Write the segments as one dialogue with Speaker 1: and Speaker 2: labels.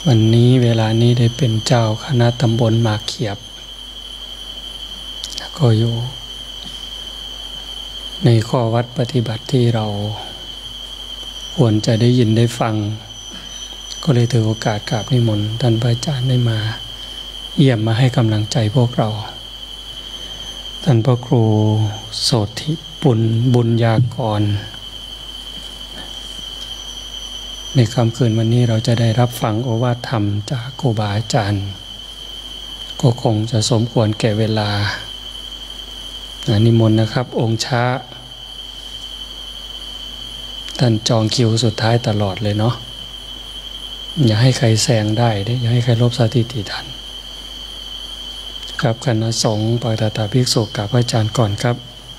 Speaker 1: วันนี้เวลานี้ได้เป็นเจ้าคณะตำบลหมากเขียบก็อยู่ในข้อวัดปฏิบัติที่เราควรจะได้ยินได้ฟังก็เลยถือโอกาสกราบนิมนต์ท่านพระอาจารย์ได้มาเยี่ยมมาให้กำลังใจพวกเราท่านพระครูโสธิบุญญากรในค่ำคืนวันนี้เราจะได้รับฟังโอวาทธรรมจากครูบาอาจารย์ก็คงจะสมควรแก่เวลานิมนต์นะครับองค์ช้าท่านจองคิวสุดท้ายตลอดเลยเนาะอย่าให้ใครแซงได้อย่าให้ใครลบสถิติทันครับคณะสงฆ์ปฏิบัติภิกษุกับอาจารย์ก่อนครับ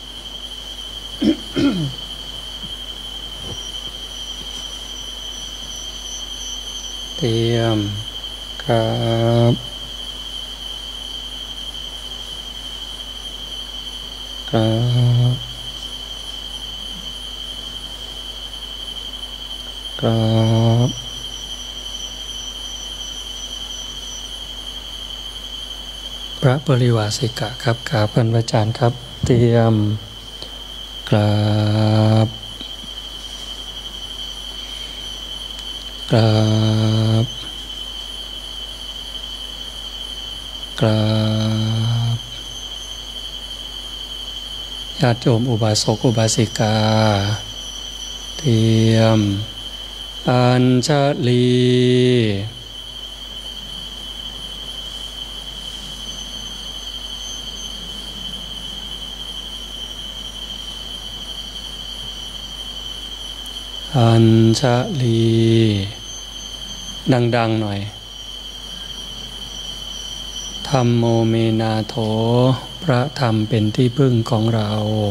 Speaker 1: เตรียมครับครับพระปริวาสิกะครับกราบพระอาจารย์ครับเตรียมกราบญาติโยมอุบาสกอุบาสิกาเตรียมอัญชลีอัญชลีดังๆหน่อยธัมโมเมนาโถพระธรรมเป็นที่พึ่งของเรา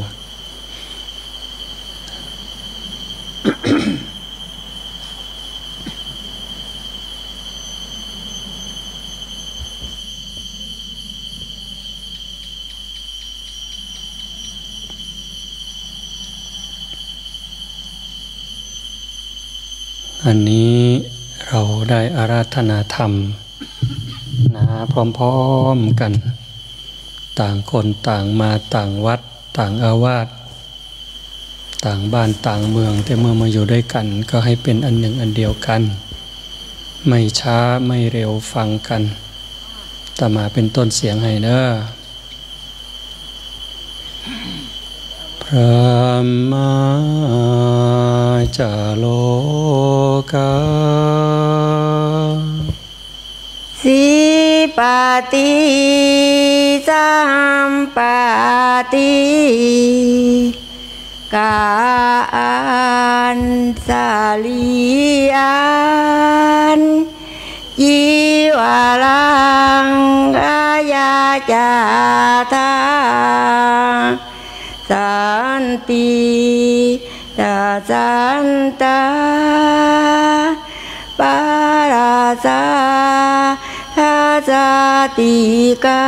Speaker 1: อันนี้เราได้อาราธนาธรรมนะพร้อมๆกันต่างคนต่างมาต่างวัดต่างอาวาสต่างบ้านต่างเมืองแต่เมื่อมาอยู่ด้วยกันก็ให้เป็นอันหนึ่งอันเดียวกันไม่ช้าไม่เร็วฟังกันตามาเป็นต้นเสียงให้เด้อพระมาจาโลกา
Speaker 2: สิปฏิสัมปติกาอันสาลีอันยิวาลังกายาจาทาสันติตาสันตาปาราสาทาสติกา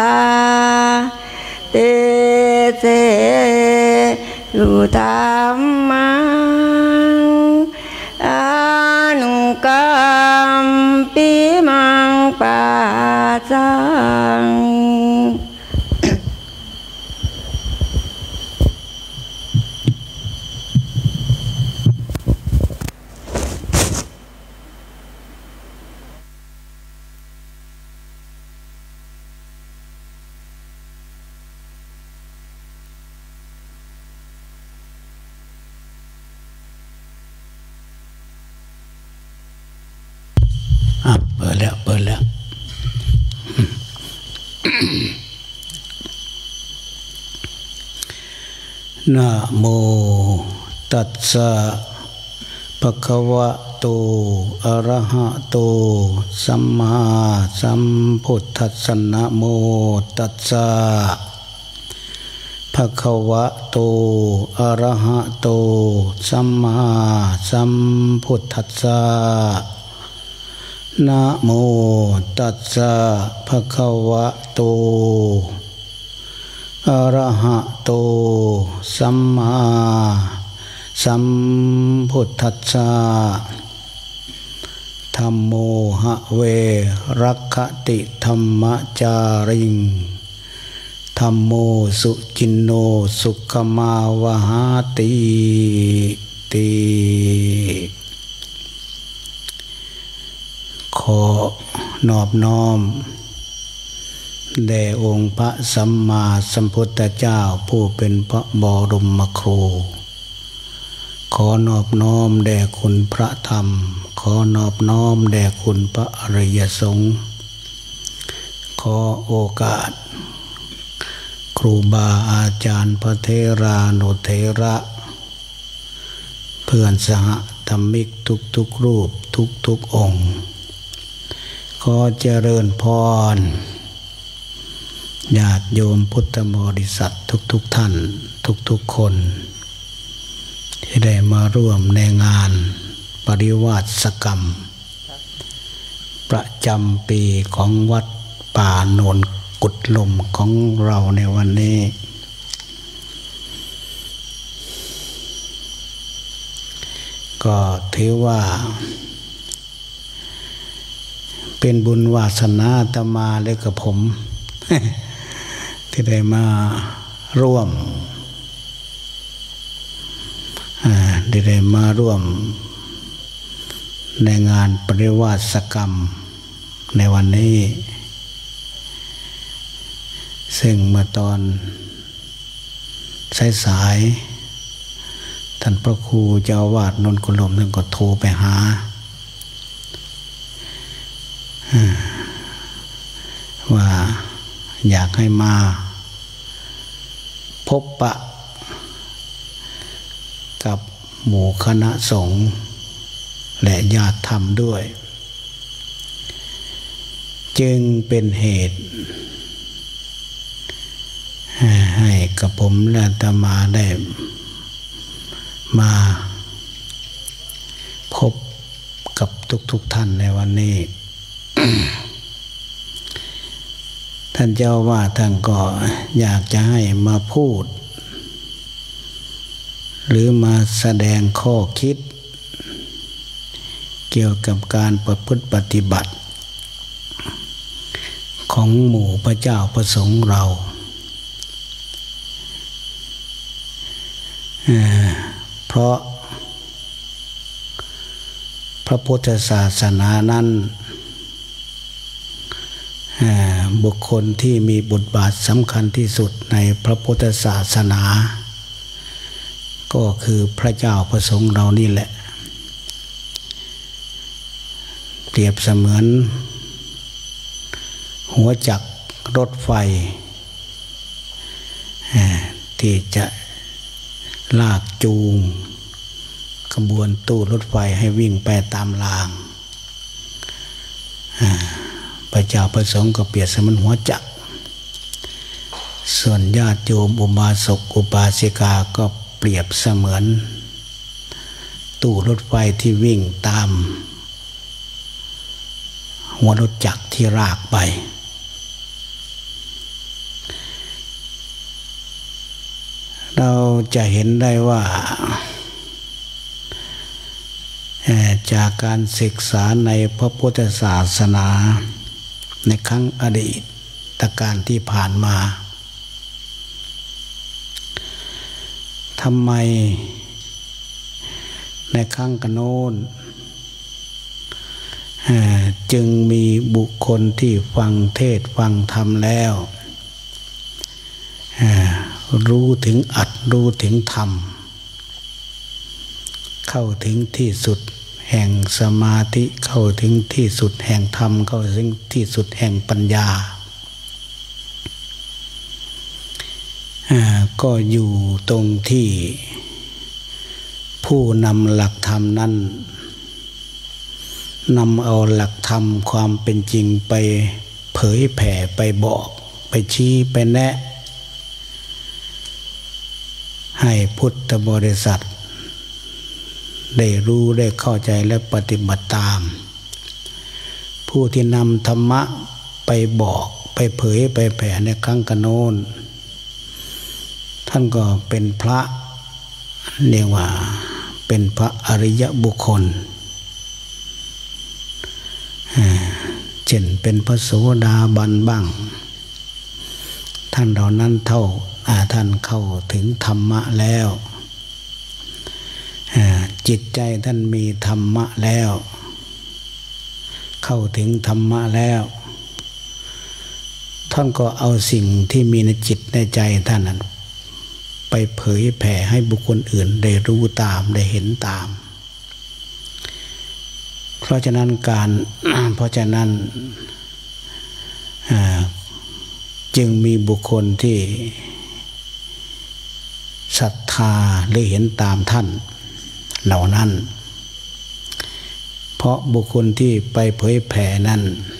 Speaker 2: เตเสสุธรรมังอนุกัมปิมังปัสสัง
Speaker 3: เปิดแล้วนะโมตัสสะภะคะวะโตอะระหะโตสัมมาสัมพุทธัสสะนะโมตัสสะภะคะวะโตอะระหะโตสัมมาสัมพุทธัสสะนะโมตัสสะภะคะวะโตอะระหะโตสัมมาสัมพุทธัสสะธัมโมหะเวรักขติธัมมจาริงธัมโมสุจินโนสุขมาวหาติติขอนอบน้อมแด่องค์พระสัมมาสัมพุทธเจ้าผู้เป็นพระบรมครูขอนอบน้อมแด่คุณพระธรรมขอนอบน้อมแด่คุณพระอริยสงฆ์ขอโอกาสครูบาอาจารย์พระเถรานุเถระเพื่อนสหธรรมิกทุกรูปทุกองค์ขอเจริญพรญาติโยมพุทธบริษัททุกท่านทุกคนที่ได้มาร่วมในงานปริวาสกรรมประจำปีของวัดป่าโนนกุดลมของเราในวันนี้ก็ถือว่าเป็นบุญวาสนาอาตมาและกับผม ที่ได้มาร่วมในงานปริวาสกรรมในวันนี้ซึ่งเมื่อตอนสายท่านพระครูเจ้าอาวาสนนกุลมท่านก็โทรไปหาว่าอยากให้มาพบปะกับหมู่คณะสงฆ์และญาติธรรมด้วยจึงเป็นเหตุให้กับผมและอาตมาได้มาพบกับทุกท่านในวันนี้ ท่านเจ้าว่าท่านก็อยากจะให้มาพูดหรือมาแสดงข้อคิดเกี่ยวกับการประพฤติปฏิบัติของหมู่พระเจ้าประสงค์เราเพราะพระพุทธศาสนานั้นบุคคลที่มีบทบาทสำคัญที่สุดในพระพุทธศาสนาก็คือพระเจ้าประสงค์เรานี่แหละเปรียบเสมือนหัวจักรรถไฟที่จะลากจูงขบวนตู้รถไฟให้วิ่งไปตามรางพระเจ้าประสงค์ก็เปรียบเสมือนหัวจักรส่วนญาติโยมอุบาสกอุบาสิกาก็เปรียบเสมือนตู้รถไฟที่วิ่งตามหัวรถจักรที่ลากไปเราจะเห็นได้ว่าจากการศึกษาในพระพุทธศาสนาในครั้งอดีตการที่ผ่านมาทำไมในครั้งโน้นจึงมีบุคคลที่ฟังเทศน์ฟังธรรมแล้วรู้ถึงอัตรู้ถึงธรรมเข้าถึงที่สุดแห่งสมาธิเข้าถึงที่สุดแห่งธรรมเข้าถึงที่สุดแห่งปัญญาก็อยู่ตรงที่ผู้นำหลักธรรมนั้นนำเอาหลักธรรมความเป็นจริงไปเผยแผ่ไปบอกไปชี้ไปแนะให้พุทธบริษัทได้รู้ได้เข้าใจและปฏิบัติตามผู้ที่นำธรรมะไปบอกไปเผยไปแผ่ในครั้งโน้นท่านก็เป็นพระเรียกว่าเป็นพระอริยบุคคลเช่นเป็นพระโสดาบันบ้างท่านเหล่านั้นท่านเข้าถึงธรรมะแล้วจิตใจท่านมีธรรมะแล้วเข้าถึงธรรมะแล้วท่านก็เอาสิ่งที่มีในจิตในใจท่านนั้นไปเผยแผ่ให้บุคคลอื่นได้รู้ตามได้เห็นตามเพราะฉะนั้นจึงมีบุคคลที่ศรัทธาหรือเห็นตามท่านเหล่านั้นเพราะบุคคลที่ไปเผยแผ่นั้น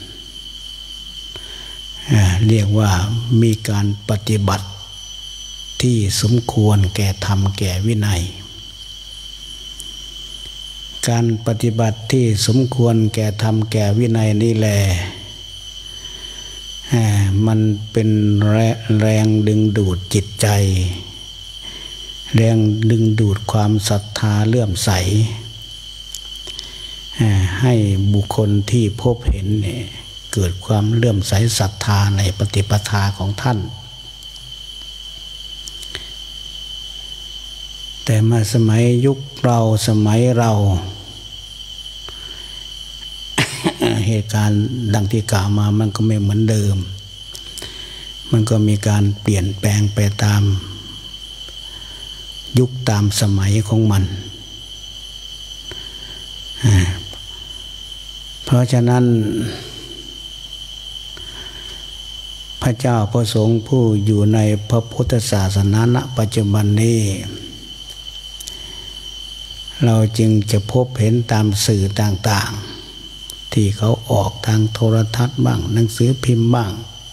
Speaker 3: เรียกว่ามีการปฏิบัติที่สมควรแก่ธรรมแก่วินัยการปฏิบัติที่สมควรแก่ธรรมแก่วินัยนี่แหละมันเป็นแรงดึงดูดจิตใจแรงดึงดูดความศรัทธาเลื่อมใสให้บุคคลที่พบเห็นเนี่ยเกิดความเลื่อมใสศรัทธาในปฏิปทาของท่านแต่มาสมัยยุคเราสมัยเรา เหตุการณ์ดังที่กล่าวมามันก็ไม่เหมือนเดิมมันก็มีการเปลี่ยนแปลงไปตามยุคตามสมัยของมันเพราะฉะนั้นพระเจ้าพระสงฆ์ผู้อยู่ในพระพุทธศาสนาณปัจจุบันนี้เราจึงจะพบเห็นตามสื่อต่างๆที่เขาออกทางโทรทัศน์บ้างหนังสือพิมพ์บ้าง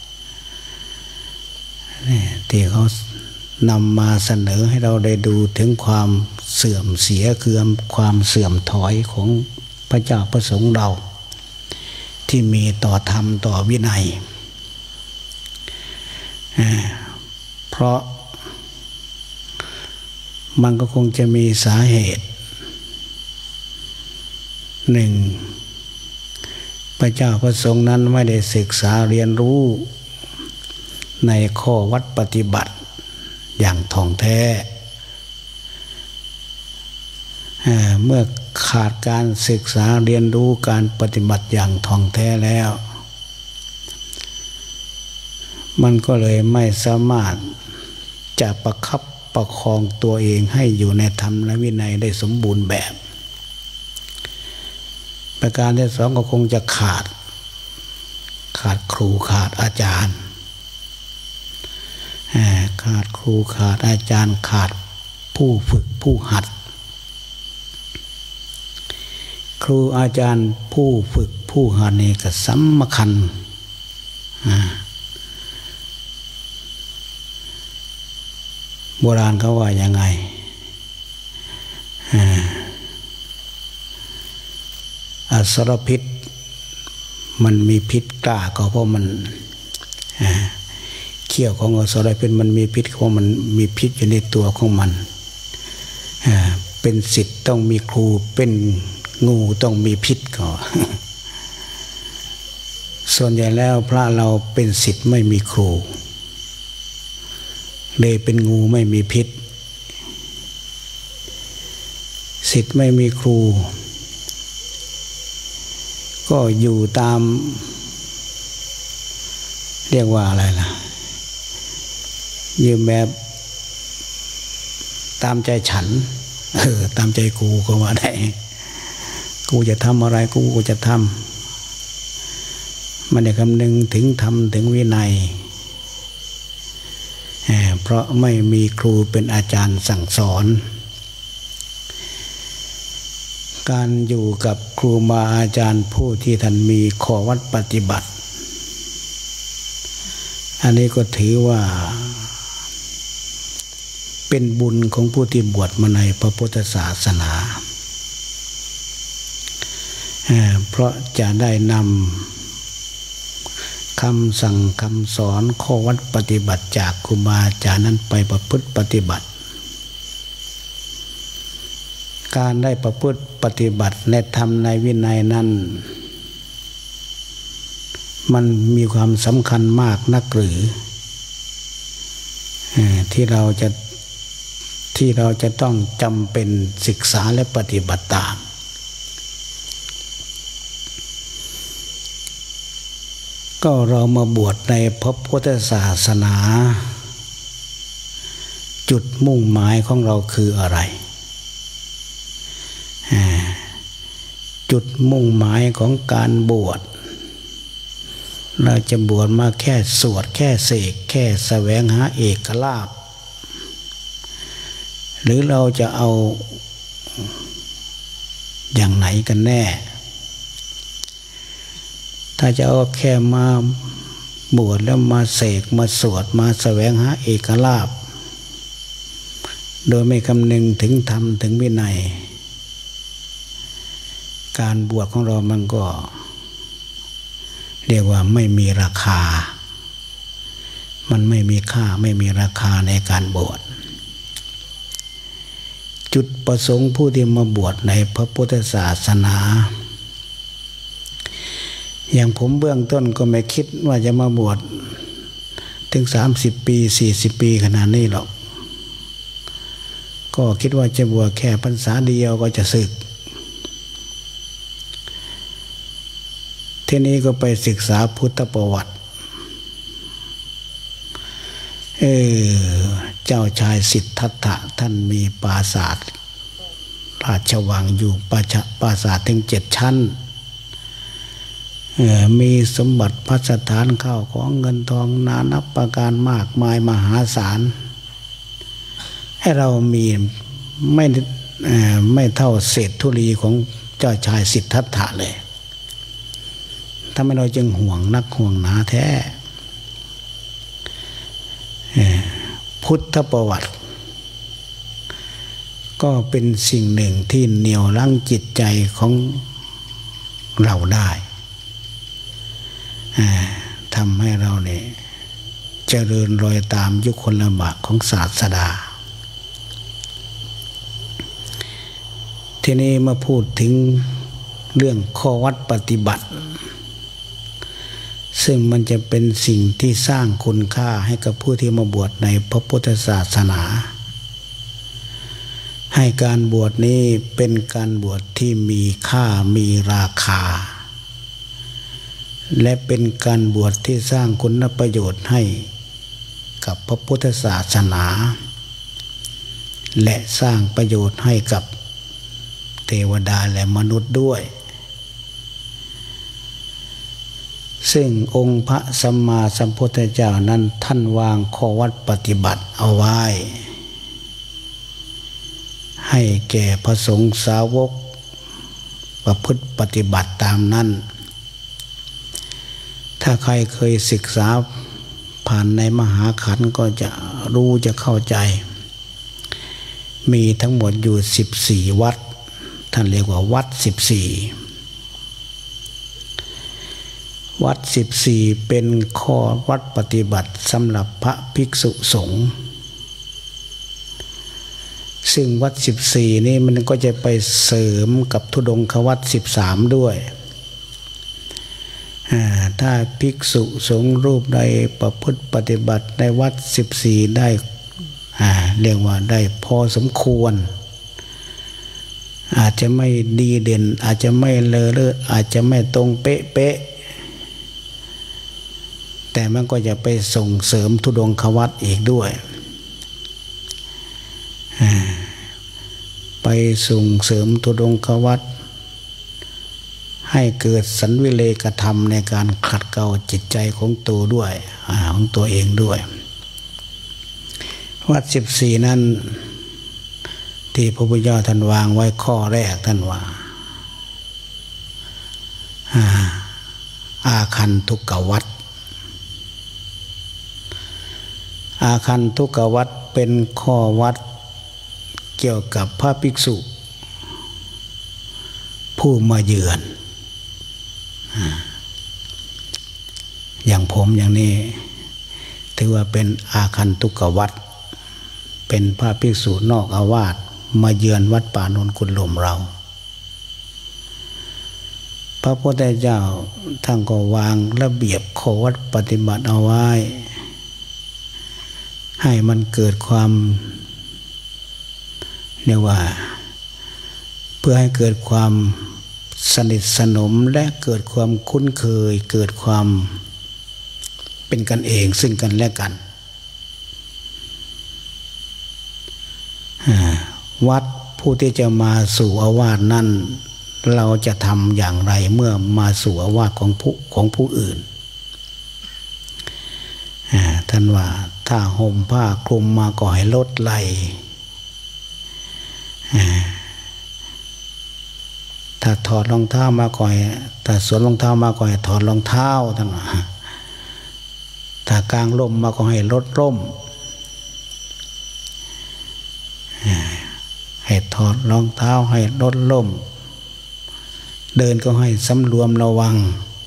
Speaker 3: ที่เขานำมาเสนอให้เราได้ดูถึงความเสื่อมเสียคือความเสื่อมถอยของพระเจ้าพระสงฆ์เราที่มีต่อธรรมต่อวินัยเพราะมันก็คงจะมีสาเหตุหนึ่งพระเจ้าพระสงฆ์นั้นไม่ได้ศึกษาเรียนรู้ในข้อวัดปฏิบัติอย่างท่องแท้เมื่อขาดการศึกษาเรียนรู้การปฏิบัติอย่างท่องแท้แล้วมันก็เลยไม่สามารถจะประคับประคองตัวเองให้อยู่ในธรรมและวินัยได้สมบูรณ์แบบประการที่สองก็คงจะขาดครูขาดอาจารย์ขาดครูขาดอาจารย์ขาดผู้ฝึกผู้หัดครูอาจารย์ผู้ฝึกผู้หัดนี่ก็สำคัญโบราณเขาว่ายังไงอสรพิษมันมีพิษกล้าก็เพราะมันเขี้ยวของอสรพิษมันมีพิษเพราะมันมีพิษอยู่ในตัวของมันเป็นศิษย์ต้องมีครูเป็นงูต้องมีพิษก่อนส่วนใหญ่แล้วพระเราเป็นศิษย์ไม่มีครูเลยเป็นงูไม่มีพิษศิษย์ไม่มีครูก็อยู่ตามเรียกว่าอะไรล่ะอยู่แบบตามใจฉันตามใจกูก็ว่าได้กูจะทำอะไรกูก็จะทำมันได้คำนึงถึงธรรมถึงวินัยเพราะไม่มีครูเป็นอาจารย์สั่งสอนการอยู่กับครูบาอาจารย์ผู้ที่ท่านมีข้อวัดปฏิบัติอันนี้ก็ถือว่าเป็นบุญของผู้ที่บวชมาในพระพุทธศาสนาเพราะจะได้นำคำสั่งคำสอนข้อวัดปฏิบัติจากครูบาอาจารย์นั้นไปประพฤติปฏิบัติการได้ประพฤติปฏิบัติในธรรมในวินัยนั้นมันมีความสำคัญมากนักหรือที่เราจะต้องจำเป็นศึกษาและปฏิบัติตามก็เรามาบวชในพระพุทธศาสนาจุดมุ่งหมายของเราคืออะไรจุดมุ่งหมายของการบวชเราจะบวชมาแค่สวดแค่เสกแค่แสวงหาเอกลาภหรือเราจะเอาอย่างไหนกันแน่ถ้าจะเอาแค่มาบวชแล้วมาเสกมาสวดมาแสวงหาเอกลาภโดยไม่คำนึงถึงธรรมถึงวินัยการบวชของเรามันก็เรียกว่าไม่มีราคามันไม่มีค่าไม่มีราคาในการบวชจุดประสงค์ผู้ที่มาบวชในพระพุทธศาสนาอย่างผมเบื้องต้นก็ไม่คิดว่าจะมาบวชถึง30 ปี40 ปีขนาดนี้หรอกก็คิดว่าจะบวชแค่พรรษาเดียวก็จะสึกทีนี้ก็ไปศึกษาพุทธประวัติเจ้าชายสิทธัตถะท่านมีปราสาทราชวังอยู่ปราสาทถึง7 ชั้นมีสมบัติพัสถานข้าวของเงินทองนานับประการมากมายมหาศาลให้เรามีไม่เท่าเศษธุลีของเจ้าชายสิทธัตถะเลยทำให้เราจึงห่วงนักห่วงหนาแท้พุทธประวัติก็เป็นสิ่งหนึ่งที่เหนี่ยวรั้งจิตใจของเราได้ทำให้เราเนี่ยเจริญรอยตามยุคลบาทของศาสดาทีนี้มาพูดถึงเรื่องข้อวัดปฏิบัติซึ่งมันจะเป็นสิ่งที่สร้างคุณค่าให้กับผู้ที่มาบวชในพระพุทธศาสนาให้การบวชนี้เป็นการบวชที่มีค่ามีราคาและเป็นการบวชที่สร้างคุณประโยชน์ให้กับพระพุทธศาสนาและสร้างประโยชน์ให้กับเทวดาและมนุษย์ด้วยซึ่งองค์พระสัมมาสัมพุทธเจ้านั้นท่านวางข้อวัดปฏิบัติเอาไว้ให้แก่พระสงฆ์สาวกประพฤติปฏิบัติตามนั้นถ้าใครเคยศึกษาผ่านในมหาขันธ์ก็จะรู้จะเข้าใจมีทั้งหมดอยู่14 วัดท่านเรียกว่าวัด14 วัด14เป็นข้อวัดปฏิบัติสำหรับพระภิกษุสงฆ์ซึ่งวัด14นี่มันก็จะไปเสริมกับธุดงควัด13ด้วยถ้าภิกษุสงฆ์รูปใดประพฤติปฏิบัติในวัด14ได้เรียกว่าได้พอสมควรอาจจะไม่ดีเด่นอาจจะไม่เลอเลิศอาจจะไม่ตรงเป๊ะแต่มันก็จะไปส่งเสริมธุดงควัดอีกด้วยไปส่งเสริมธุดงควัดให้เกิดสันวิเลกธรรมในการขัดเกลาจิตใจของตัวด้วยของตัวเองด้วยวัด14นั้นที่พระพุทธเจ้าท่านวางไว้ข้อแรกท่านว่าอาคันทุกวัดอาคันทุกวัดเป็นข้อวัดเกี่ยวกับพระภิกษุผู้มาเยือนอย่างผมอย่างนี้ถือว่าเป็นอาคันทุกวัดเป็นพระภิกษุนอกอาวาสมาเยือนวัดป่าโนนกุลลมเราพระพุทธเจ้าท่านก็วางระเบียบข้อวัดปฏิบัติเอาไว้ให้มันเกิดความเรียกว่าเพื่อให้เกิดความสนิทสนมและเกิดความคุ้นเคยเกิดความเป็นกันเองซึ่งกันและกันวัดผู้ที่จะมาสู่อาวาสนั้นเราจะทำอย่างไรเมื่อมาสู่อาวาสของผู้อื่นท่านว่าถ้าห่มผ้าคลุมมาก็ให้ลดไหล่ถ้าถอดรองเท้ามาก็ให้ถ้าสวมรองเท้ามาก็ให้ถอดรองเท้าท่านว่าถ้ากางร่มมาก็ให้ลดร่มให้ถอดรองเท้าให้ลดร่มเดินก็ให้สำรวมระวัง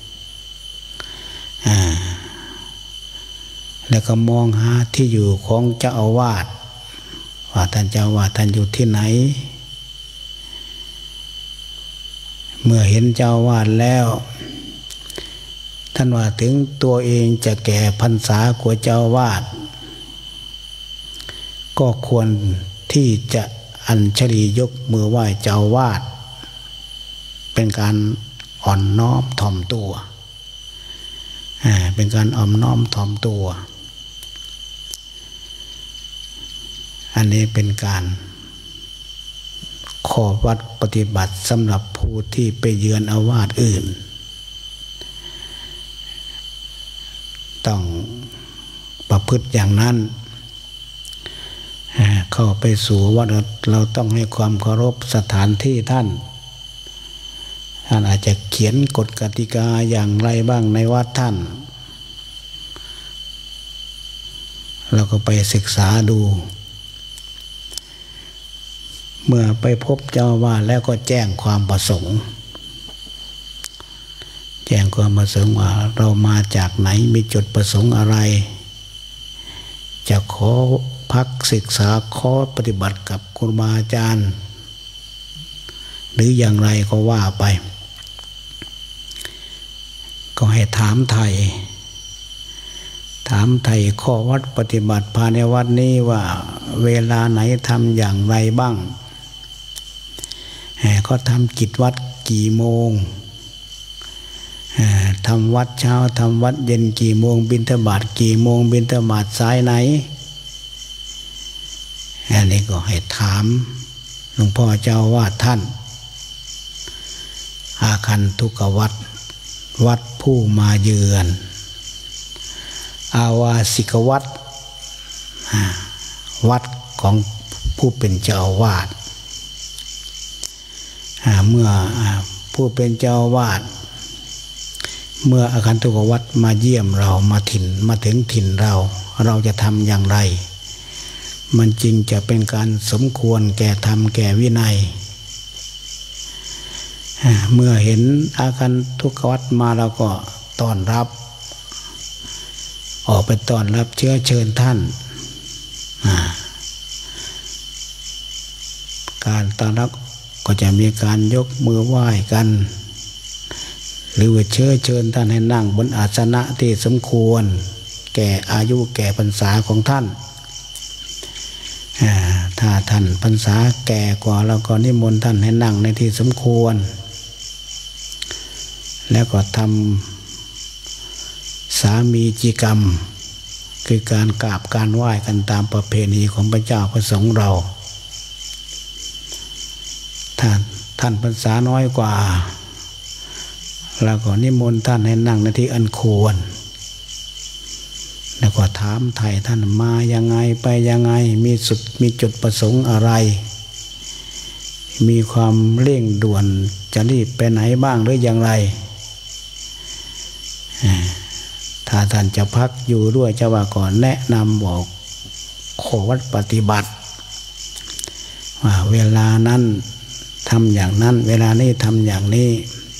Speaker 3: แล้วก็มองหาที่อยู่ของเจ้าอาวาสว่าท่านเจ้าอาวาสท่านอยู่ที่ไหนเมื่อเห็นเจ้าอาวาสแล้วท่านว่าถึงตัวเองจะแก่พรรษากว่าเจ้าอาวาสก็ควรที่จะอัญชลียกมือไหว้เจ้าอาวาสเป็นการอ่อนน้อมถ่อมตัวเป็นการอ่อนน้อมถ่อมตัวอันนี้เป็นการข้อวัดปฏิบัติสำหรับผู้ที่ไปเยือนอาวาสอื่นต้องประพฤติอย่างนั้นเข้าไปสู่วัดเราต้องให้ความเคารพสถานที่ท่านอาจจะเขียนกฎกติกาอย่างไรบ้างในวัดท่านเราก็ไปศึกษาดูเมื่อไปพบเจ้าอาวาสแล้วก็แจ้งความประสงค์แจ้งความประสงค์ว่าเรามาจากไหนมีจุดประสงค์อะไรจะขอพักศึกษาขอปฏิบัติกับครูบาอาจารย์หรืออย่างไรก็ว่าไปก็ให้ถามไถ่ข้อวัดปฏิบัติภายในวัดนี้ว่าเวลาไหนทำอย่างไรบ้างก็ทำกิจวัดกี่โมงทำวัดเช้าทำวัดเย็นกี่โมงบิณฑบาตกี่โมงบิณฑบาตสายไหนอันนี้ก็ให้ถามหลวงพ่อเจ้าว่าท่านอาคันทุกวัดวัดผู้มาเยือนอาวาสิกวัดวัดของผู้เป็นเจ้าอาวาสเมื่อผู้เป็นเจ้าอาวาสเมื่ออาคันทุกวัดมาเยี่ยมเรามาถึงถิ่นเราจะทำอย่างไรมันจริงจะเป็นการสมควรแก่ธรรมแก่วินัยเมื่อเห็นอาคันทุกวัดมาเราก็ต้อนรับออกไปต้อนรับเชิญท่านการต้อนรับก็จะมีการยกมือไหว้กันหรือว่าเชิญท่านให้นั่งบนอาสนะที่สมควรแก่อายุแก่พรรษาของท่านถ้าท่านพรรษาแก่กว่าเราก็นิมนต์ท่านให้นั่งในที่สมควรแล้วก็ทำสามีจิกรรมคือการกราบการไหว้กันตามประเพณีของพระเจ้าพระสงฆ์เราท่านพรรษาน้อยกว่าเราก็นิมนต์ท่านให้นั่งในที่อันควรแล้วก็ถามไถ่ท่านมายังไงไปยังไงมีจุดประสงค์อะไรมีความเร่งด่วนจะรีบไปไหนบ้างหรืออย่างไรถ้าท่านจะพักอยู่ด้วยเจ้าว่าก่อนแนะนำบอกข้อวัดปฏิบัติว่าเวลานั้นทำอย่างนั้นเวลานี้ทำอย่างนี้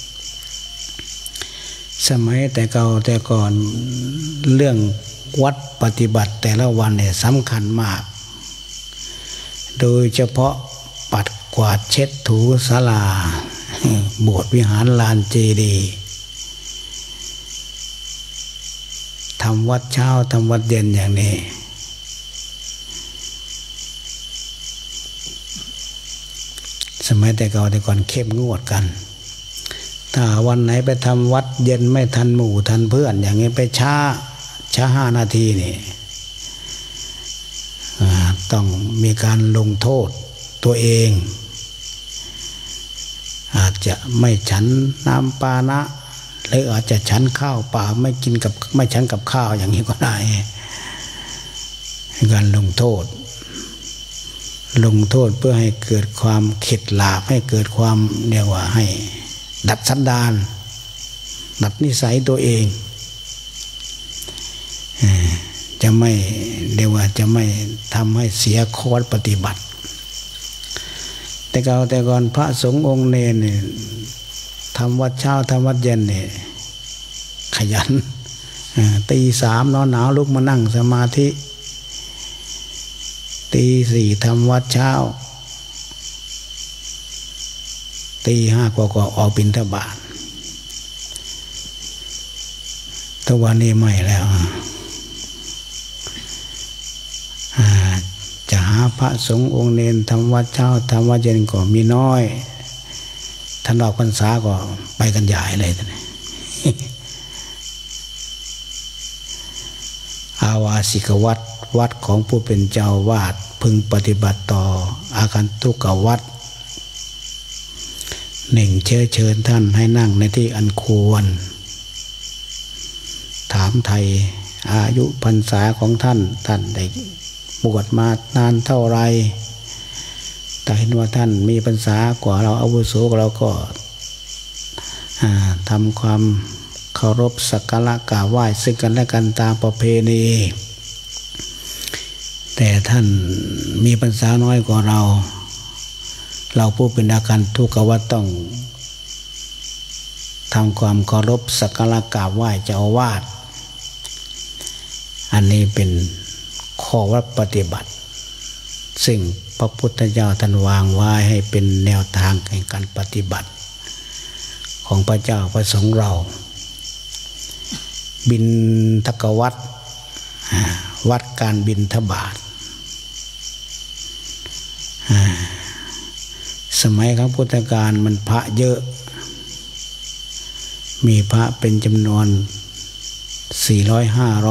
Speaker 3: สมัยแต่เก่าแต่ก่อนเรื่องวัดปฏิบัติแต่ละวันเนี่ยสำคัญมากโดยเฉพาะปัดกวาดเช็ดถูศาลาโบสถ์วิหารลานเจดีย์ทำวัดเช้าทำวัดเย็นอย่างนี้สมัยแต่ก่อนเข้มงวดกันถ้าวันไหนไปทำวัดเย็นไม่ทันหมู่ทันเพื่อนอย่างนี้ไปช้า5 นาทีนี่ต้องมีการลงโทษตัวเองอาจจะไม่ฉันน้ำปานะหรืออาจจะฉันข้าวเปล่าไม่ฉันกับข้าวอย่างนี้ก็ได้การลงโทษเพื่อให้เกิดความเข็ดหลาบให้เกิดความเรียกว่าให้ดัดสันดานดัดนิสัยตัวเองจะไม่เรียกว่าจะไม่ทำให้เสียข้อปฏิบัติแต่ก่อนพระสงฆ์องค์เนรเนี่ยทำวัดเช้าทำวัดเย็นเนี่ยขยันตี 3หนาวลุกมานั่งสมาธิตี 4ทำวัดเช้าตี 5กว่าออกบิณฑบาตทุกวันนี้ไม่แล้วจะหาพระสงฆ์องค์เนรทำวัดเช้าทำวัดเย็นก็มีน้อยท่านออกพรรษาก็ไปกันใหญ่เลยท่านอาวาสิกวัดของผู้เป็นเจ้าวาดพึงปฏิบัติต่ออาคันตุกวัด1เชิญท่านให้นั่งในที่อันควรถามไทยอายุพรรษาของท่านได้บวชมานานเท่าไรแต่เห็นว่าท่านมีพรรษากว่าเราอาวุโสเราก็ทำความเคารพสักการะกราบไหว้ซึ่งกันและกันตามประเพณีแต่ท่านมีพรรษาน้อยกว่าเราผู้เป็นอาการทุกขวัฏต้องทำความเคารพสักการะกราบไหว้เจ้าอาวาสอันนี้เป็นข้อวัดปฏิบัติซึ่งพระพุทธเจ้าท่านวางไว้ให้เป็นแนวทางในการปฏิบัติของพระเจ้าพระสงฆ์เราบิณฑกวัดวัดการบิณฑบาตสมัยครั้งพุทธกาลมันพระเยอะมีพระเป็นจำนวน400-500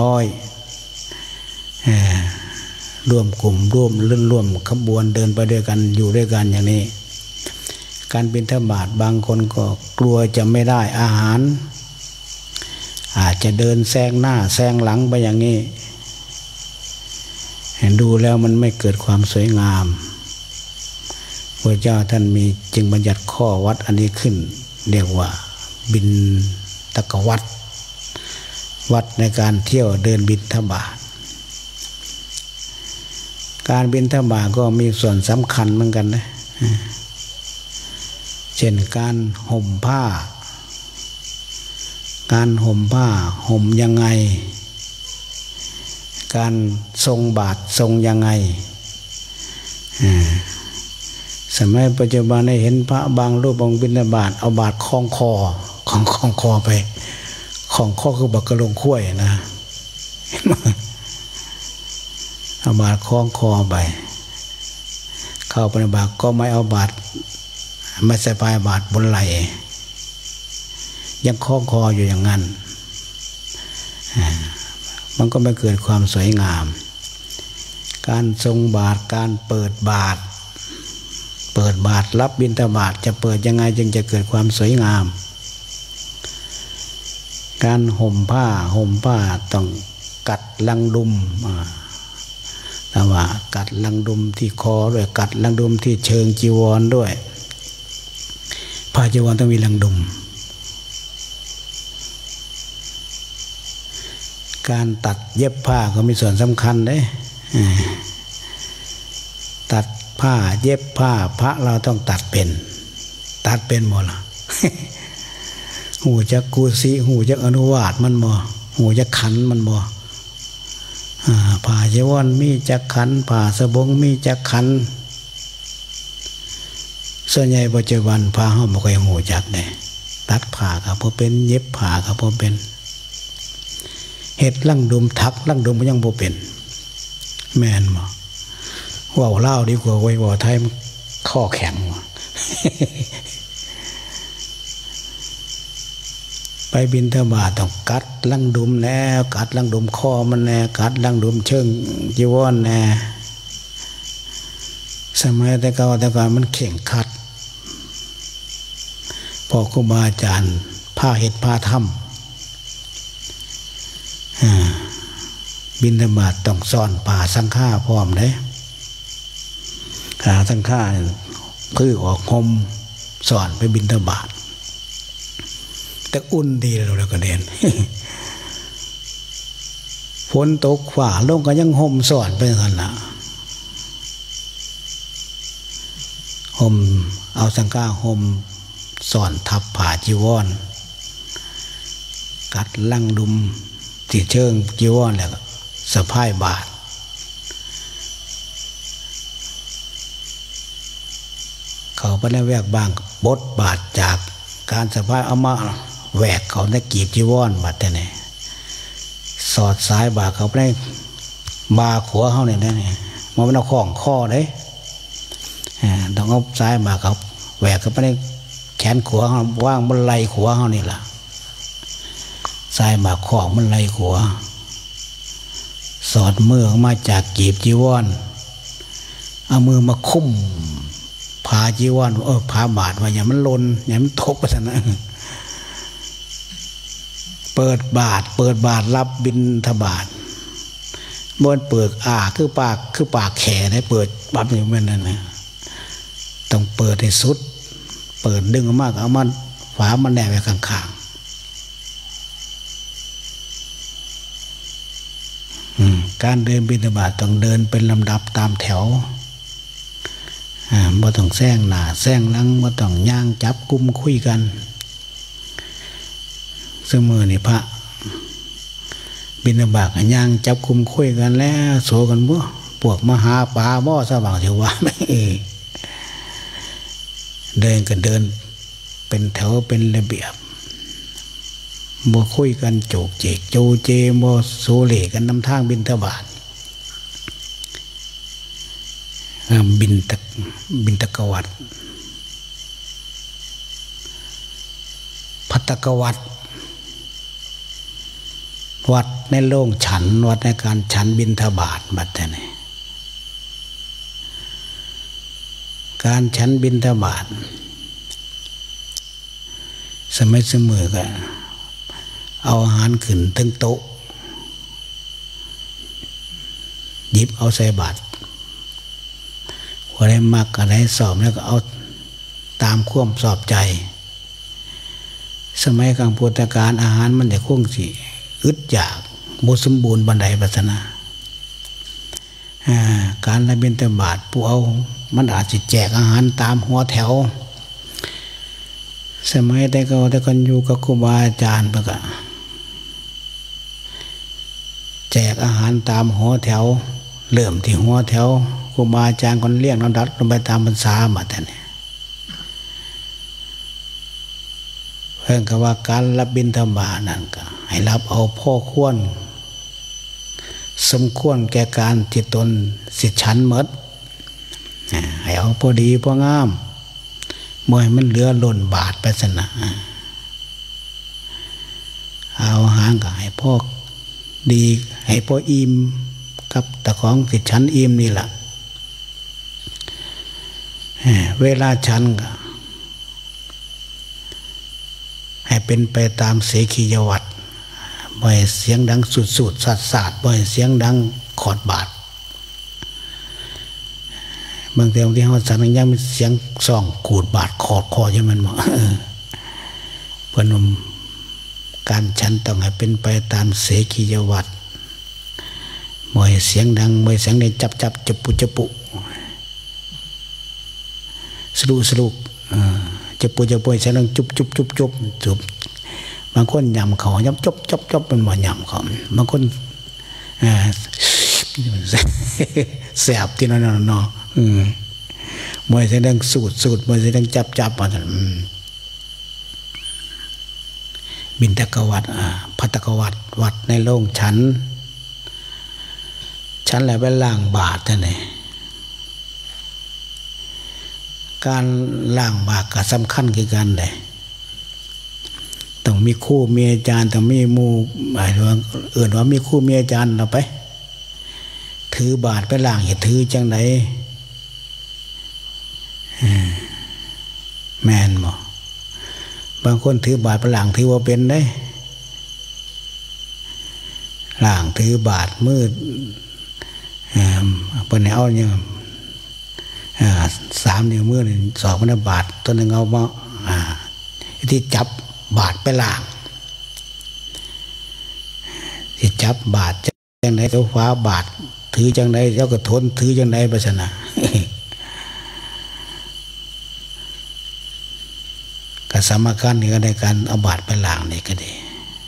Speaker 3: ร่วมกลุ่มร่วมขบวนเดินไปด้วยกันอยู่ด้วยกันอย่างนี้การบิณฑบาตบางคนก็กลัวจะไม่ได้อาหารอาจจะเดินแซงหน้าแซงหลังไปอย่างนี้เห็นดูแล้วมันไม่เกิดความสวยงามพระเจ้าท่านมีจึงบัญญัติข้อวัดอันนี้ขึ้นเรียกว่าบิณฑกวัดในการเที่ยวเดินบิณฑบาตการบิณฑบาตก็มีส่วนสำคัญเหมือนกันนะเช่นการห่มผ้าห่มยังไงการทรงบาตรทรงยังไงสมัยปัจจุบันได้เห็นพระบางรูปองค์บิณฑบาตเอาบาตรคล้องคอไปคล้องคอคือบักกระลงข้วยนะเอาบาตรคล้องคอไปเข้าไปในบาตรก็ไม่เอาบาตรไม่ใส่ปลายบาตรบนไหล่ยังคล้องคออยู่อย่างนั้นมันก็ไม่เกิดความสวยงามการทรงบาตรการเปิดบาตรรับบิณฑบาตจะเปิดยังไงจึงจะเกิดความสวยงามการห่มผ้าต้องกัดลังดุมแต่ว่ากัดลังดุมที่คอด้วยกัดลังดุมที่เชิงจีวรด้วยผ้าจีวรต้องมีลังดุมการตัดเย็บผ้าก็มีส่วนสำคัญเลยตัดผ้าเย็บผ้าพระเราต้องตัดเป็นหมดล่ะ หูจักกุศิหูจักอนุวาสมันบ่หูจักขันมันบ่ผ้าจีวรมีจักขันผ้าสบงมีจักขันส่วนใหญ่ปัจจุบันพาเฮาบ่ค่อยฮู้จักเด้ตัดผ้าก็บ่เป็นเย็บผ้าก็บ่เป็นเฮ็ดลังดุมถักลังดุมก็ยังบ่เป็นแม่นบ่เว้าลาวดีกว่าเว้าไทยมันข้อแข็งว่ะ ไปบิณฑบาตต้องกัดลังดุมแล้วกัดลังดุมคอมันแน่กัดลังดุมเชิงจีวรแน่สมัยแต่เก่ามันเข่งขัดพอครูบาอาจารย์ผ้าเห็ดผ้าถ้ำบิณฑบาตต้องสอนป่าสังฆาพร้อมเลยขาสังฆาคือออกห่มสอนไปบิณฑบาตแต่อุ่นดีแล้วก็เด่น ฝนตกฝ่าลงก็ยังห่มสอนไปกันละห่มเอาสังฆาห่มสอนทับผ่าจีวรกัดลังดุมติเชิงจีวรแล้วก็สะพายบาทเขาไปในแวกบางบดบาทจากการสะพายเอามาแหวกเขาในกีบจีวรบาดแต่เนี่ยสอดสายบาเขาไปในบาขัวเขาเนี่ยได้เนี่ยมันเป็นเอาของข้อเลยต้องเอาสายบาเขาแหวกเขาไปในแขนขัวเขาว่างมันไหลขัวเขานี่แหละสายบาของมันไหลขัวสอดมือออกมาจากกีบจีวรเอามือมาคุ้มผาจีวรผาบาทว่าอย่ามันลนอย่ามันทบไปซะนะเปิดบาทรับบิณฑบาตบนเปิดคือปากแขนให้เปิดปั๊บอย่างนั้นนะต้องเปิดให้สุดเปิดดึงออกมาเอามันฝามันแนบไว้ข้างๆการเดินบิณฑบาตต้องเดินเป็นลำดับตามแถวบ่ต้องแซงหน้าแซงหลังบ่ต้องย่างจับกุมคุยกันซึ่งมือนี่พระบิณฑบาตย่างจับกุมคุยกันแล้วโสกันบ่พวกมหาปาบ่ซะบางสิว่าไม่เดินก็เดินเป็นแถวเป็นระเบียบบ่คุยกันโจกเจกโจเจบ่โซเลกันนำทางบิณฑบาตบิณฑกวัตรภัตตกวัตรวัดในโรงฉันวัดในการฉันบิณฑบาตบัดนี้การฉันบิณฑบาตสมัยเสมอก็เอาอาหารขึ้นตั้งโต๊ะหยิบเอาใส่บาตรอะไรมากอะไรสอบแล้วก็เอาตามความสอบใจสมัยกลางพุทธกาลอาหารมันจะคงสิอึดอยากบ่สมบูรณ์บันไดปัสนาการรับบิณฑบาตผู้เอามันอาจจะแจกอาหารตามหัวแถวสมัยแต่ก่อนอยู่กับครูบาอาจารย์ปะกะแจกอาหารตามหัวแถวเริ่มที่หัวแถวครูบาอาจารย์คนเรียกน้ำดัดลงไปตามพรรษามาแต่เนี่ยเพื่อนก็ว่าการรับบิณฑบาตนั่นก็ให้รับเอาพ่อควรสมควรแก่การที่ตนสิฉันหมดให้เอาพอดีพองามบ่ให้มันเหลือล้นบาทไปซะนะเอาอาหารก็ให้พ่อดีให้พ่ออิ่มกับตะของสิฉันอิ่มนี่แหละเวลาฉันก็ให้เป็นไปตามเสขียวัตรบ่ให้เสียงดังสุดๆสัดๆบ่ให้เสียงดังขอดบาทบางทีที่เขาสั่นยังมีเสียงส่องขูดบาดขอดคอใช่ไหมมันเพื่อนการฉันต้องให้เป็นไปตามเสขียวัตรบ่ให้เสียงดังบ่ให้เสียงในจับจะปุสรุปจะปุเสียงดังจุบบางคนยำเขายำจบเป็นบ่ยำเขาบางคนแสบที่นั่นเนาะมวยเสียงดังสูดมวยเสียงดังจับมาท่านบินตะกวัดพัตตกวัดวัดในโรงฉันแล้วไปล้างบาตรท่านนี่การล้างบาตรก็สำคัญคือกันเลยต้องมีครูมีอาจารย์ต้องมีหมู่ว่ามีครูมีอาจารย์เราไปถือบาตรไปล้างอย่าถือจังไหนแม่นบ่บางคนถือบาตรไปล้างถือว่าเป็นได้ล้างถือบาตรมืดเปิ้นเอาเนี่ย3 นิ้วมือนี่2มันบาตรตัวนึงเอามาที่จับบาตรไปล้างที่จับบาตรจังได๋ตัวฟ้าบาตรถือจังได๋เจ้าก็ทนถือจังได๋บัดนั้นก็สำคัญนี่ก็ในการเอาบาตรไปล้างนี่ก็ดี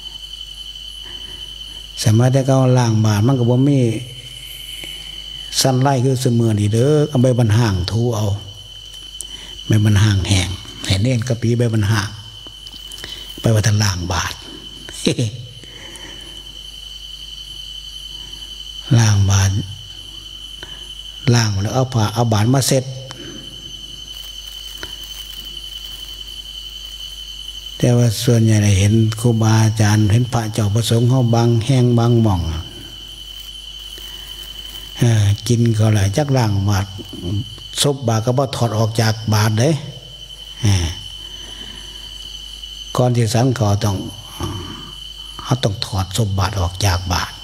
Speaker 3: สมัยแต่เก่าล้างบาตรมันก็บ่มีสั้นไล่คือเสมอนี่เด้อเอาใบบรรห่างถูเอาใบบรรห่างแห้งให้เน้นกะปีใบบรรห่างไปว่าทางล่างบาท ล่างบาทล่างแล้วเอาบาทมาเสร็จแต่ว่าส่วนใหญ่เห็นครูบาอาจารย์เห็นพระเจ้าประสงค์เขาบางแห้งบางหม่องกินเขาเลยจักล่างบาทซบบาทก็บ่ถอดออกจากบาทเด้ก่อนที่สันก็เขาต้องถอดซบบาทออกจากบาท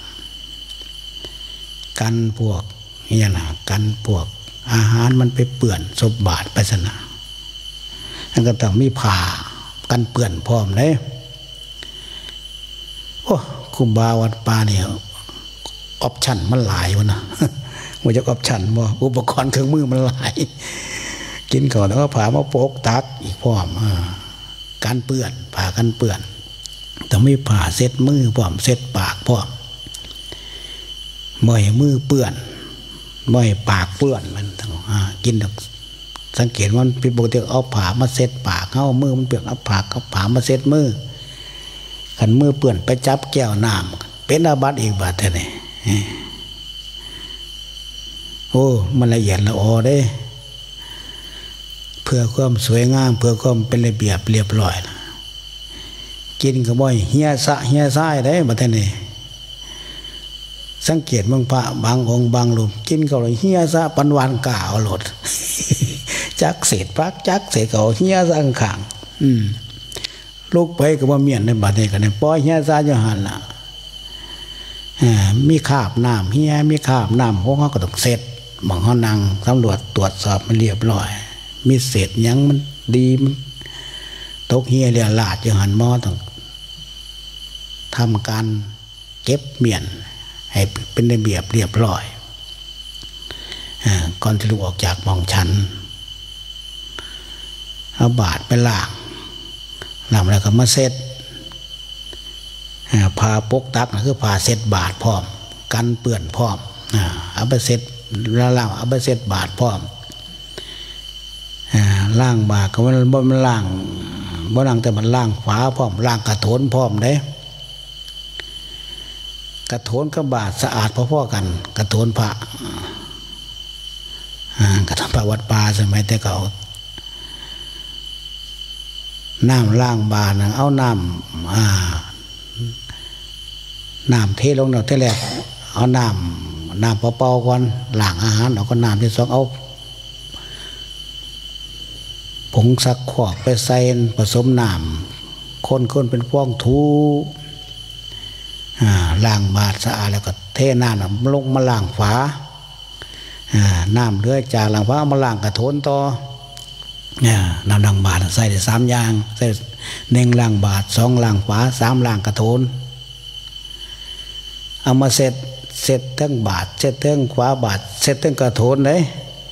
Speaker 3: กันพวกนี่นะกันพวกอาหารมันไปเปื่อนซบบาทไปซะนะนั่นก็ต้องมีผ้ากันเปื่อนพร้อมเลยโอ้ครูบาวัดป่าเนี่ยออปชั่นมันหลายวะนะว่าจะออปชั่นบ่อุปกรณ์เครื่องมือมันหลายกินก่อนแล้วก็ผ่ามาโปกตักอีกพร้อมการเปื่อนผ่ากันเปื่อนแต่ไม่ผ่าเซ็ตมือพร้อมเซ็ตปากพร้อมไม่ให้มือเปื่อนไม่ให้ปากเปื่อนมันกินสังเกตว่าเป็นปกติเอาผ่ามาเซ็ตปากเอามือมันเปื่อนเอาผ่ามาเซ็ตมือขันมือเปื่อนไปจับแก้วน้ำเป็นอาบัติอีกบาดเท่านี้โอ้มันละเอียดละออได้เพื่อความสวยงามเพื่อความเป็นระเบียบเรียบร้อยนะกินก็บ่อยเฮียซ้ายได้บัดนี้สังเกตบางพระบางองค์บางรูปกินก็เลยเฮียซะปันวันกล่าวหลดจักเศษพักจักเศษเขาเฮียซะข้างลูกไปก็บ่เมียนในบัดนี้ก็ได้ปล่อยเฮียซะอยู่หั่นล่ะมีคราบน้ำเฮียมีคราบน้ำพวกเขาก็ต้องเสร็จบางเขานั่งตำรวจตรวจสอบมันเรียบร้อยมีเศษยังมันดีมันตกเฮียเรียลาดอย่างหันหม้อต้องทำการเก็บเมียนให้เป็นระเบียบเรียบร้อยก่อนที่ลุกออกจากมองฉันเอาบาตรไปล้างแล้วก็มาเซ็ตพาปกตักคือพาเซ็ตบาตรพร้อมกันเปื่อนพร้อมเอาไปเซ็ตแล้วเอาไปเซ็ตบาตรพร้อมล่างบาก็มันล่างบ่ล่างแต่มันล่างฝาพร้อมล่างกระโถนพร้อมเด้กระโถนกับบาทสะอาดพอๆกันกระโถนพระกระโถนพระวัดป่าสมัยแต่เก่าน้ำล่างบาทเอาน้ำเทลงเท่าแรกเอาน้ำเปล่าๆก่อนล้างอาหารเอาก็น้ำที่สองเอาผงซักขอกไปใส่ผสมน้ำคนเป็นฟ้องทูล้างบาทสะอาดแล้วก็เทน้ำลงมาล้างฝาน้ำเลือจากล้างฝามาล้างกระโถนต่อน้ำล้างบาทใส่ได้3 อย่างใส่1ล้างบาท2ล้างฝา3ล้างกระโถนเอามาเสร็จทั้งบาทเสร็จทั้งฝาบาทเสร็จทั้งกระโถนเลย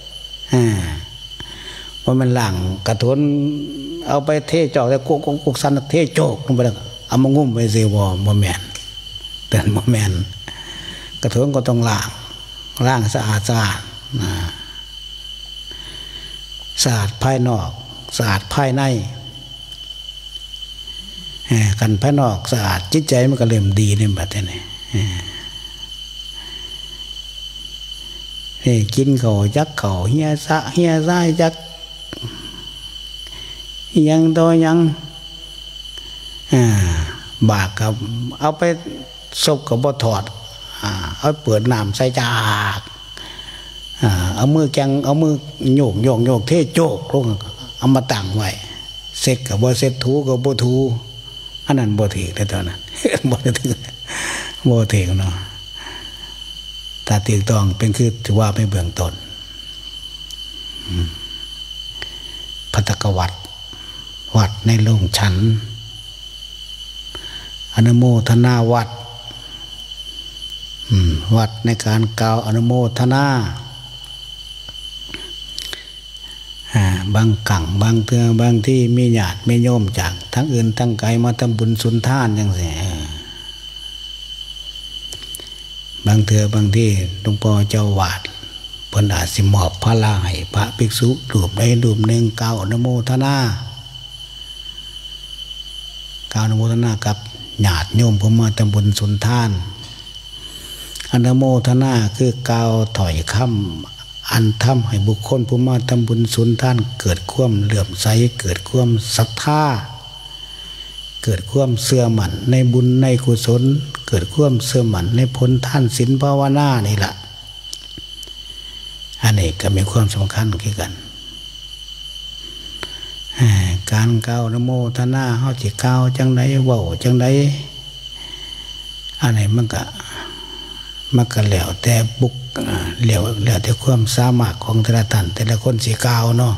Speaker 3: ว่ามันล้างกระโถนเอาไปเทจอกแต่กุกสันเทโจกลงไปแล้วเอามางุ้มไปเสียบ่แม่นแต่บ่แม่นกระโถนก็ต้องล้างสะอาดสะอาดภายนอกสะอาดภายในกันภายนอกสะอาดจิตใจมันก็เริ่มดีในบัดนี้กินเขายักเขาเฮียสะเฮียซ้ายยักยังตัวยังบากกับเอาไปศพกับบ่ถอดเอาเปิดน้ำใส่จากเอามือแกงเอามือโยกเทโจกลงเอามาตั้งไว้เสร็จกับบ่เสร็จถูกับบ่ถูอันนั้นบ่ถือแต่ตอนนั้นบ่ถือบ่ถือเนาะถ้าถูกต้องเป็นคือถือว่าไม่เบื้องต้นภัตตกวัดวัดในโรงฉันอนุโมทนาวัดวัดในการกล่าวอนุโมทนาบางกังบางเทือบางที่มีญาติมีโยมจากทั้งอื่นทั้งไกลมาทำบุญสุนทานอย่างเสียบางเทือบางที่หลวงพ่อเจ้าวาดเพิ่นอาจสิมอบพระลาให้พระภิกษุรูปใดรูปหนึ่งกล่าวอนุโมทนากล่าวอนุโมทนากับญาติโยมผู้มาทำบุญสุนทานอนุโมทนาคือกล่าวถอยคำอันทำให้บุคคลผู้มาทำบุญสุนทานเกิดความเหลื่อมใสเกิดความศรัทธาเกิดความเสื่อมั่นในบุญในกุศลเกิดความเสื่อมั่นในผลท่านศีลภาวนานี่แหละอันนี้ก็มีความสำคัญคือกันการกล่าวนโมทนาเฮาสิกล่าวจังไดเว้าจังไดอันนี้มันก็แล้วแต่บุคแล้วแต่ความสามารถของแต่ละท่านแต่ละคนสิกล่าวเนาะ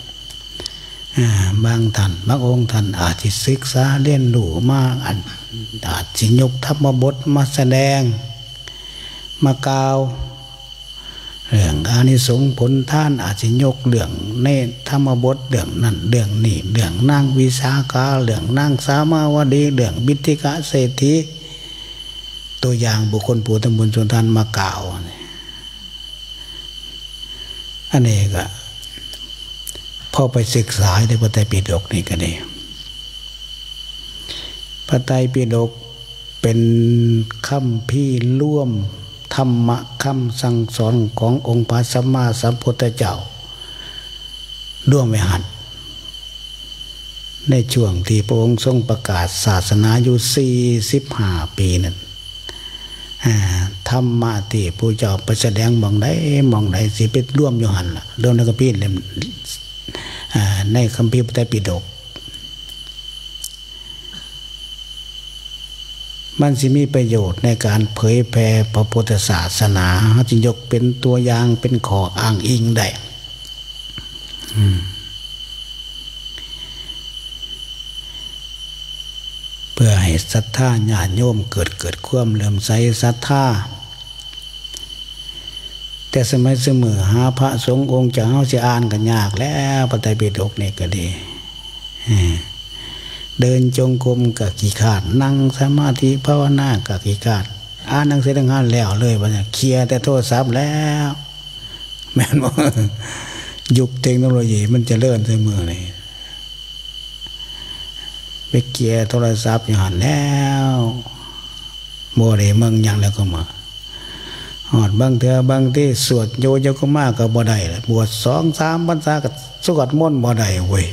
Speaker 3: บางท่านบางองค์ท่านอาจจะศึกษาเรียนรู้มาอาจจะยกธรรมบทมาแสดงมากล่าวเรื่องอานิสงส์ผลท่านอาจจะยกเรื่องในธรรมบทเรื่องนั้นเรื่องนี้เรื่องนางวิสาขาเรื่องนางสามาวดีเรื่องบิทิกะเศรษฐีตัวอย่างบุคคลผู้ทำบุญสุนทานมากล่าวอันนี้ก็พอไปศึกษาในพระไตรปิฎกนี่ก็ดีพระไตรปิฎกเป็นคัมภีร์ร่วมธรรมะคำสั่งสอนขององค์พระสัมมาสัมพุทธเจ้าร่วมไว้หัดในช่วงที่พระองค์ทรงประกาศศาสนาอยู่45 ปีนั้นธรรมะที่ผู้เจ้าไปแสดงมองใดสิไปร่วมอยู่หันล่ะเรื่องในคัมภีร์ในคัมภีร์พระไตรปิฎกมันสิมีประโยชน์ในการเผยแผ่พระพุทธศาสนาเขาจึงยกเป็นตัวอย่างเป็นข้ออ้างอิงได้เพื่อให้ศรัทธาญาติโยมเกิดความเลื่อมใสศรัทธาแต่สมัยเสมอหาพระสงฆ์องค์จะเฮาสิอ่านกันยากแล้วพระไตรปิฎกนี่ก็ดีเดินจงกรมกับขี้ขาดนั่งสมาธิภาวนากับขี้ขาดอ่านหนังสือทั้งงานแล้วเลยว่าเคลียร์แต่โทรศัพท์แล้วแม่นบ่ยุคเทคโนโลยีมันเจริญเสมอนี่ไปเคลียร์โทรศัพท์อยู่หั่นแล้วบ่ได้เมืองยังแล้วก็มาหอดบางเทื่อบางที่สวดโยก็มากก็บ่ได้บวช2-3 พรรษาก็สวดมนต์บ่ได้เว้ย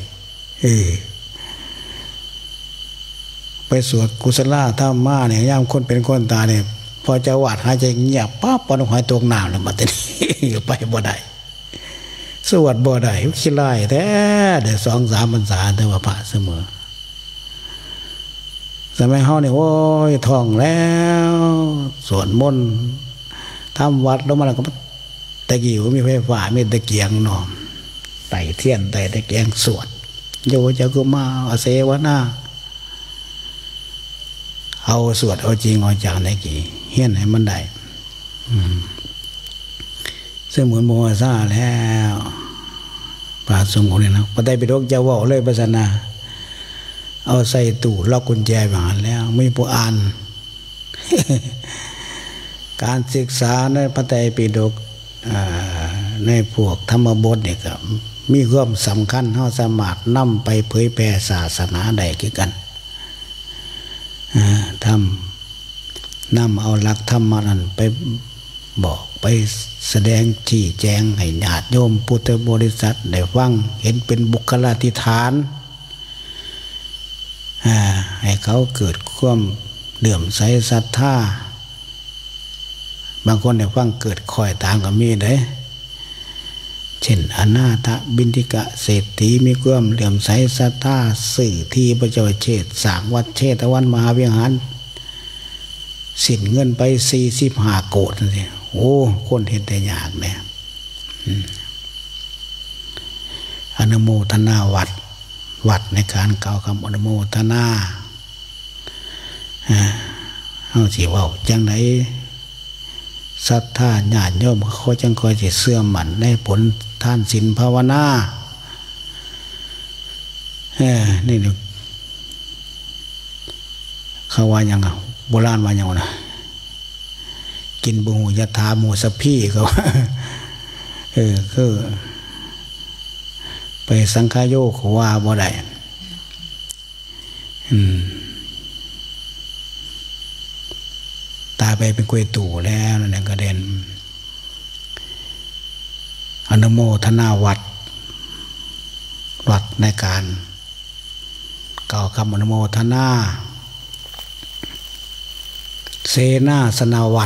Speaker 3: ไปสวดกุศลธรรมมาเนี่ยยามคนเป็นคนตายเนี่ยพอจะวาดหายใจเงียบปั๊บปนหายตกน้ำแล้วมาแต่นี้ไปบ่ได้สวดบ่ได้ขี้ไล่แท้เดี๋ยว2-3 พรรษาแต่ว่าพระเสมอสมัยเฮาเนี่ยโอ้ยท่องแล้วสวดมนต์ทำวัดแล้วมาแล้วก็ตะกี้มีไฟฟ้ามีตะเกียงเนาะไต่เทียนไต่ตะเกียงสวดโยจะก็มาอาเสวนาเอาสวดเอาจริงเอาจังในกี่เฮี้ยนให้มันได้ซึ่งเหมือนโมฮาซาแล้วพระสงฆ์คนนี้นะพระไตรปิฎกจะว่าเลยภาษณาเอาใส่ตู้ล็อกกุญแจไว้หันแล้วไม่ผู้อ่านการศึกษาในพระไตรปิฎกในพวกธรรมบทเนี่ยก็มีความสำคัญเฮาสามารถนำไปเผยแผ่ศาสนาได้คือกันนำเอาหลักธรรมนั้นไปบอกไปแสดงชี้แจงให้ญาติโยมพุทธบริษัทได้ฟังเห็นเป็นบุคลาธิฐานให้เขาเกิดความเลื่อมใสศรัทธาบางคนได้ฟังเกิดคอยตามก็มีเด้เช่นอนาถบิณฑิกะเศรษฐีมีความเหลื่อมใสศรัทธาสื่อที่พระเจ้าเชษสร้างวัดเชตวันมหาวิหารสิ้นเงินไป45 โกฏนี่โอ้คนเห็นแต่ยากเนี่ยอนุโมทนาวัดในการกล่าวคำอนุโมทนาเอาสิว่าจังไหนศรัทธาญาติโยมเขาจังคอยสิเสื่อมหมั่นในผลทานศีลภาวนานี่เขาว่ายังโบราณว่ายังนะกินบุหูยะถาหมูสะพี่เขาคือไปสังฆโยกเขาว่าบ่ได้ตายไปเป็นกล้วยตู่แล้วนั่นก็เด่นอนุโมทนาวัดในการกล่าวคำอนุโมทนาเสนาสนะวัด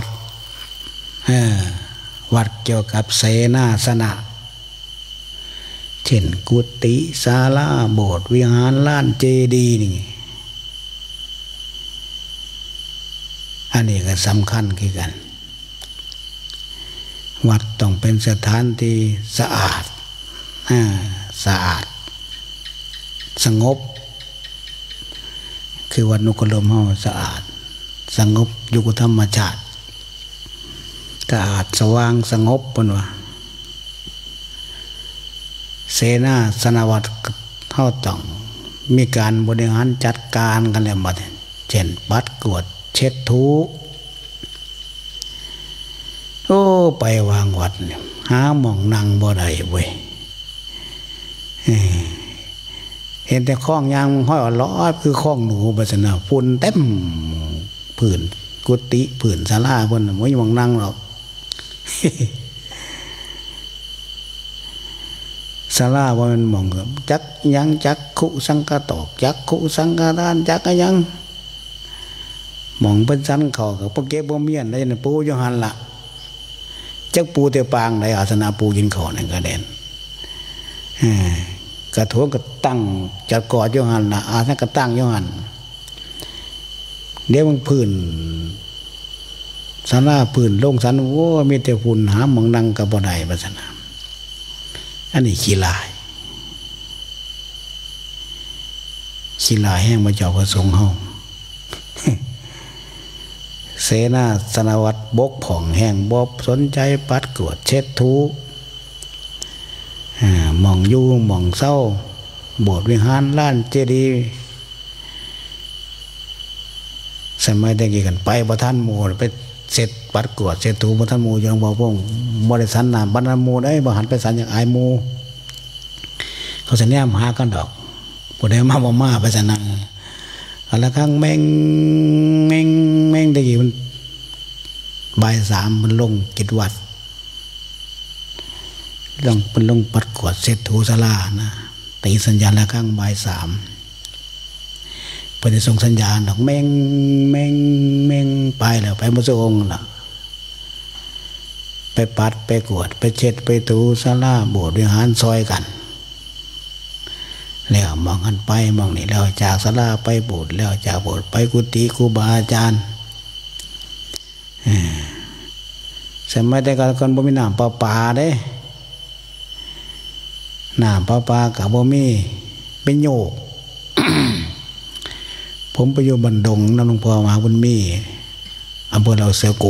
Speaker 3: วัดเกี่ยวกับเสนาสนะเช่นกุฏิศาลาโบสถ์วิหารลานเจดีย์นี่อันนี้ก็สำคัญคือกันวัดต้องเป็นสถานที่สะอาดสงบคือวัดนุกลมเฮาสะอาดสงบอยู่กับธรรมชาติสะอาดสว่างสงบปนว่าเสนาสนะวัดเฮาต้องมีการบริหารจัดการกันแล้วบัดเช่นปัดกวาดเช็ดถูโอ้ไปวางวัดหาหม่องนั่งบ่ได้เว้ยเห็นแต่คล้องยางห้อยล้อคือคล้องหนูบัดนั้นฝุ่นเต็มผื่นกุฏิผื่นศาลาเพิ่นบ่มีหม่องนั่งหรอกศาลาบ่แม่นหม่องจักยังจักขุสังฆตอกจักขุสังฆทานจักยังหม่องเพิ่นสันเข้าก็บ่เก็บบ่เมียนได้น่ะปูอยู่หั่นล่ะจักปูแต่ปางได้อาสนะปูกินข้าวนั่นก็เด่นกระโถนก็ตั้งจัดกอดอยู่หั่นน่ะอาสนะก็ตั้งอยู่หั่นเดี๋ยวมันพื้นศาลาพื้นโล่งสันโอ้มีแต่ฝุ่นหาหม่องนั่งก็บ่ได้บัดนั้นอันนี้ขี้ลายแห้งมาเจ้าพระสงฆ์เฮาเสนาสนะวัดบกผ่องแห้งบ่สนใจปัดกวาดเช็ดถูหม่องอยู่หม่องเศร้าโบสถ์วิหารลานเจดีย์สมัยตะกี้กันไปบ่ทันหมู่ไปเสร็จปัดกวาดเช็ดถูบ่ทันหมู่อยู่หลวงพ่อพงบ่ได้สันน้ำบ่ทันหมู่ได้บ่หันไปสันอย่างอายหมู่เขาสิแนมหากันดอกบ่ได้มาบ่มาไปซั่นน่ะอันละครั้งแม่งตะกี้มันบ่าย 3มันลงกิจวัตรเป็นลงปัดกวาดเสร็จถูศาลานะตีสัญญาณละครั้งบ่าย 3เพิ่นสิส่งสัญญาณดอกแม่งไปแล้วไปบ่ส่งล่ะไปปัดไปกวาดไปเช็ดไปถูศาลาโบสถ์วิหารซอยกันแล้วมองกันไปมองนี่แล้วจากศาลาไปโบสถ์แล้วจากโบสถ์ไปกุฏิครูบาอาจารย์สมัยแต่ก่อนบ่มีน้ำประปาเด้น้ำประปาก็บ่มีเป็นโยก ผมไปอยู่บันดงนำหลวงพ่อมหาบุญมีอำเภอเราเสือกุ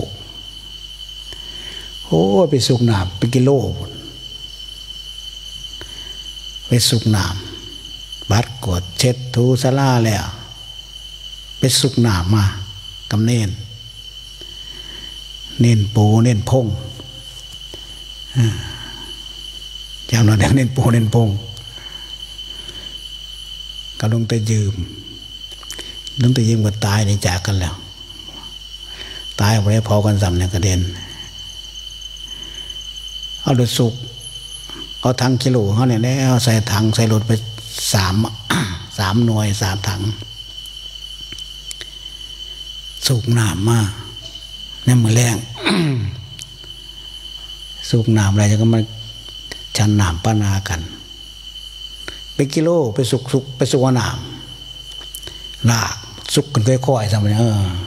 Speaker 3: โอ้ไปสุกน้ำเป็นกิโลไปสุกน้ำบัดกดเช็ดถูศาลาแล้วไปสุกน้ำมากำเนนปูเน้นพงอย่างนั้นอย่างเน้นโปเน้นพงก็ลงแต่ยืมก็ตายในจากกันแล้วตายไปพอกันซ้ำเนี่ยกระเด็นเอารถสุกเอาถังกิโลเขาเนี่ยเอาใส่ถังใส่รถไปสามหน่วย3 ถังสูบน้ำมาเนี่ยมือแรง สูบน้ำอะไรจะก็มาชันน้ำปานากันไปกิโลไปสุกไปสุกน้ำลากสุกกันค่อยๆทำไป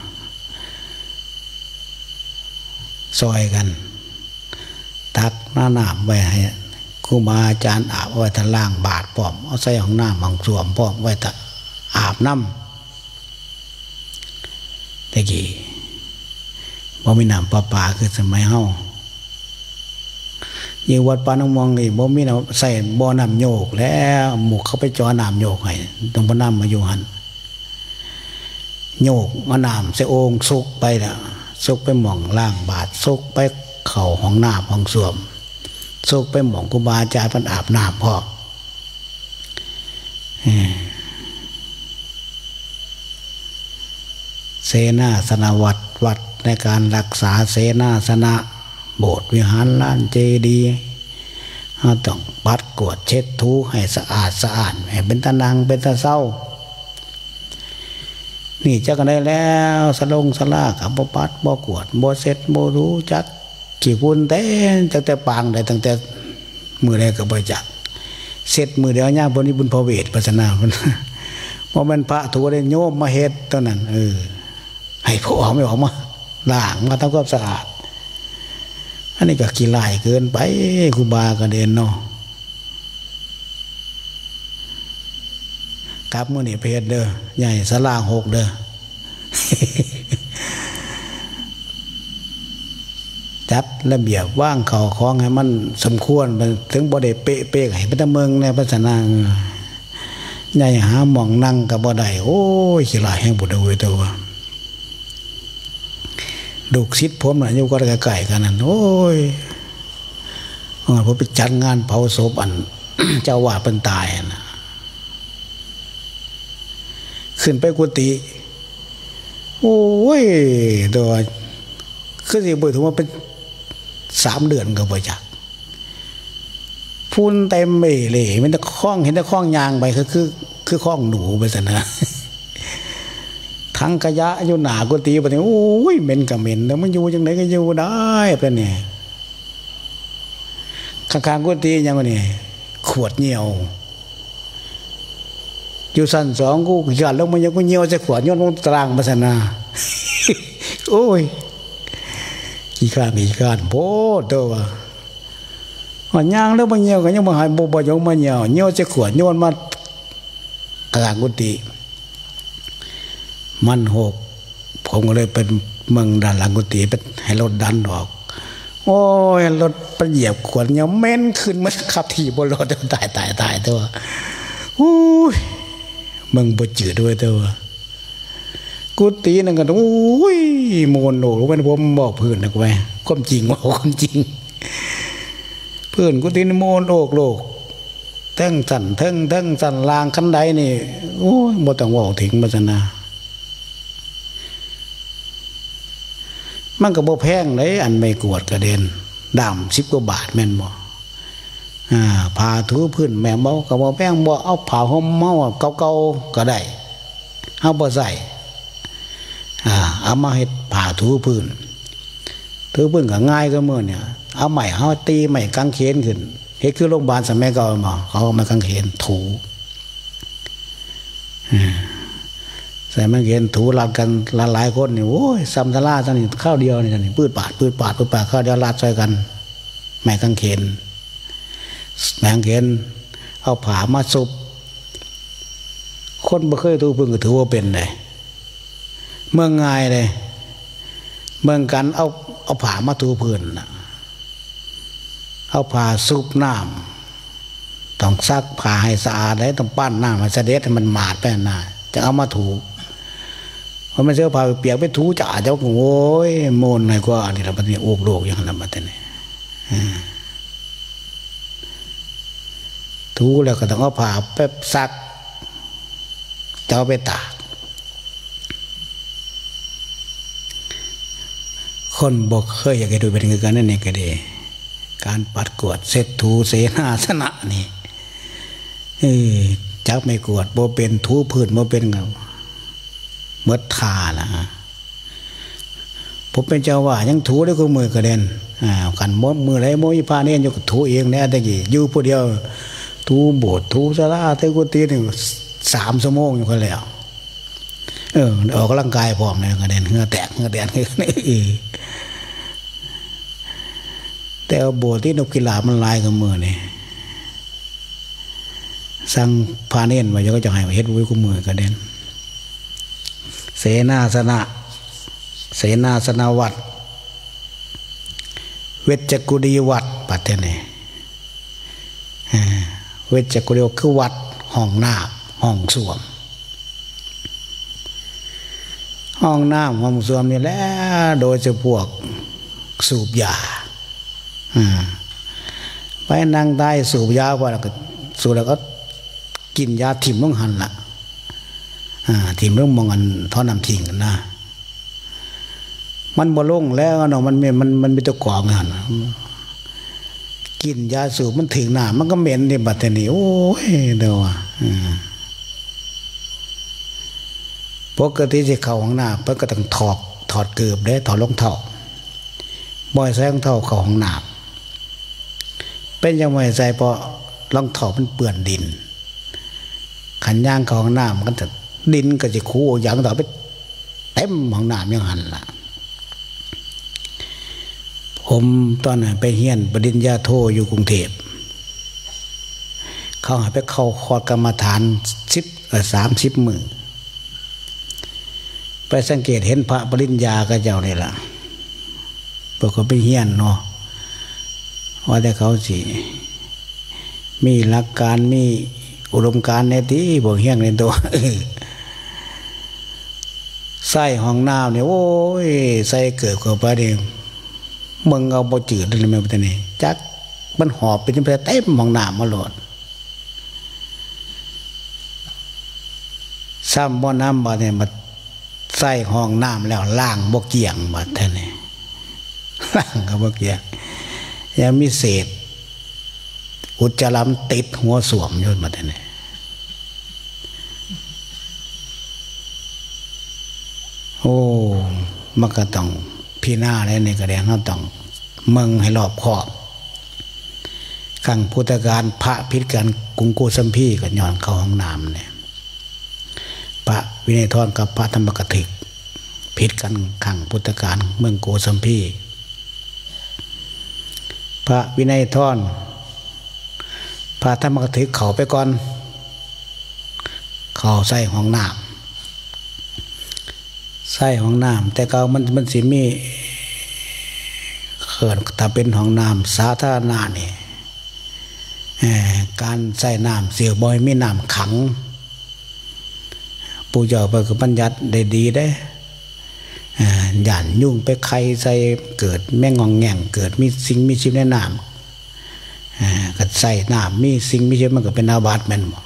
Speaker 3: ซอยกันตักหน้าน้ำไว้ให้ครูบาอาจารย์อาบไว้ทะล่างบาทพร้อมเอาใส่ของน้ำของสวมพร้อมไว้ทะอาบน้ำตะกี้บ่มีน้ำประปาคือสมัยเฮายิ่งวัดปาน้ำมองนี่บ่มีน้ำใส่บ่อน้ำโยกแล้วหมู่เขาไปจ่อน้ำโยกให้ต้องบ่น้ำมาอยู่หันโยกมาน้ำใส่โอ่งซุกไปแล้วซุกไปหม่องล่างบาทซุกไปเข่าห้องน้ำห้องส้วมซุกไปหม่องครูบาอาจารย์เพิ่นอาบน้ำพ่อเสนาสนวัดในการรักษาเสนาสนะโบสถ์วิหารลานเจดีย์ต้องปัดกวาดเช็ดถูให้สะอาดให้เป็นตะนังเป็นตะเศร้านี่จะกันได้แล้วสลากับบ่ปัดบ่กวดบ่เซ็ดบ่รู้จักขี้ฝุ่นเต้นตั้งแต่ปางได้ตั้งแต่มือแรกก็บ่จักเสร็จมือเดียวย่างบนนี้บุญพระเวทปัสนาเพราะมันพระถูได้โยมมาเฮ็ดตอนนั้นให้พวกไม่ออกมาล้างมาทำความสะอาดอันนี้ก็ขี้ลายเกินไปครูบากระเด็นเนาะกลับมื้อนี้เพชรเด้อใหญ่ศาลา6เด้อ จัดระเบียบว่างเขาคล้องให้มันสมควรถึงบ่ได้เป๊ะๆให้เป็นตะเมืองในภาษานาใหญ่หาหม่องนั่งก็บ่ได้โอ้ยขี้ลายแห่งบ่ได้เว้ยตัวลูกศิษย์ผมน่ะอยู่ก็ใกล้ๆกันนั่นโอ้ยผมไปจัดงานเผาศพอัน เจ้าวาดเพิ่นตายนะขึ้นไปกุฏิโอ้ยตัวคือสิบ่ถือว่าเป็น3 เดือนก็บ่จักฝุ่นเต็มเลยมันตะข้องเห็นตะข้องยางไปคือข้องหนูไปซั่นนะทั้งขยะอยู่หน้ากุฏิบัดนี้โอ้ยเหม็นก็เหม็นแล้วมันอยู่จังได๋ก็อยู่ได้เพิ่นนี่ข้างๆกุฏิยังว่านี่ขวดเหนียวอยู่ชั้น2กูหยาดลงมายังกูเหนียวใส่ขวดโยนลงตารางมาซั่นน่ะโอ้ยขี้ข้านโพดตัวว่าย่างแล้วบ่เหนียวก็ยังบ่หายบ่ยงมาเหนียวใส่ขวดโยนมากลางกุฏิมัน6ผมก็เลยเป็นเมืองด้านหลังกุฏิไปให้รถดันออกโอ้ยรถไปเหยียบขวดเหนียวเหม็นขึ้นมันขับขี่บนรถตายตัวอู้ยมึงบ่จืดด้วยตัวกุฏินั่นก็อุ้ยโมนโหนเป็นผมบอกเพื่อนนะกูไปความจริงว่าความจริงเพื่อนกุฏินี่โมนโลกทั้งสั่นลางคันใดนี่โอ้ยบ่ต้องว่าถึงมาซะนะมันก็บ่แพงเลยอันไม่กวดกระเด็นดำ10 กว่าบาทแม่นบ่ผ้าถูพื้นแม่บ่ก็บ่แพงบ่เอาผ้าห่มเฮาเก่าๆก็ได้เฮาบ่ใส่เอามาเฮ็ดผ้าถูพื้นก็ง่ายก็มื้อเนี่ยเอาไม้เฮาตีไม้กางเขนขึ้นเฮ็ดคือโรงพยาบาลสมัยเก่าบ่เขาเอาไม้กางเขนถูใส่ไม้กางเขนถูลาดกันหลายคนนี่โอ้ยซ้ำศาลาซั่นนี่ข้าวเดียวนี่ซั่นนี่ปืดปาดข้าวเดียวลาดใส่กันไม้กางเขนเอาผ้ามาซุบคนบ่เคยถูพื้นก็ถือว่าเป็นได้เมืองง่ายเลยเมืองกันเอาผ้ามาถูพื้นเอาผ้าซุบน้ำต้องซักผ้าให้สะอาดเลยต้องปั้นน้ำให้เสด็จให้มันหมาดไปน่ะจะเอามาถูเพราะมันเสื้อผ้าเปียกไปถูจ่าเจ้าโอ้ยโมนหน่อยกว่านี่ละบัดนี้โอกโลกอย่างนั้นบัดนี้ถูแล้วก็ต้องเอาผ้าไปซักจะเอาไปตากคนบอกเคยอยากให้ดูเป็นกันนั่นเองก็ดีการปัดกวาดเช็ดถูเสนาสนะนี่จักไม่กวาดบ่เป็นถูพื้นบ่เป็นเงาเมื่อทานะผมเป็นเจ้าว่ายังถูได้ก็มือกระเด็นกันมือไรมือพาเนี่ยอยู่กับถูเองเนี่ยแต่กี่อยู่ผู้เดียวถูโบสถ์ถูศาลาเทกุฏินี่3 ชั่วโมงอยู่คนแล้วออกกำลังกายพร้อมเลยกระเด็นเหงื่อแตกเหงื่อแดงแต่โบสถ์ที่นกกีฬามันลายกับมือนี่สั่งพาเนียนไว้ก็จะให้เฮ็ดไว้กับมือกระเด็นเสนาสนะวัดเวชกุฎีวัดปัตเตเนเวชกุฎีคือวัดห้องน้ำห้องส้วมห้องน้ำห้องส้วมนี่แหละโดยจะพวกสูบยาไปนั่งได้สูบยาว่าแล้วก็สูบแล้วก็กินยาถิ่มลงหันละถิ่มลงมองกันท่อนำทิ้งกันนะมันบ่ลงแล้วเนาะมันมีตัวกรองหันกินยาสูบมันถึงหน้ามันก็เหม็นในบัดนี้โอ้ยเด้อว่ะปกติสิเข้าห้องน้ำเพิ่นก็ต้องถอดเกือบได้ถอดรองเท้าบ่ใส่รองเท้าเข้าห้องน้ำเป็นยังไงใส่เพราะรองเท้ามันเปื้อนดินขันย่างเข้าห้องน้ำมันก็จะดินก็สิคูอย่างต่อไปเต็มห้องน้ำอย่างหันล่ะผมตอนนั้นไปเฮียนปริญญาโทอยู่กรุงเทพเขาหาไปเข้าคอร์สกรรมฐาน30 มื้อไปสังเกตเห็นพระปริญญาก็เจ้านี่ล่ะพวกเขาไปเฮียนเนาะว่าแต่เขาสิมีหลักการมีอุดมการณ์ในที่บ่เฮียงในตัวใส่ห้องน้ำเนี่ยโอ้ยใส่เกิดเข้าไปนี่มึงเอาบ่จืดเลยแม่บ่ทันนี่จักมันหอบไปจนเต็มห้องน้ำมาโลดซ้ำบ่น้ำบ่เนี่ยมาใส่ห้องน้ำแล้วล้างบ่เกี่ยงบ่ทันนี่ล้างก็บ่เกี่ยงยังมีเศษอุจจาระติดหัวสวมอยู่บ่ทันนี่โอ้มันก็ต้องพี่หน้าแล้วนี่ก็แดงเราต้องมึงให้รอบคอบขังพุทธการพระพิษกันกรุงโกสัมพีกันย้อนเข้าห้องน้ำเนี่ยพระวินัยทรกับพระธรรมกถึกพิษกันขังพุทธการเมืองโกสัมพีพระวินัยทรพระธรรมกถึกเขาไปก่อนเขาใส่ห้องน้ำใส่ห้องน้ำแต่ก็มันสิมีเกิดถ้าเป็นห้องน้ำสาธารณะนี่การใส่น้ำเสียบ่อยมีน้ำขังปู่เจ้าเพิ่นก็บัญญัติได้ดีได้หย่านยุ่งไปไข่ใส่เกิดแม่งองแง่งเกิดมีสิ่งมีชีวิตในน้ำก็ใส่น้ำมีสิ่งมีชีวิตมันก็เป็นอาบัติแม่นบ่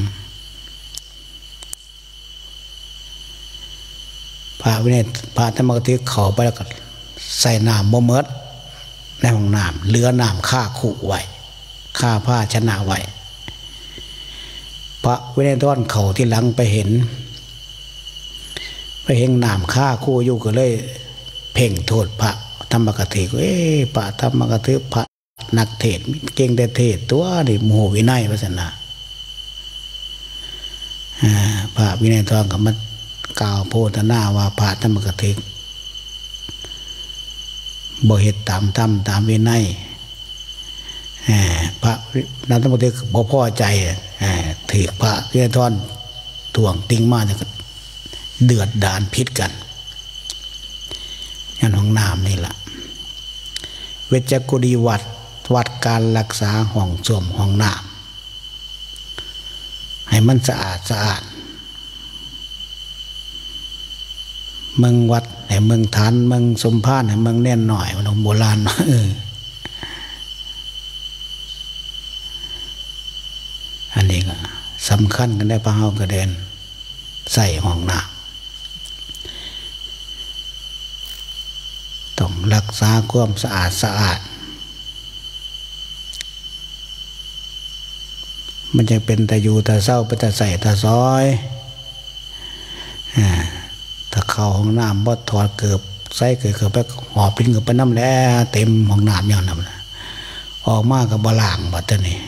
Speaker 3: พระวินัยพระธรรมกถึกเขาไปแล้วก็ใส่น้ำบ่หมดในห้องน้ำเหลือน้ำฆ่าขู่ไว้ฆ่าผ้าชนะไว้พระวินัยทรเขาที่หลังไปเห็นน้ำฆ่าคู่อยู่ก็เลยเพ่งโทษพระธรรมกถึกพระธรรมกถึกพระนักเทศเก่งแต่เทศตัวนี่โมโหวินัยพระสนะพระวินัยทรก็มากล่าวโพธนาว่าพระธรรมกถึกบ่เฮ็ดตามธรรมตามวินัยพระนันทมติบ่พอใจถือพระวินัยทรถ่วงติงมาเนี่ยก็เดือดดาลพิษกันอย่างห้องน้ำนี่แหละเวชกุฎีวัดการรักษาห้องส้วมห้องน้ำให้มันสะอาดเมืองวัดให้เมืองฐานเมืองสมภารให้เมืองแน่นหน่อยมันโบราณสำคัญกันได้พระเฮากระเด็นใส่ห้องน้ำต้องรักษาความสะอาดมันจะเป็นตะยูตะเศร้าเป็นตะใส่ตะซ้อยถ้าเข้าห้องน้ำบ่ถอดเกือบใส่เกือบไปหอบลิ้นเกือบไปน้ำแล้วเต็มห้องน้ำอย่างนั้นออกมากับบล่างบัดนี้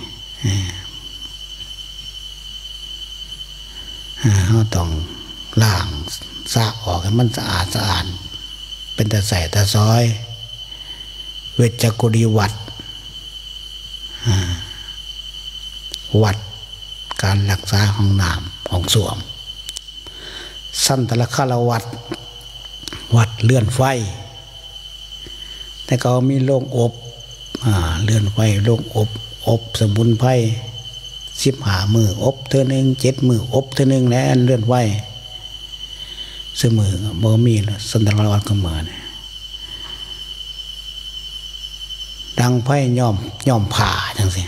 Speaker 3: เราต้องล้างสะออกให้มันสะอาดเป็นตะใส่ตะซ้อยเวชกุฎีวัดวัดการรักษาห้องน้ำห้องส้วมสันตละคารวัดเลื่อนไฟแต่ก็มีโรงอบเลื่อนไฟโรงอบสมุนไพร15 มื้ออบเท่านึง7 มื้ออบเท่านึงแล้วเลื่อนไฟเสมอบ่มีแล้วสันตละคารวัดก็เหมือนดังไฟย่อมผ่าจังซี่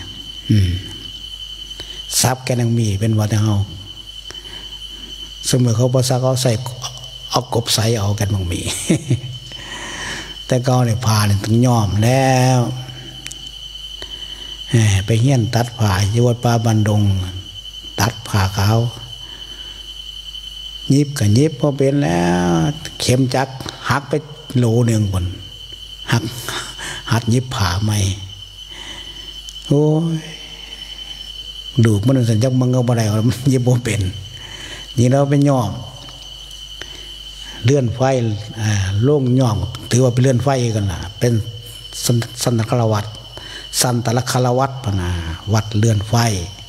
Speaker 3: ซับแกนังมีเป็นวัดเฮาเสมอเขาบ่ซักเขาใส่เอากบใส่เอากันบางมี แต่ก็เนี่ยผ่าเนี่ยต้องย่อมแล้วไปเฮี้ยนตัดผ่าอยู่วัดป่าบันดงตัดผ่าขาวยิบกับยิบพอเป็นแล้วเข็มจักหักไปโลนึงบนหักยิบผ่าใหม่โอ้ยดูมันสัญญามันก็บ่ได้มันยิบบ่เป็นนี่เราเป็นย่อมเลื่อนไฟโล่งย่อมถือว่าเป็นเลื่อนไฟกันล่ะเป็นสันตละคารวัดสันตละคารวัดพนาวัดเลื่อนไฟ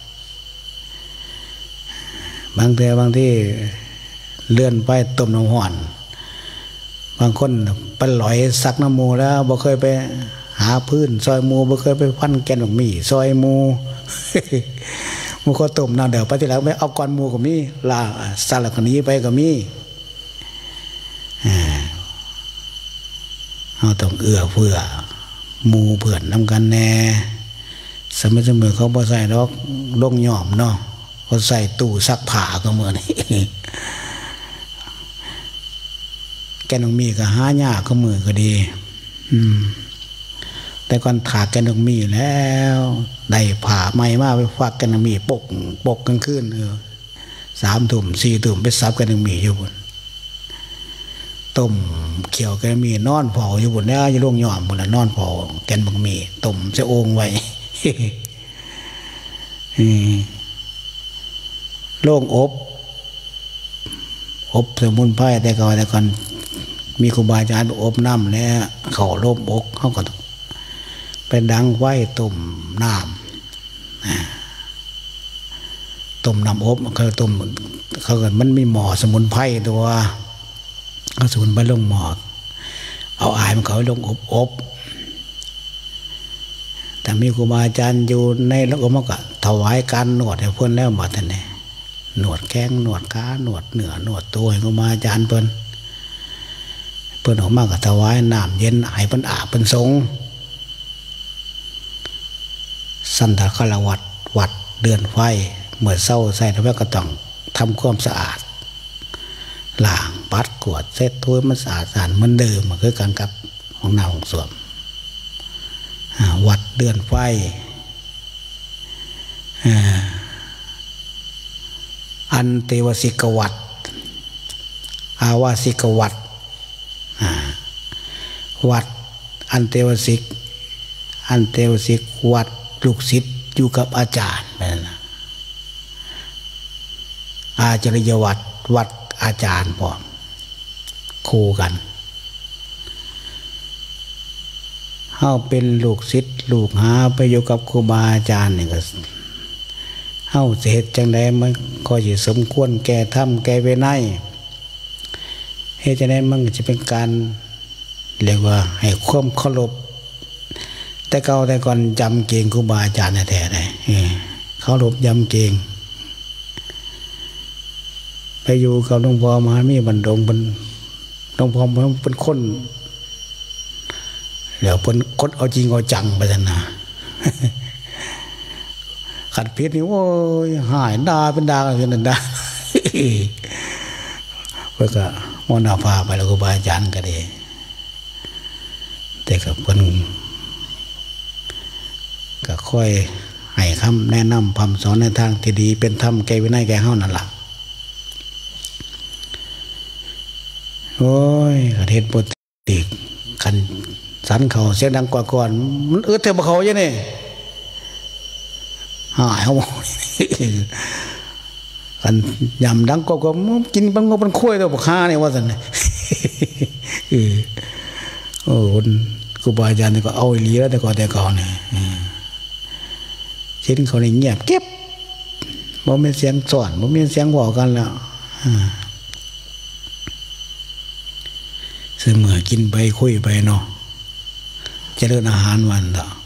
Speaker 3: บางที่เลื่อนไฟต้มน้ำห้อนบางคนไปหลอยซักน้ำมูแล้วบ่เคยไปหาพื้นซอยมูบ่เคยไปพันแกนหมกมีซอยมูมูก็ต้มน้ำเดือดไปที่แล้วไม่เอาก้อนมูกับมีลาสลักคนนี้ไปกับมีเอาต้องเอื้อเฟื้อมูเผื่อนนำกันแน่สมัยเสมอเขาบ่ใส่ดอกลงย่อมเนาะเขาใส่ตู้ซักผ้าก็เหมือนนี่แกนมีก็หายากก็มือก็ดีแต่ก่อนถากแกนมีแล้วได้ผ่าใหม่มาไปฟักแกนมีปกกลางคืน3 ทุ่ม 4 ทุ่มไปซับแกนมีอยู่บนต้มเขียวแกนมีนอนเผาอยู่บนนี้จะล่วงย่อมบนแล้วนอนเผาแกนบังมีต้มจะโอ่งไว้โล่งอบสมุนไพรแต่ก่อนมีครูบาอาจารย์อบน้ำแล้วเขาโล่มอกเขาก็เป็นดังไว้ต้มน้ำอบเขาต้มเขาเกิดมันมีหม้อสมุนไพรตัวเขาสมุนไพรลงหม้อเอาอายมันเขาลงอบแต่มีครูบาอาจารย์อยู่ในแล้วก็มันก็ถวายการนวดให้เพื่อนแล้วหมดท่านเนี่ยนวดแข้งนวดขาหนวดเหนือนวดตัวให้ครูบาอาจารย์เพื่อนออกมาก็ถวายน้ำเย็นให้เพิ่นอาบเพิ่นสงสันตละคารวัดเดือนไฟเมื่อเศร้าใส่ทำให้ก็ต้องทำความสะอาดล้างปัดกวาดเช็ดถ้วยมันสะอาดเหมือนเดิมมันคือกันกับของน้ำของส้วมวัดเดือนไฟอันเตวสิกวัดอาวาสิกวัดวัดอันเตวสิกวัดลูกศิษย์อยู่กับอาจารย์นั่นนะอาจริยวัดอาจารย์พร้อมคู่กันเฮาเป็นลูกศิษย์ลูกหาไปอยู่กับครูบาอาจารย์นี่ก็เฮาสิเฮ็ดจังได๋มันก็สิสมควรแก่ธรรมแก่วินัยเฮ็ดจังได๋มันก็สิเป็นการเรียกว่าให้ความเคารพแต่ก่อนจำเก่งครูบาอาจารย์แท้ๆเลยเคารพยำเก่งไปอยู่กับหลวงพ่อมหามีบรรดงเป็นหลวงพ่อเป็นคนเดี๋ยวเป็นคนเอาจริงเอาจังไปนะขัดพิษนี่โอ้ยหายด่าเป็นด่ากันเป็นด่าเพื่อก็มอนาพาไปแล้วก็บาอาจารย์ก็ดีแต่กับคนก็ค่อยให้คำแนะนำคำสอนในทางที่ดีเป็นธรรมแก่วินัยแก่เฮานั่นล่ะโอ้ยกระเทศปติขันสันเขาเสียงดังกว่าก่อนมันเท่าเขาอย่างนี้หายเขากันยำดังกว่ามันกินปังงเป็นคุ้ยตัวข้าเนี่ยว่าสันโอ้ครูบาอาจารย์ก็เอาอีหลีแล้วแต่ก่อนเนี่ยเช่นเขาเนี่ยเงียบเก็บบ่มีเสียงสอนบ่มีเสียงบอกกันแล้วเสมอกินไปคุยไปเนาะเจริญอาหารวันเนาะ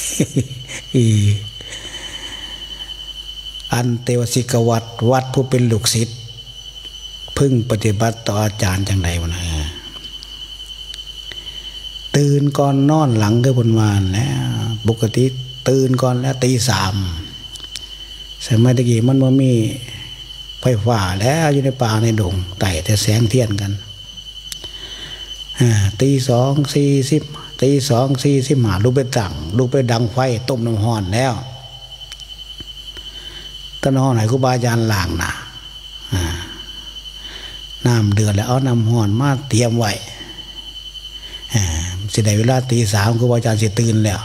Speaker 3: อันเตวสิกวัดวัดผู้เป็นลูกศิษย์พึ่งปฏิบัติต่ออาจารย์จังไดวะนะตื่นก่อนนอนหลังก็บนวานแล้วปกติตื่นก่อนแล้วตี 3สมัยตะกี้มันมีไฟฟ้าแล้วอยู่ในป่าในดงไต่แต่แสงเทียนกันตี 2:40ตี 2:45ลูกไปดังไฟต้มน้ำห้อนแล้วตอนนอนไหนครูบาอาจารย์ล้างนะน้ำเดือดแล้วเอาน้ำห้อนมาเตรียมไว้สิได้เวลาตี 3ครูบาอาจารย์สิตื่นแล้ว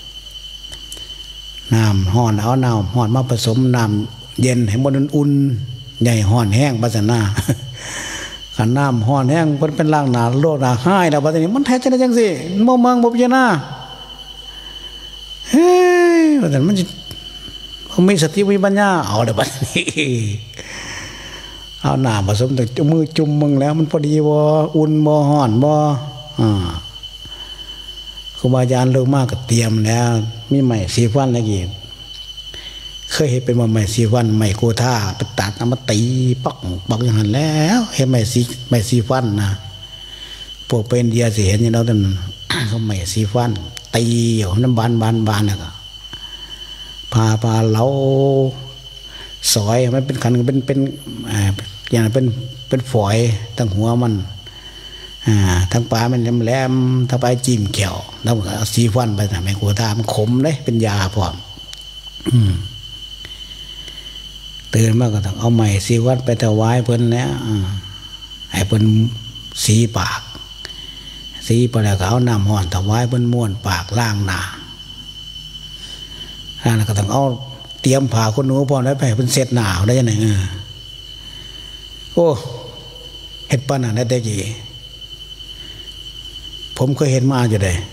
Speaker 3: น้ำห้อนเอาน้ำห้อนมาผสมน้ำเย็นให้มันอุ่นใหญ่ห้อนแห้งภาษาหน้าขันน้ำห้อนแห้งมันเป็นล่างหนาโลดหนาห้ายแล้วภาษานี้มันแท้จะได้จังสิมองเมืองบ่พิจารณาเฮ้ยภาษามันเขามีสติวิปัญญาเอาเดี๋ยวบัดนี้เอาหน้าผสมแต่มือจุ่มมึงแล้วมันพอดีบ่อุ่นบ่ห้อนบ่ครูบาอาจารย์เลิกมากก็เตรียมแล้วมีไม้สีฟันอะไรกี่เคยเห็นเป็นไม้สีฟันไม้โกธาไปตัดน้ำมาตีปักอย่างนั้นแล้วเห็นไม้สีฟันนะพวกเป็นเดียสิเห็นอย่างเราแต่เขาไม้สีฟันตีอยู่น้ำบานนะก็พาเล้าสอยมันเป็นขันเป็นอย่างเป็นฝอยตั้งหัวมันทั้งปลามันแหลมทั้งปลาจิ้มเขียวแล้วเอาสีฟันไปทำให้กูทามันขมเลยเป็นยาพร้อมตื่นมากก็ต้องเอาใหม่สีฟันไปถวายเพิ่นแล้วให้เพิ่นสีปากสีไปแล้วก็เอาน้ำห่อนถวายเพิ่นม้วนปากล้างหน้าแล้วก็ต้องเอาเตรียมผ่าคนหนูพร้อมแล้วไปเพิ่นเสร็จหนาวได้ยังไงโอ้เห็ดปั้นอ่ะได้กี่ผมเคยเห็นมาอยู่เลย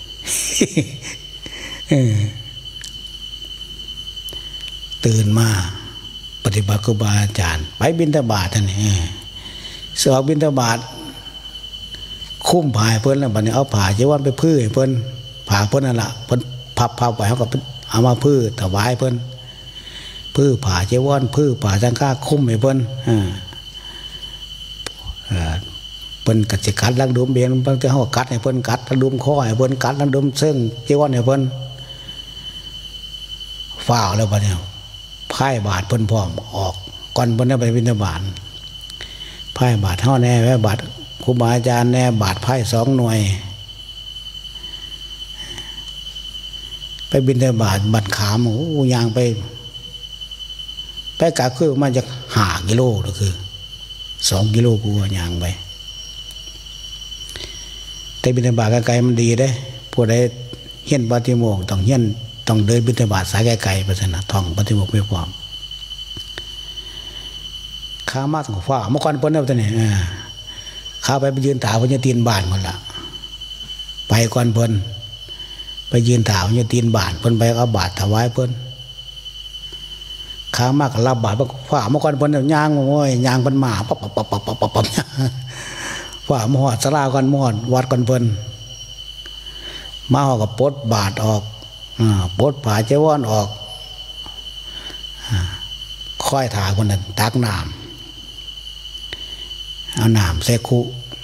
Speaker 3: ตื่นมาปฏิบัติครูบาอาจารย์ไปบิณฑบาตท่านนี่เสือบิณฑบาตคุ้มผ่าเพิ่นแล้วบัดนี้เอาผ่าเจวันไปพื้นเพิ่นผ่าเพิ่นนั่นแหละเพิ่นพับไปเขาก็เอามาพื้นถวายเพิ่นพื้นผ่าเจวันพื้นผ่าจังก้าคุ้มให้เพิ่นเพิ่นกัดสิกัดลังดุมเบียนบางทีเขากัดให้เพิ่นกัดลังดุมข้อให้เพิ่นกัดลังดุมเส้นเจ้าวันให้เพิ่นฝ่าแล้วบัดนี้พ่ายบาทเพิ่นพร้อมออกก่อนเพิ่นได้ไปบิณฑบาตพ่ายบาทเท่าแน่แม่บาทครูบาอาจารย์แน่บาทพ่าย2 หน่วยไปบิณฑบาตบัดขามโอ้ยางไปกะคือมาจาก5 กิโลก็คือ2 กิโลกูยางไปแต่บิณฑบาตไกลๆมันดีได้ผู้ใดเฮียนปฏิโมกข์ต้องเฮียนต้องเดินบิณฑบาตสายไกลๆไปซะนะท่องปฏิโมกข์ไม่พร้อมข้ามาทางฟ้าเมื่อก่อนเพิ่นเอาแต่นี่ข้าไปยืนถามพญาตีนบ้านหมดละไปก่อนเพิ่นไปยืนถามพญาตีนบ้านเพิ่นไปเอาบาตรถวายเพิ่นข้ามากรับบาตรฟ้าเมื่อก่อนเพิ่นย่างโอ้ยย่างเพิ่นมาปั๊บฝ่ามหอดสลากันมหอดวัดกันเพิ่นมาหอกับปดบาทออกปดผ่าเจ้าว่อนออกค่อยถ่ายคนนั้นตักน้ำเอาน้ำใส่คุ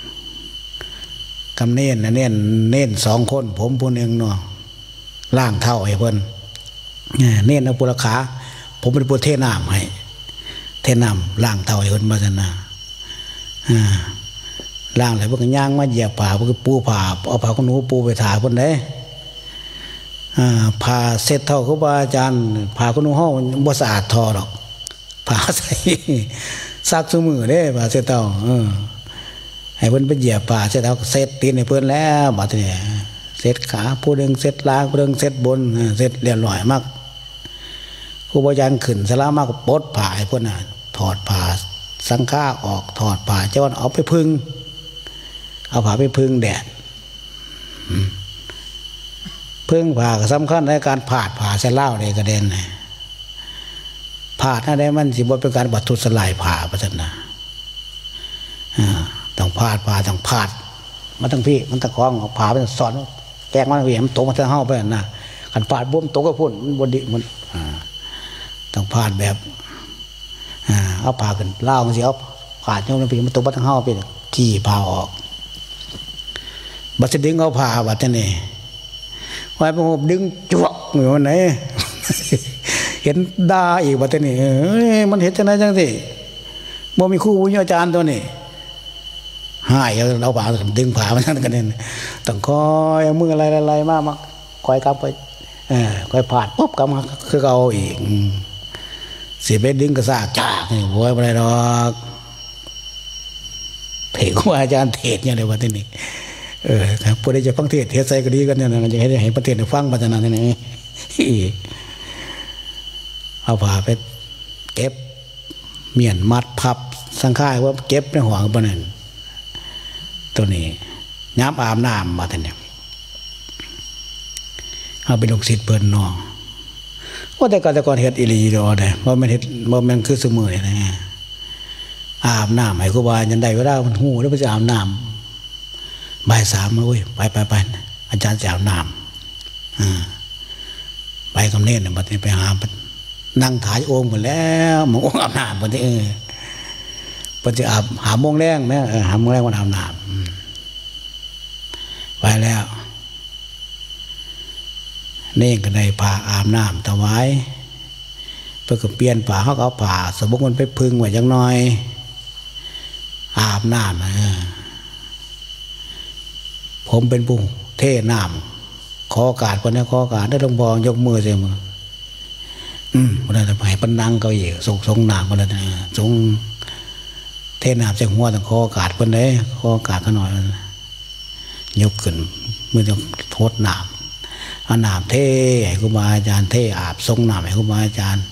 Speaker 3: กำเน้นเน้น2 คนผมผู้หนึ่งเนาะล่างเท่าไอ้เพิ่นเน้นเอาปุระขาผมเป็นผู้เทน้ำให้เทน้ำล้างเท่าให้คนมาสนาล่างเลยพวกย่างมาเหยียบผ่าพวกปูผ่าเอาผ่าขนูปูไปถ่าคนไหนผ่าเสร็จเท่าครูบาอาจารย์ผ่าขนูห้องบ่สะอาดทอหรอกผ่าใส่ซักสมือเด้ผ่าเสร็จเท่าให้เพิ่นไปเหยียบผ่าเสร็จเท่าเสร็จตีนให้เพิ่นแล้วบัดนี้เสร็จขาผู้เดิงเสร็จล่างผู้เดิงเสร็จบนเสร็จเรียบร้อยมากครูบาอาจารย์ขึ้นสลามากปลดผ่าให้เพิ่นถอดผ่าสังฆาออกถอดผ่าเจ้าเอาไปพึ่งเอาผ่าไปพึ่งแดดพึ่งผ่าก็สำคัญในการผ่าใส่เล่าในกระเด็นผ่าถ้าได้มันสิบ่เป็นการบัดทุสลายผ่าประจันนะต้องผ่าต้องผ่ามันต้องพี่มันตะคองเอาผ่าไปสอนแกงมันเหวี่ยงตกมาทางเฮ้าไปนะขันผ่าบุ้มตกก็พุ่นมันบดีมันต้องผ่าแบบเอาผ่าขึ้นเล่ามันสิเอาผ่าโยมพี่มันตกมาทางเฮ้าไปขี่ผ่าออกบัดดึงเอาผ่าบัดนี่ไว้ผมดึงจวกเหมือนไหนเห็นด่าอีกบัดนี่มันเห็นจังไหนจังสิบ่มีครูวิญญาจารย์ตัวนี้หายเราผ่าดึงผ่ามันนั่นกันเนี่ยต้องคอยมืออะไรมากคอยกลับไปคอยผ่าปุ๊บกลับมาคือเอาอีกเสียไปดึงกระซากจากนี่โว้ยอะไรหรอกเทศของอาจารย์เทศเนี่ยเลยบัดนี่ครับพวกนี้จะฟังเทศใส่ก็ดีกันเนี่ยนะจะให้ประเทศฟังปัจจุบันนี่เอาผ่าไปเก็บเมียนมัดพับสังขารว่าเก็บในหัวกันนั่นตัวนี้ย้ำอาบน้ำมาท่านเนี่ยเอาไปลงศิษย์เปิ้นน้องว่าแต่ก่อนเฮ็ดอิลีดอเนี่ยว่ามันเฮ็ดว่ามันคือสมือนะอาบน้ำให้ครูบายันได้เวลามันหูแล้วมันจะอาบน้ำบ่าย 3มาเว้ยไปอาจารย์จะอาบน้ำไปกับเนตรบัดนี้ไปหานั่งถ่ายโอ่งหมดแล้วมองโอ่งอาบน้ำบัดนี้บัดจะอาบหาโมงแรงนะหาโมงแรงวันอาบน้ำไปแล้วเน่งก็ได้ผ่าอาบน้ำถวายเพื่อก็เปลี่ยนผ่าเขาเอาผ่าสมบุกมันไปพึ่งไว้จังน้อยอาบน้ำผมเป็นผู้เทน้ำขอโอกาสคนนี้ขอโอกาสได้หลวงพ่อยกมือเสียมือวันนั้นไปปันนังเกาอีกส่งน้ำวันนั้นส่งเทน้ำใส่หัวต้องขอโอกาสคนนี้ขอโอกาสเขาหน่อยยกขึ้นมือต้องโทษน้ำเอาน้ำเทให้ครูบาอาจารย์เทอาบส่งน้ำให้ครูบาอาจารย์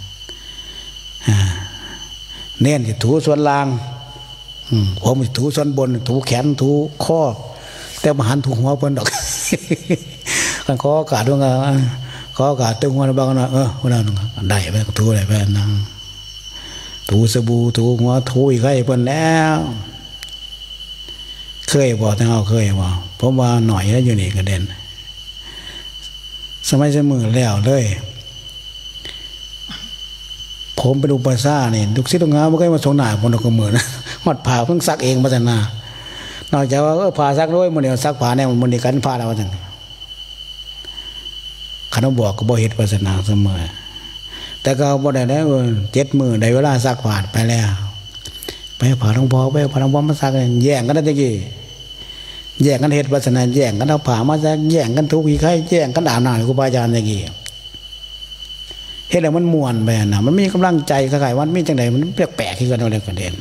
Speaker 3: เน้นจะถูส่วนล่างผมจะถูส่วนบนถูแขนถูข้อแต่มหันถูหัวเพิ่นดอกกันขอโอกาสด้วยกันขอโอกาสตึงหัวบางนะวันนั้นได้ไปถูอะไรไปนั่งถูสบู่ถูหัวถูอีกให้เพิ่นแล้วเคยบอกทั้งเอาเคยบอกผมว่าหน่อยแล้วอยู่นี่กระเด็นสมัยเสมอแล้วเลยผมเป็นอุปสาเนี่ยทุกสิ่งทุกอย่างมันก็มาสงหน้าผมก็เหมือนนะหมดผ่าเพิ่งซักเองมาแต่นานอกจากว่าผ่าซักด้วยมันเดียวซักผ่าเนี่ยมันดีกันผ่าแล้วจังขนมบอกก็บ่เฮ็ดศาสนาเสมอแต่ก็บ่ได้แล้ว7 มื้อได้เวลาซักผ่าไปแล้วไปผ่าหลวงพ่อไปผ่าหลวงพ่อมาซักแย่งกันได้ตะกี้แย่งกันเฮ็ดศาสนาแย่งกันเอาผ่ามาซักแย่งกันทุกข์ไข้แย่งกันอาบน้ำครูบาอาจารย์ตะกี้เฮ็ดแล้วมันม่วนไปน่ะมันมีกำลังใจคล้ายๆว่ามีจังได๋มันแปลกๆคือกันเอาเลยกันเด่น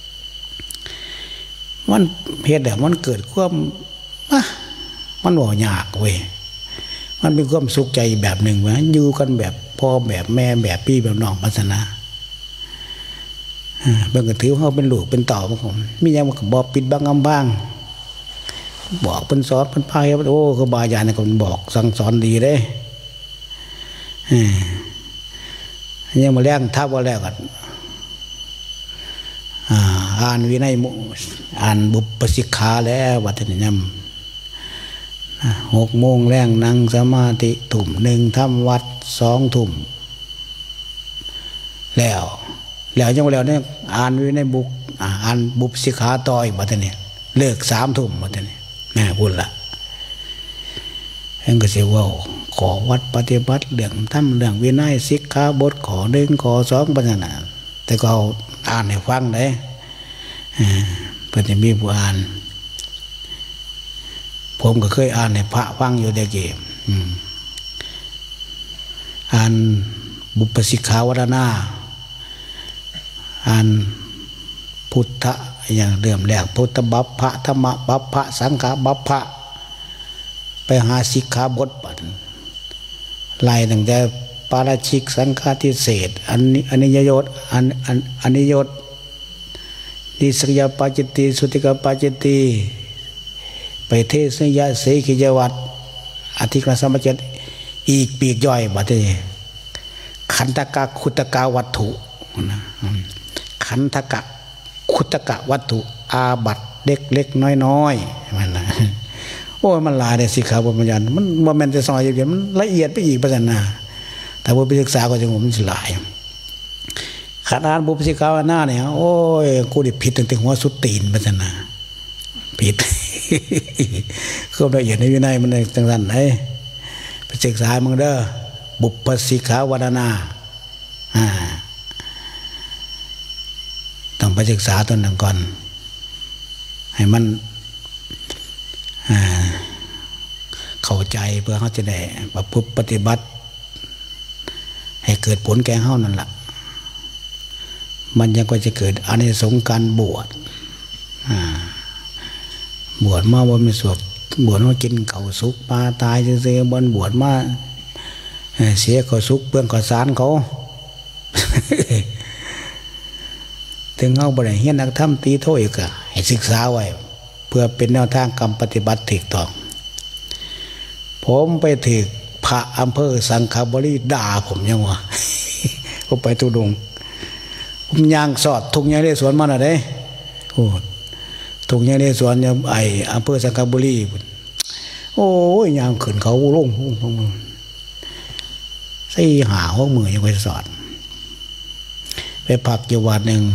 Speaker 3: มันเฮ็ดแล้วมันเกิดความมันบ่ยากเว้ยมันมีความสุขใจแบบหนึ่งวะอยู่กันแบบพ่อแบบแม่แบบพี่แบบน้องศาสนาเบิ่งก็ถือว่าเขาเป็นลูกเป็นเต่าของผมมีหยังมันก็บอกปิดบังอำบ้างบอกเพิ่นสอนเพิ่นพาให้โอ้ครูบาอาจารย์นี่ก็บอกสั่งสอนดีเด้ยังมาแรงทับว่าแล้วกันอ่านวินัยอ่านบุปสิกขาแล้ววัฒนธรรม6 โมงแรงนั่งสมาธิทุ่ม 1ทำวัด2 ทุ่มแล้วยังมาแล้วเนี่ยอ่านวินัยบุกอ่านบุปสิกขาต่ออีกวัฒนธรรมเลิก3 ทุ่มวัฒนธรรมพูดละยังก็สิว่าขอวัดปฏิบัติเรื่องทำเรื่องวินัยสิกขาบทขอ1ขอ2ปัญญาแต่ก็อ่านให้ฟังได้เพิ่นจะมีผู้อ่านผมก็เคยอ่านให้พระฟังอยู่เด็กอ่านบุพสิกขาวรณาอ่านพุทธะอย่างเริ่มแรกพุทธบัพพะธรรมบัพพะสังฆบัพพะไปหาสิกขาบทปัดไล่ตั้งแต่ปาราชิกสังฆาทิเศษอันนิยยศอันนิยศนิสกยปาจิตติสุติกปาจิตติไปเทศนิยะเสขิยวัตอธิกรสมัจเจตอีกปีกย่อยบัดนี้ขันธกะคุตกะวัตถุขันธกะคุตกะวัตถุอาบัตเล็กๆน้อยๆมันนะโอ้ยมันหลายเลยสิครับปัญญามันโมเมนต์จะซอยอย่างมันละเอียดไปอีกประจันนะแต่ว่าไปศึกษาก็จะงงมันหลายขนาดบุพสิกาวนาเนี่ยโอ้ยกูดิผิดตั้งแต่หัวสุดตีนประจันนะผิดก็ละเอียดในวินัยมันจังสันไหนไปศึกษามึงเด้อบุพสิกาวนาต้องไปศึกษาตัวหนึ่งก่อนให้มันเข้าใจเพื่อเขาจะได้ประพฤติปฏิบัติให้เกิดผลแก่เขานั่นแหละมันยังก็จะเกิดอานิสงส์การบวชบวชมาว่ามีสวดบวชมากินเก่าสุกปลาตายเสียบนบวชมาเสียก็สุกเปลืองก็สารเขาถึงเขาบริเฮียนนักธรรมตีโทษอีกให้ศึกษาไว้เพื่อเป็นแนวทางกรรมปฏิบัติถูกต้องผมไปถึกพระอำเภอสังขบุรีด่าผมยังวะผมไปทุดงผมย่างสอดทุกอย่างได้สวนมาหน่อยได้โอ้ทุกอย่างได้สวนยังไออำเภอสังขบุรีโอ้ยย่างขึ้นเขาลง4-5 มื้อยังไปสอดไปพักอยู่วัดหนึ่ง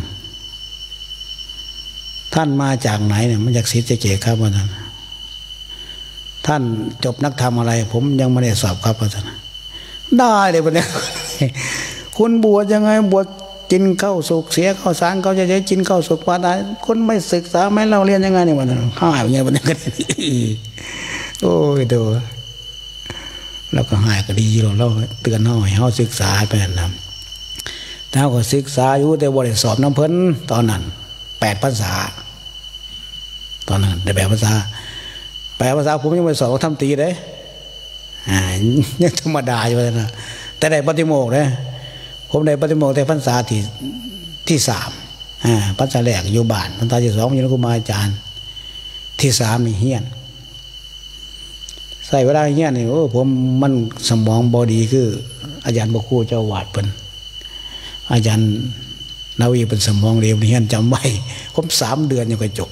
Speaker 3: ท่านมาจากไหนเนี่ยมันจากศรีสะเกษครับว่าท่านจบนักธรรมอะไรผมยังไม่ได้สอบครับว่าได้เลยวันนี้คุณบวชยังไงบวชกินข้าวสุกเสียข้าวสารเขาจะได้กินข้าวสุกว่าได้คนไม่ศึกษาไม่เราเรียนยังไงเนี่ยวันนั้นหายอย่างเงี้ยวันนี้กันโอ้ยดูแล้วก็หายก็ดีเราเตือนเขาให้เขาศึกษาไปนั่นถ้าก็ศึกษาอยู่แต่บริสอบน้ำเพิ่นตอนนั้น8 ภาษาตอนนั้นได้8 ภาษาผมยังไม่สอบทำตีเลยยังธรรมดาอยู่เลยนะแต่ได้ปฏิโมกข์เลยผมได้ปฏิโมกข์แต่พรรษาที่3พรรษาแรกอยู่บ้านพรรษาที่2อยู่กับครูบาอาจารย์ที่3นี่เฮียนใส่เวลาเฮียนนี่โอ้ผมมันสมองบอดีคืออาจารย์บครูเจ้าวาดเพิ่นอาจารย์นาวีเป็นสมองเร็วนี่ท่านจำไว้ผม3 เดือนยังไปจบ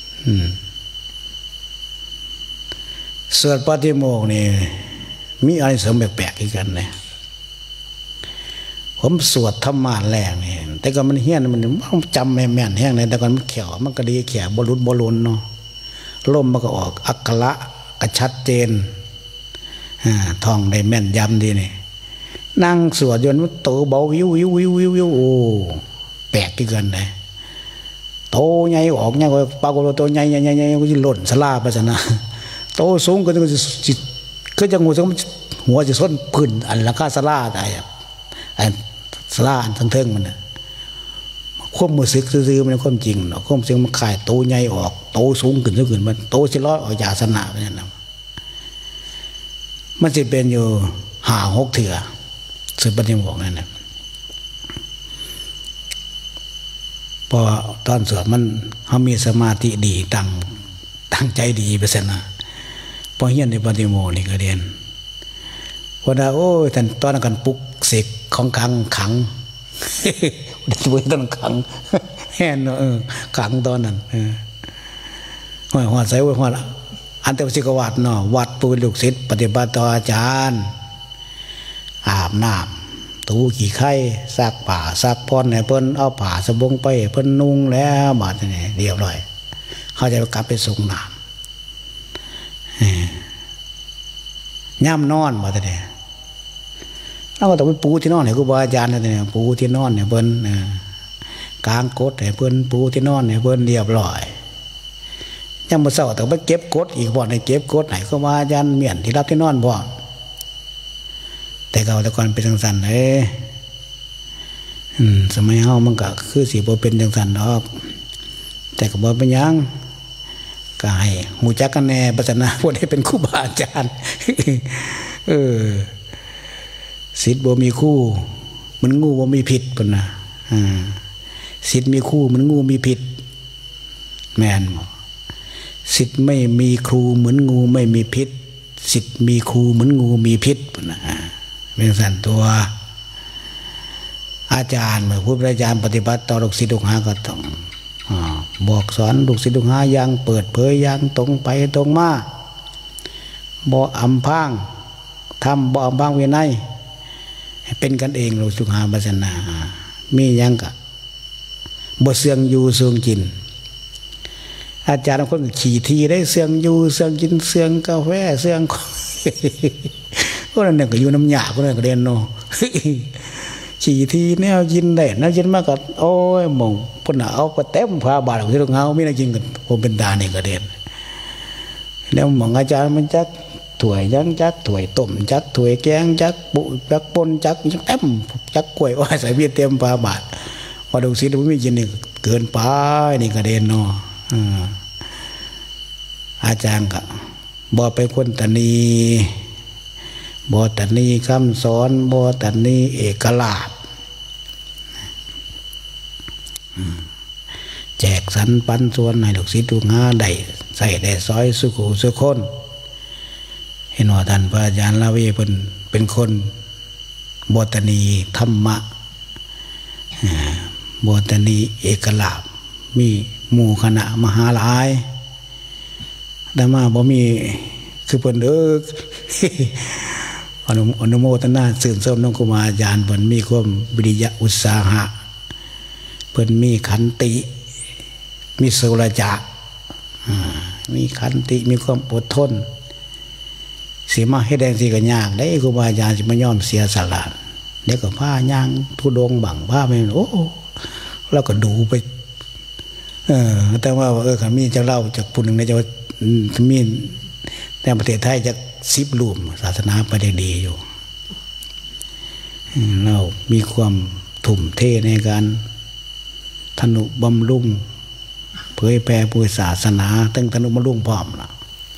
Speaker 3: สวดปฏิโมกข์นี่มีอะไรเสริมแปลกๆกันนะผมสวดธรรมะแรงนี่แต่ก็มันเฮี้ยนมันจำแม่นแห้งเลยแต่ก่อนมันเขียวมันก็ดีเขียวบรุนเนาะล่มมันก็ออกอักขระกระชัดเจนท่องได้แม่นยำดีนี่นั่งสวดจนมันโตเบาวิวโอ้แปลกที่เกินเลยโตใหญ่ออกใหญ่กว่าปรากฏว่าโตใหญ่ก็จะหล่นสลาไปซะนะโตสูงก็จะงูหัวจะส้นพื้นอันราคาสลาได้อันสลาอันทั้งเทิงมันควบมือซึกซื้อมันควบจริงเนาะควบจริงมันขายโตใหญ่ออกโตสูงขึ้นมันโตสิร้อยออกจากสนาไปนั่นนะมันจะเป็นอยู่5-6 เถื่อสืบปฏิโมกข์นั่นแหละพอตอนสวดมันเขามีสมาธิดีตั้งใจดีไปเสนะพอเฮียนในปฏิโมกข์นี่ก็เรียนพอได้โอ้ยท่านตอนนั้นกันปลุกเสกของขังได้ช่วยต้นขังแห่นขังตอนนั้นหัวใส่หัวอันเตวสิกวัดเนาะวัดปูลูกศิษย์ปฏิบัติต่ออาจารย์อาบน้ำถูขี้ไข่ซักผ้าซักพรให้เพิ่นเอาผ้าสบงไปเพิ่นนุ่งแล้วบาดนี้เรียบร้อยเขาจะกลับไปส่งน้ำย่ำนอนมาแต่เนี่ยเราก็ต้องไปปูที่นอนให้ครูบาอาจารย์เนี่ยปูที่นอนเนี่ยเพิ่นกลางกดให้เพิ่นปูที่นอนให้เพิ่นเรียบร้อยยังมาเศร้าแต่ไปเก็บกดอีกบ่อนให้เก็บกดไหนครูบาอาจารย์เมียนที่รับที่นอนบ่แต่เก่าแต่ก่อนเป็นจังสันสมัยเฮามันก็คือสิบ่เป็นจังสันดอกแต่ก็บ่เป็นหยังก็ให้หูจักกันแน่ปัจจุบันบ่ได้เป็นครูบาอาจารย์ศิษย์บ่มีคู่มันงูบ่มีผิดพุ่นน่ะศิษย์มีคู่มันงูมีผิดแม่นบ่ศิษย์ไม่มีครูเหมือนงูไม่มีพิษศิษย์มีครูเหมือนงูมีพิษพุ่นน่ะเป็นสันตัวอาจารย์เมื่อผู้อาจารย์ปฏิบัติต่อลูกศิษย์ลูกหาก็ต้องบอกสอนลูกศิษย์ลูกหาอย่างเปิดเผยอย่างตรงไปตรงมาบ่อำพรางทำบ่อำพรางวินัยเป็นกันเองลูกศิษย์ลูกหาศาสนามียังกะบ่เสื่องอยู่เสื่องกินอาจารย์บางคนขี่ทีได้เสื่องอยู่เสื่องกินเสื่องกาแฟเสื่องก็นั่นก็อยู่น้ำหยาก็นั่นก็เด่นเนาะขี่ทีแนวยินได้แนวยินมากก็โอ้ยมองพุ่นเอาไปเต็มผ้าบาทของที่เราเงาไม่ได้ยินกันผมเป็นตาเนี่ยก็เด่นแล้วมองอาจารย์มันจักถั่วยังจักถั่วต้มจักถั่วแกงจักบุจักปนจักยังเต็มจักกล้วยอ้อยใส่เบี้ยเต็มผ้าบาทพอดูสิเราไม่ยินนี่เกินไปนี่ก็เด่นเนาะอาจารย์ก็บ่ไปคนตนีบ่ตนีคำสอนบ่ตนีเอกลาภแจกสรรปันส่วนให้ลูกศิษย์ลูกหาได้ใส่ได้ซอยสุขุสุขคนเห็นว่าท่านพระอาจารย์ลาวีเป็นคนบ่ตนีธรรมะบ่ตนีเอกลาภมีหมู่คณะมหาหลายแต่มาบ่มีคือเพิ่นอนุโมทนาสื่นเสริมน้องครูบาอาจารย์เพิ่นมีความวิริยะอุตสาหะเพิ่นมีขันติมีสุรจะมีขันติมีความอดทนสิมาให้แดงสิก็ยากได้ครูบาอาจารย์สิมายอมเสียสละเดี๋ยวก็ผ้าย่างทุดงบังผ้าไม่โอ้แล้วก็ดูไปแต่ว่าขันมีจะเล่าจากผู้หนึ่งในจะว่ามีในประเทศไทยจะ10 รูปศาสนาไปได้ดีอยู่เรามีความทุ่มเทในการทนุบำรุงเผยแผ่พุทธศาสนาตั้งทนุบำรุงพร้อมล่ะ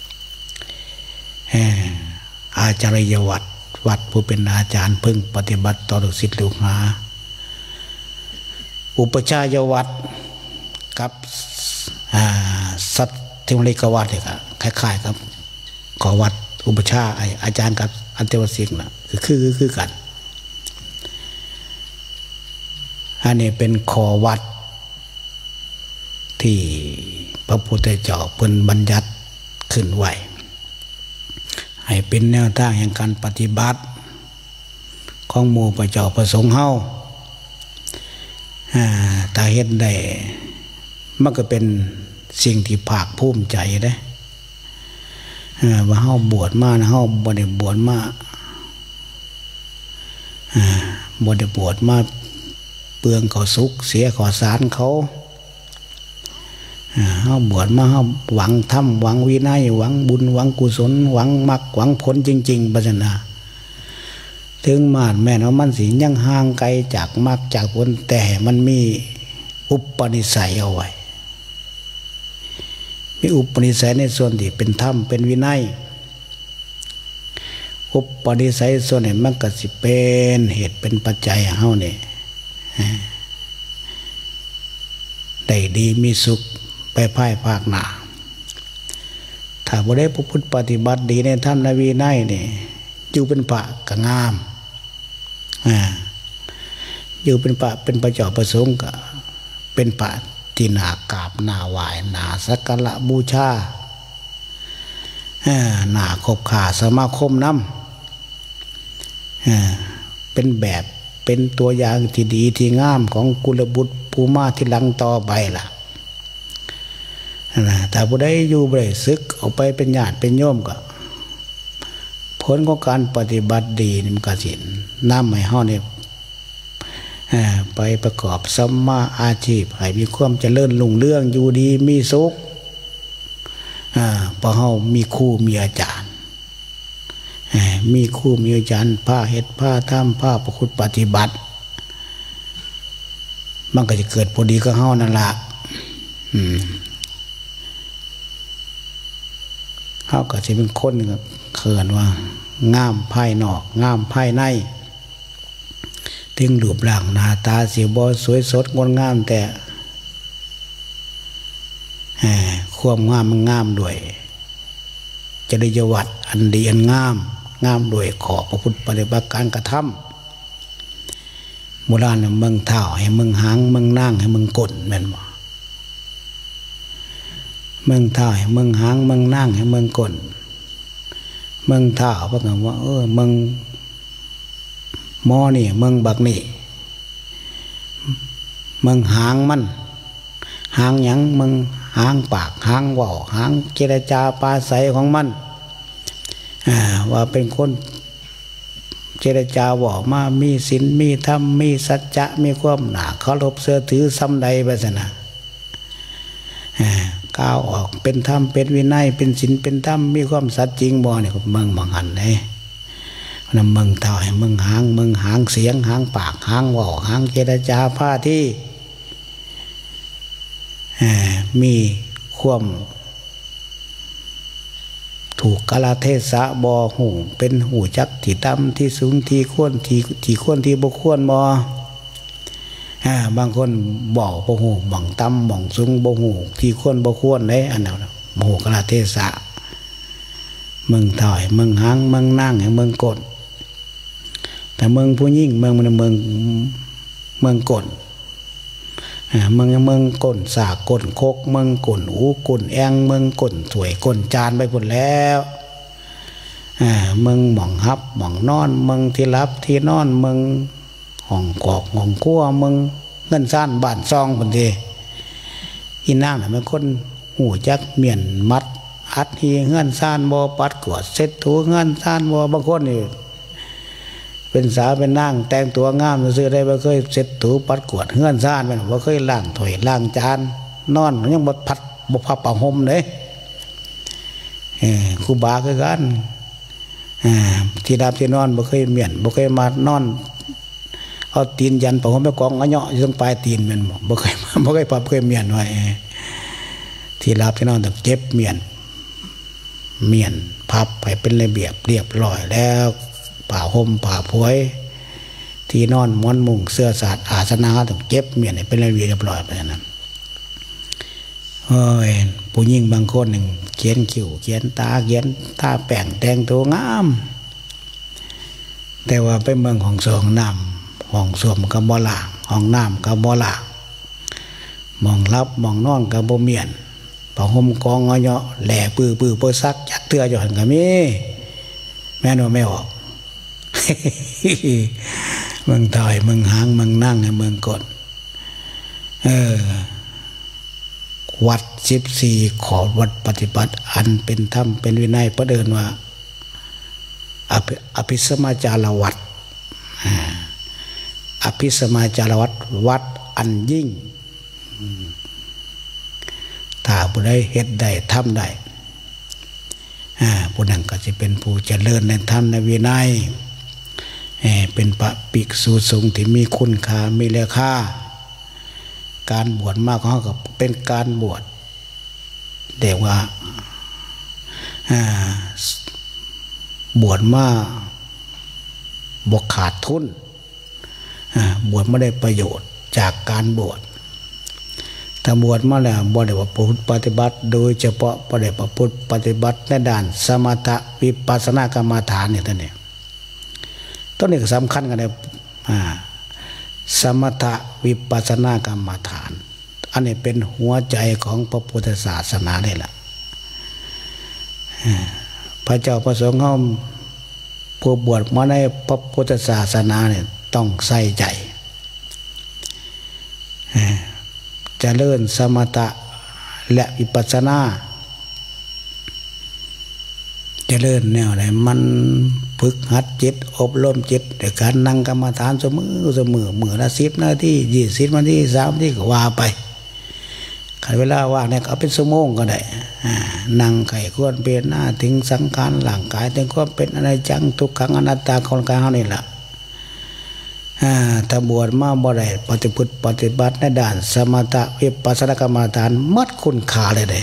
Speaker 3: อาจารย์วัดผู้เป็นอาจารย์พึ่งปฏิบัติต่อลูกศิษย์ลูกหาอุปชายวัดกับสัตเทวริกวัดเนี่ยคล้ายๆครับขอวัดอุปชาอาจารย์กับอันเทวสิกนะคือกันอันนี้เป็นขอวัดที่พระพุทธเจ้าเพิ่นบัญญัติขึ้นไว้ให้เป็นแนวทางแห่งการปฏิบัติของหมู่พระเจ้าประสงค์เฮาถ้าเฮ็ดได้มันก็เป็นสิ่งที่ภาคภูมิใจเด้ว่าเฮาบวชมานะเฮาบ่ได้บวชมาบ่ได้บวชมาเปลืองเขาสุขเสียขอสารเขาเฮาบวชมาเฮาหวังธรรมหวังวินัยหวังบุญหวังกุศลหวังมรรคหวังผลจริงๆปัจนาถึงมาดแม่นว่ามันสิยังห่างไกลจากมรรคจากผลแต่มันมีอุปนิสัยเอาไว้มีอุปนิสัยในส่วนที่เป็นธรรมเป็นวินัยอุปนิสัยส่วนนี้มันก็สิเป็นเหตุเป็นปัจจัยเฮานี่ได้ดีมีสุขไปภายภาคหน้าถ้าบ่ได้ประพฤติปฏิบัติดีในธรรมในวินัยนี่อยู่เป็นพระก็งามอยู่เป็นพระเป็นพระเจ้าประสงค์ก็เป็นพระที่น่ากราบน่าไหว้น่าสักการะบูชาน่าคบค้าสมาคมนำเป็นแบบเป็นตัวอย่างที่ดีที่งามของกุลบุตรภูมาที่หลังต่อไปล่ะแต่ผู้ใดอยู่บ่ได้ศึกออกไปเป็นญาติเป็นโยมก็ผผลของการปฏิบัติดีนี่มันก็สินำให้เฮาเนี่ยไปประกอบสัมมาอาชีพให้มีความเจริญรุ่งเรืองอยู่ดีมีสุขเพราะเฮามีครูมีอาจารย์มีครูมีอาจารย์ผ้าเฮ็ดผ้าทำผ้าประพฤติปฏิบัติมันก็จะเกิดพอดีกับเฮานั่นล่ะเฮาก็สิเป็นคนเขินว่างามภายนอกงามภายในถึงรูปร่างหน้าตาสิบ่สวยสดงดงามแต่ความงามมันงามด้วยจริยวัตรอันดีอันงามด้วยขอพระพุทธปฏิบัติการกระทำโบราณเมืองเท้าให้เมืองหางเมืองนั่งให้เมืองก้นแม่นบ่เมืองเท้าให้เมืองหางเมืองนั่งให้เมืองก้นเมืองเท้าเพราะว่าเมืองหม้อนี่เมืองบักนี่เมืองหางมันหางหยังเมืองหางปากหางเว้าหางเจรจาปราศัยของมันว่าเป็นคนเจรจาบอกมามีศีลมีธรรมมีสัจจะมีความหนาเคารพเชื่อถือซ้ำใดไปซะนะก้าวออกเป็นธรรมเป็นวินัยเป็นศีลเป็นธรรมมีความสัตย์จริงบ่เนี่ยเมืองบางหันเลยนำเมืองเท่าให้เมืองหางเสียงหางปากหางเว้าหางเจรจาผ้าที่มีความถูกกาลเทศะบ่หูเป็นหูจักที่ต่ำที่สูงที่ควรที่บ่ควรบ่บางคนบ่หูบ่งต่ำบ่งสูงบ่หูที่ควรบ่ควรได้อันนั้นบ่หูกาลเทศะเมืองถอยเมืองหางเมืองนั่งเมืองกดแต่เมืองผู้ยิ่งเมืองกดเมืองก้นสากก้นโคกเมืองก้นหูก้นแองเมืองก้นถวยก้นจานไปหมดแล้วเมืองหม่องฮับหม่องนอนเมืองที่รับที่นอนเมืองห้องกอกห้องครัวเมืองเงินซ่านบ้านซองบนทีอีนางน่ะเป็นคนหูจักเมียนมัดอัดฮีเงินซ่านบ่ปัดกวดเซ็ตถูเงินซ่านบ่บางคนนี่เป็นสาวเป็นนางแต่งตัวงามซื้อได้บ่เคยเช็ดถูปัดกวาดเฮือนซ่านมันบ่เคยล้างถ้วยล้างจานนอนยังบ่พัดบ่พับผ้าห่มเด้ครูบาคือกันที่ดับที่นอนบ่เคยเมียนบ่เคยมานอนเอาตีนยันผ้าห่มไปกองเอาเหาะอยู่ตรงปลายตีนมันบ่เคยพับเคยเมียนไว้ที่ดับที่นอนต้องเก็บเมียนพับให้เป็นระเบียบเรียบร้อยแล้วผ้าห่มผ้าผวยที่นอนม้วนมุงเสื้อสาดอาสนะต้องเก็บเมียนเป็นระเบียบเรียบร้อยไปนั้นผู้หญิงบางคนหนึ่งเขียนคิ้วเขียนตาเขียนตาแป้งแต่งตัวงามแต่ว่าไปเมืองของสองน้ำห้องส้วมกับบ่อล่างห้องน้ำกับบ่อล่างมองรับมองนอนกับบ่เมียนผ้าห่มกองเงาะแหล่ปื้อซักจักเตืออยู่หันกับมีแม่นว่าไม่ออกเมืองถอยเมืองหางเมืองนั่งเมืองกดวัด14ขอวัดปฏิบัติอันเป็นธรรมเป็นวินัยประเดินว่าอภิสมาจารวัดอภิสมาจารวัดวัดอันยิ่งถ้าผู้ใดเฮ็ดได้ทำได้ผู้นั้นก็จะเป็นผู้เจริญในธรรมในวินัยเป็นพระภิกษุสงฆ์ที่มีคุณค่ามีราคาการบวชมากของเขาก็เป็นการบวชเรียกว่าบวชมาบวชขาดทุนบวชไม่ได้ประโยชน์จากการบวชถ้าบวชมาแล้วบ่ได้ว่าประพฤติปฏิบัติโดยเฉพาะบ่ได้ประพฤติปฏิบัติในด้านสมถะวิปัสสนากรรมฐานเนี่ยท่านเนี่ยต้นนี้ก็สำคัญกันเลยสมถะวิปัสสนากรรมฐานอันนี้เป็นหัวใจของพระพุทธศาสนาเลยล่ะพระเจ้าประสงค์เขาผู้บวชมาในพระพุทธศาสนาเนี่ยต้องใส่ใจเจริญสมถะและวิปัสสนาเจริญแนวไหนมันฝึกหัดจิตอบรมจิตในการนั่งกรรมฐานเสมอมือละ10 นาที20 นาที30 นาทีก็ว่าไปขันเวลาว่างเนี่ยเอาเป็นชั่วโมงก็ได้นั่งไข่ควรเปลี่ยนหน้าถึงสังขารร่างกายถึงความเป็นอนิจจังทุกขังอนัตตาของกายเฮานี่แหละถ้าบวชมาบ่ได้ปฏิบัติในด้านสมถะวิปัสสนากรรมฐานมัดคุณค่าเลย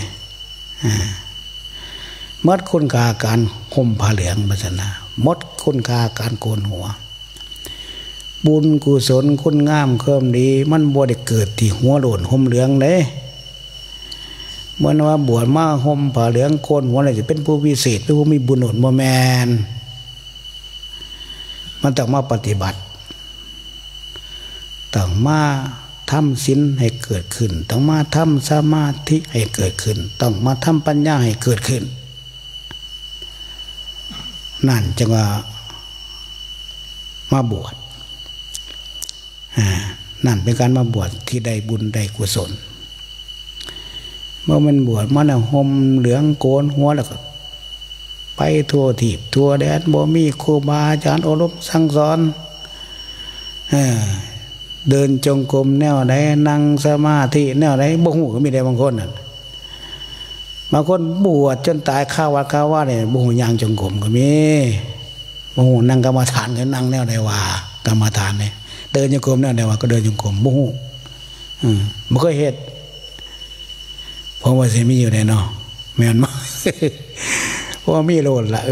Speaker 3: มัดคุณค่าการห่มผ้าเหลืองปัสนามัดคุณค่าการโกนหัวบุญกุศลคุณงามความดีมันบ่ได้เกิดที่หัวโลนห่มเหลืองเด้เมื่อว่าบวชมาห่มผ้าเหลืองโกนหัวอะไรจะเป็นผู้วิเศษเป็นผู้มีบุญหนุนบ่แมนมันต้องมาปฏิบัติต้องมาทำศีลให้เกิดขึ้นต้องมาทำสมาธิให้เกิดขึ้นต้องมาทำปัญญาให้เกิดขึ้นนั่นจึงว่ามาบวชนั่นเป็นการมาบวชที่ได้บุญได้กุศลเมื่อมันบวชมันห่มเหลืองโกนหัวแล้วก็ไปทั่วทิพย์ทั่วแดนบ่มีครูบาอาจารย์อบรมสั่งสอนเดินจงกรมแนวไหนนั่งสมาธิแนวไหนบ่ฮู้ก็มีได้บางคนน่ะบางคนบวชจนตายข้าวัดข้าว่าเนี่ยบ่ฮู้ย่างจงกรมก็มีบ่ฮู้นั่งกรรมฐานก็นั่งแนวใดว่ากรรมฐานเนี่ยเดินจงกรมแนวใดว่าก็เดินจงกรมบ่ฮู้บ่เคยเฮ็ดเพราะว่าสิมีอยู่ได้เนาะแม่นบ่เพราะว่ามีโลดละ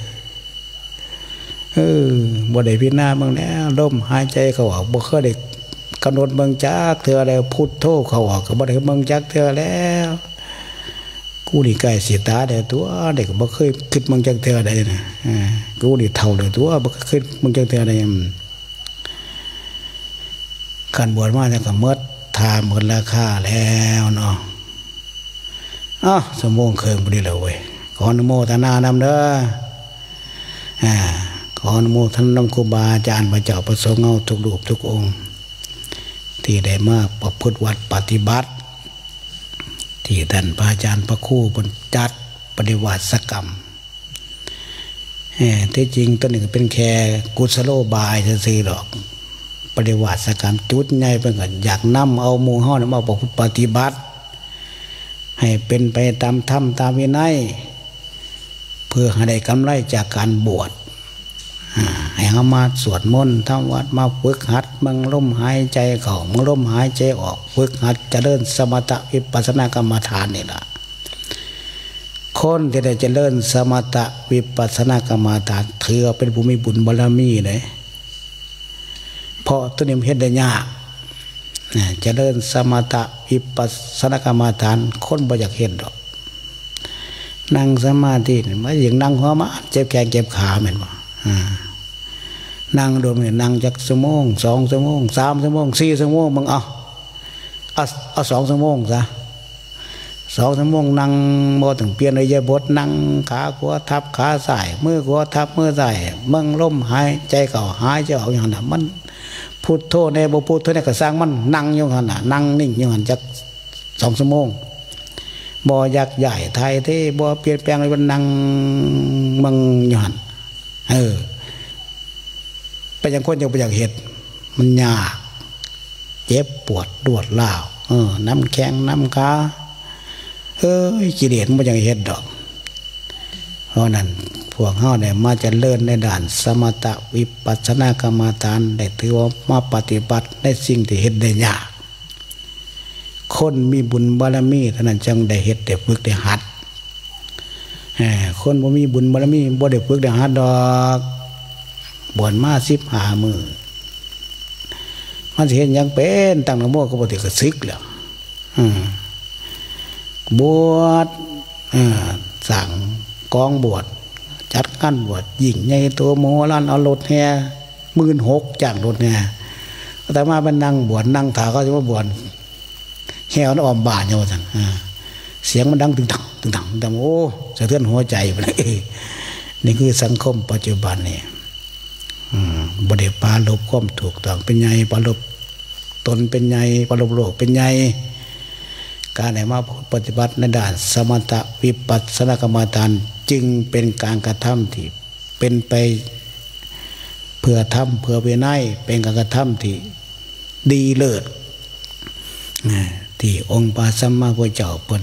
Speaker 3: บ่ได้พิจารณาเบิ่งแล้วลมหายใจเข้าออกบ่เคยได้กำหนดเบิ่งจักเทื่อแล้วพุทโธเข้าออกก็บ่ได้เบิ่งจักเทื่อแล้วกูนี่ใกล้สิตาได้ตัวเด็กบ่เคยคิดเบิ่งจักเทื่อใดนะกูนี่เฒ่าเลยตัวบ่เคยคิดเบิ่งจักเทื่อใดการบวชมาแล้วก็หมดทาหมดราคาแล้วเนาะชั่วโมงครึ่งพอดีแล้วเว้ยขออนุโมทนานำเด้อขออนุโมทนาครูบาอาจารย์พระเจ้าประสงค์เอาทุกรูปทุกองค์ที่ได้มาประพฤติวัดปฏิบัติที่ท่านพระอาจารย์พระครูบนจัดปฏิวัติสกรรมที่จริงตัวนี้เป็นแค่กุศโลบายซื่อๆหรอกปฏิวัติสกรรมจุดใหญ่เป็นกันอยากนำเอาหมู่เฮามาประพฤติปฏิบัติให้เป็นไปตามธรรมตามวินัยเพื่อให้ได้กำไรจากการบวชให้เขามาสวดมนต์ทำวัดมาฝึกหัดมึงลมหายใจเข้ามึงลมหายใจออกฝึกหัดเจริญสมถะวิปัสสนากรรมฐานนี่แหละคนที่ได้เจริญสมถะวิปัสสนากรรมฐานถือเป็นผู้มีบุญบารมีเลยเพราะตัวนี้มันเฮ็ดได้ยากเจริญสมถะวิปัสสนากรรมฐานคนบ่อยากเห็นหรอกนั่งสมาธิมันอย่างนั่งหัวมาเจ็บแขนเจ็บขาเหมือนว่านั่งโดนนั่งจักชั่วโมง2 ชั่วโมง3 ชั่วโมง4 ชั่วโมงมึงเอา2 ชั่วโมงซะ2 ชั่วโมงนั่งบ่ถึงเปลี่ยนอิริยาบถนั่งขาขวาทับขาซ้ายมือขวาทับมือซ้ายมึงลมหายใจเข้าหายใจออกอย่างนั้นมันพุทโธในบ่พุทโธในก็สร้างมันนั่งอยู่หั่นน่ะนั่งนิ่งอยู่หั่นจัก2 ชั่วโมงบ่อยากใหญ่ไทยที่บ่เปลี่ยนแปลงอะไรมันนั่งมึงอยู่หั่นไปยังคนยังไปอย่างเห็ดมันยากเจ็บปวดรวดร้าวน้ำแข็งน้ำขากิเลสมันยังเห็ดดอกเพราะนั้นพวกเฮาเนี่ยมาจะเลื่อนในด่านสมถะวิปัสสนากรรมฐานได้ถือว่ามาปฏิบัติในสิ่งที่เห็ดได้ยากคนมีบุญบารมีเท่านั้นจึงได้เห็ดได้ฝึกได้หัดคนบ่มีบุญบารมีบ่ได้ฝึกได้หัดดอกบวชมา15 มื้อมันสิเห็นยังเป็นตั้งนะโมก็บ่ได้ก็ซึกแล้วบวชสั่งกองบวชจัดงานบวชยิ่งใหญ่โตโมโหลานเอารถแห่16,000จ้างรถแห่แต่มาเป็นนั่งบวชนั่งถาเขาจะมาบวชแห่อ้อมบ้านอยู่ว่าซั่นเสียงมันดังตึงตังตึงตังแต่โอ้สะเทือนหัวใจไปเลยนี่คือสังคมปัจจุบันนี่บ่ได้ปราลบความถูกต้องเป็นไงปราลบตนเป็นไงปราลบโลกเป็นไงการไหนมาปฏิบัติในด้านสมถะวิปัสสนากรรมฐานจึงเป็นการกระทำที่เป็นไปเพื่อทำเพื่อวินัยเป็นการกระทำที่ดีเลิศที่องค์พระสัมมาสัมพุทธเจ้าเพิ่น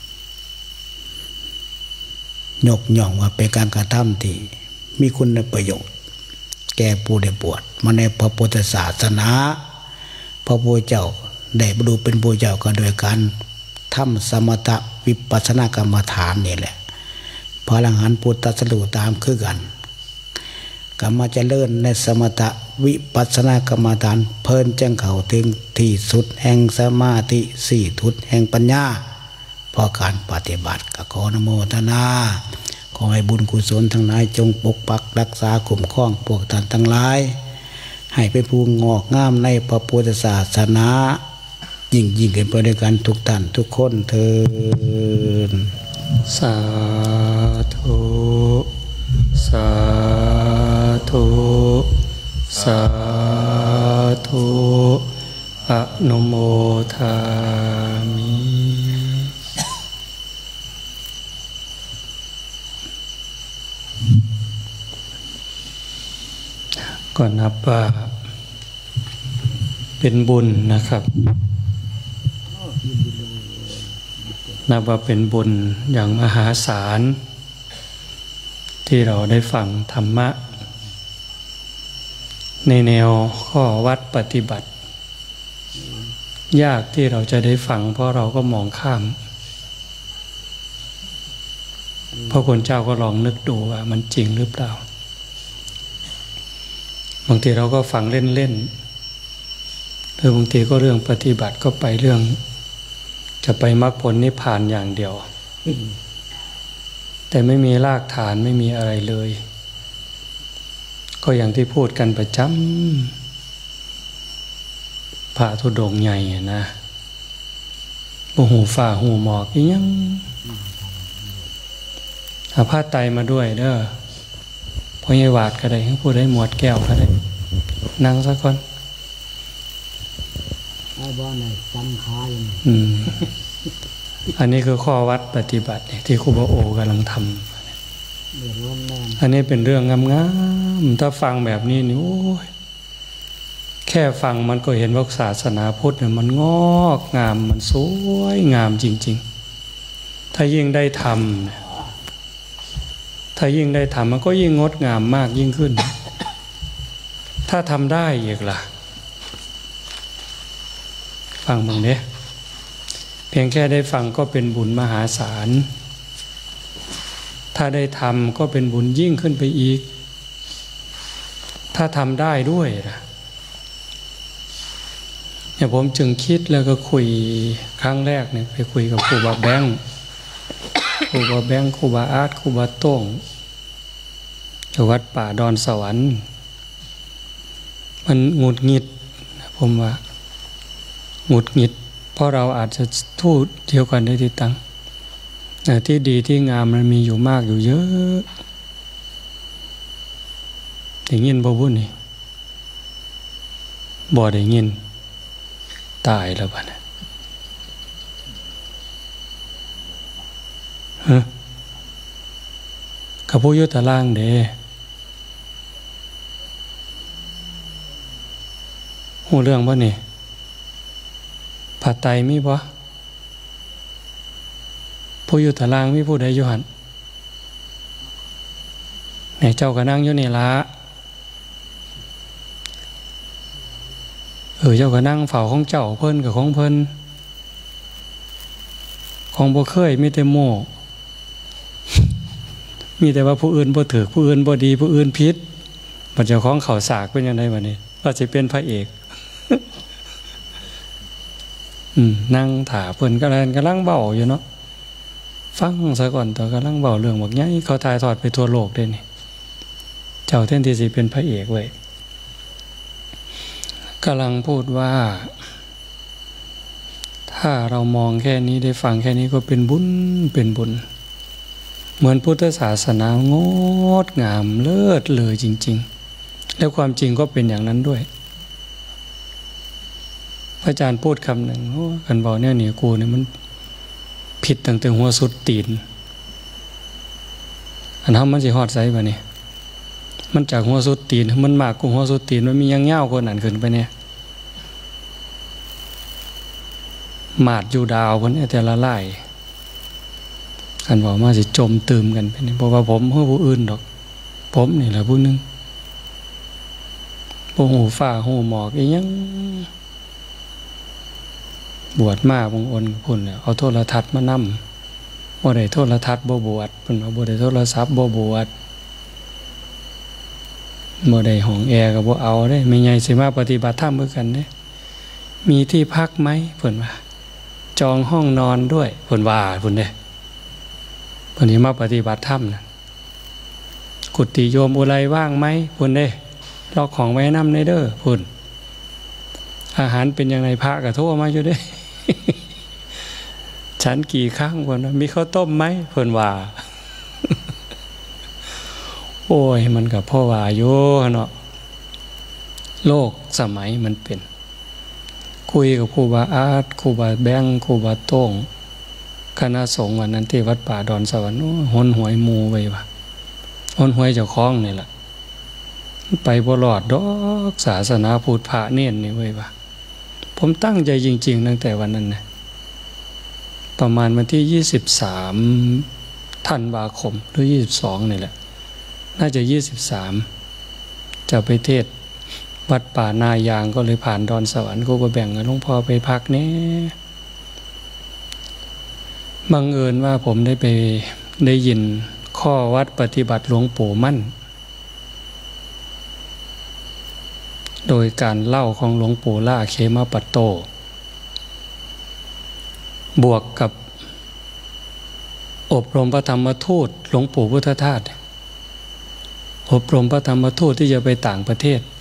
Speaker 3: ยกย่องว่าเป็นการกระทำที่มีคุณประโยชน์แก่ผู้ได้บวชมาในพระพุทธศาสนาพระพุทธเจ้าได้บรรลุเป็นพระเจ้าก็โดยการทำสมถะวิปัสสนากรรมฐานนี่แหละพระอรหันต์พุทธสรุตามคือกันกรรมเจริญในสมถะวิปัสสนากรรมฐานเพิ่นจังเข้าถึงที่สุดแห่งสมาธิสี่ทุตแห่งปัญญาเพราะการปฏิบัติก็ขออนุโมทนาขอให้บุญกุศลทั้งหลายจงปกปักรักษาคุ้มครองพวกท่านทั้งหลายให้เป็นผู้งอกงามในพระพุทธศาสนายิ่งขึ้นไปด้วยกันทุกท่านทุกคนเถิด
Speaker 1: สาธุสาธุสาธุอนุโมทามิก็นับว่าเป็นบุญนะครับนับว่าเป็นบุญอย่างมหาศาลที่เราได้ฟังธรรมะในแนวข้อวัดปฏิบัติยากที่เราจะได้ฟังเพราะเราก็มองข้ามพระคุณเจ้าก็ลองนึกดูว่ามันจริงหรือเปล่าบางทีเราก็ฟังเล่นๆหรือบางทีก็เรื่องปฏิบัติก็ไปเรื่องจะไปมรรคผลนิพพานอย่างเดียวแต่ไม่มีรากฐานไม่มีอะไรเลยก็อย่างที่พูดกันประจำพระธุดงค์ใหญ่นะบ่หูฝ่าหูหมอกอีหยังเอาผ้าไตรมาด้วยเด้อพอใหญ่หวาดก็ได้ให้พูดได้หมวดแก้วก็ได้นั่งสักคนอันนี้คือข้อวัดปฏิบัติที่ครูบาโอกำลังทำอันนี้เป็นเรื่องงามๆถ้าฟังแบบนี้นี่โอ้ยแค่ฟังมันก็เห็นว่าศาสนาพุทธเนี่ยมันงอกงามมันสวยงามจริงๆถ้ายิ่งได้ทำมันก็ยิ่งงดงามมากยิ่งขึ้นถ้าทำได้อีกล่ะฟังบ้างเนี่ยเพียงแค่ได้ฟังก็เป็นบุญมหาศาลถ้าได้ทำก็เป็นบุญยิ่งขึ้นไปอีกถ้าทำได้ด้วยนะเนี่ยผมจึงคิดแล้วก็คุยครั้งแรกเนี่ยไปคุยกับครูบาแบงค์ครูบาอาร์ตครูบาโต้งวัดป่าดอนสวรรค์มันหงุดหงิดผมว่าหงุดหงิดเพราะเราอาจจะทูตเดียวกันได้ที่ตั้งแต่ที่ดีที่งามมันมีอยู่มากอยู่เยอะได้ยินบ่บุญนี่บ่ได้ยินตายแล้วบ้านะกับผู้ยุทธล่างเด้หูเรื่องบ่นี่ผัดไตมีบ่ผู้อยู่ตารางมีผู้ใดอยู่หันไหนเจ้าก็นั่งอยู่นี่ละเจ้าก็นั่งเฝ้าของเจ้าเพิ่นกับของเพิ่นของบ่เคยมีแต่โม่มีแต่ว่าผู้อื่นบ่ถือผู้อื่นบ่ดีผู้อื่นผิดบัดเจ้าของเขาสากเป็นยังไงบัดนี้ว่าสิเป็นพระเอกนั่งถาเพิ่นกำลังเบาอยู่เนาะฟังซะก่อนต่อกำลังเบาเรื่องบอกไงเขาถ่ายทอดไปทั่วโลกได้นี่เจ้าเท่นที่สิเป็นพระเอกเว้ยกำลังพูดว่าถ้าเรามองแค่นี้ได้ฟังแค่นี้ก็เป็นบุญเหมือนพุทธศาสนางดงามเลิศเลยจริงๆแล้วความจริงก็เป็นอย่างนั้นด้วยพระอาจารย์พูดคำหนึ่งกันบอกเนี่ยกูเนี่ยมันผิดตั้งแต่หัวสุดตีนอันนั้นมันสิฮอดไสบ่นี่มันจากหัวสุดตีนมันมากกว่าหัวสุดตีนมันมียังเงาวกว่านั้นขึ้นไปเนี่ยมาดอยู่ดาวเพิ่นแต่ละไล่กันบอกมาสิจมตื่มกันไปนี่เพราะว่าผมเพื่อผู้อื่นดอกผมนี่แหละผู้นึงบ่หูฟ้าหูหมอกอีหยังบวชมาบางอนพุ่นเอาโทรทัศน์มานำบ่ได้โทรทัศน์บ่บวชเพิ่นว่าบ่ได้โทรศัพท์บ่บวชบ่ได้ห้องแอร์ก็บ่เอาเด้แม่ใหญ่สิมาปฏิบัติธรรมคือกันเด้มีที่พักไหมเพิ่นว่าจองห้องนอนด้วยเพิ่นว่าเพิ่นเด้เพิ่นสิมาปฏิบัติธรรมน่ะกุฏิโยมอุไรว่างไหมเพิ่นเด้ล็อกของไว้นำในเด้อเพิ่นอาหารเป็นยังไงพระก็โทรมาอยู่เด้ ฉันกี่ครั้งเพิ่นว่ามีข้าวต้มไหมเพิ่นว่า โอ้ยมันก็พ่อว่าอยู่เนาะโลกสมัยมันเป็นคุยกับครูบาอาร์ตครูบาแบงค์ครูบาโต้งคณะสงฆ์วันนั้นที่วัดป่าดอนสวรรค์หนหวยหมู่ไว้ว่าหนหวยเจ้าของนี่ล่ะไปบ่รอดดอกศาสนาพุทธพระเน้นนี่ไว้ว่าผมตั้งใจจริงๆตั้งแต่วันนั้นนะประมาณวันที่23ธันวาคมหรือ22นี่แหละน่าจะ23จะไปเทศวัดป่านายางก็เลยผ่านดอนสวรรค์ก็แบ่งกับหลวงพ่อไปพักแน่บังเอิญว่าผมได้ยินข้อวัดปฏิบัติหลวงปู่มั่นโดยการเล่าของหลวงปู่ล่าเขมปัตโตบวกกับอบรมพระธรรมทูตหลวงปู่พุทธทาสอบรมพระธรรมทูตที่จะไปต่างประเทศ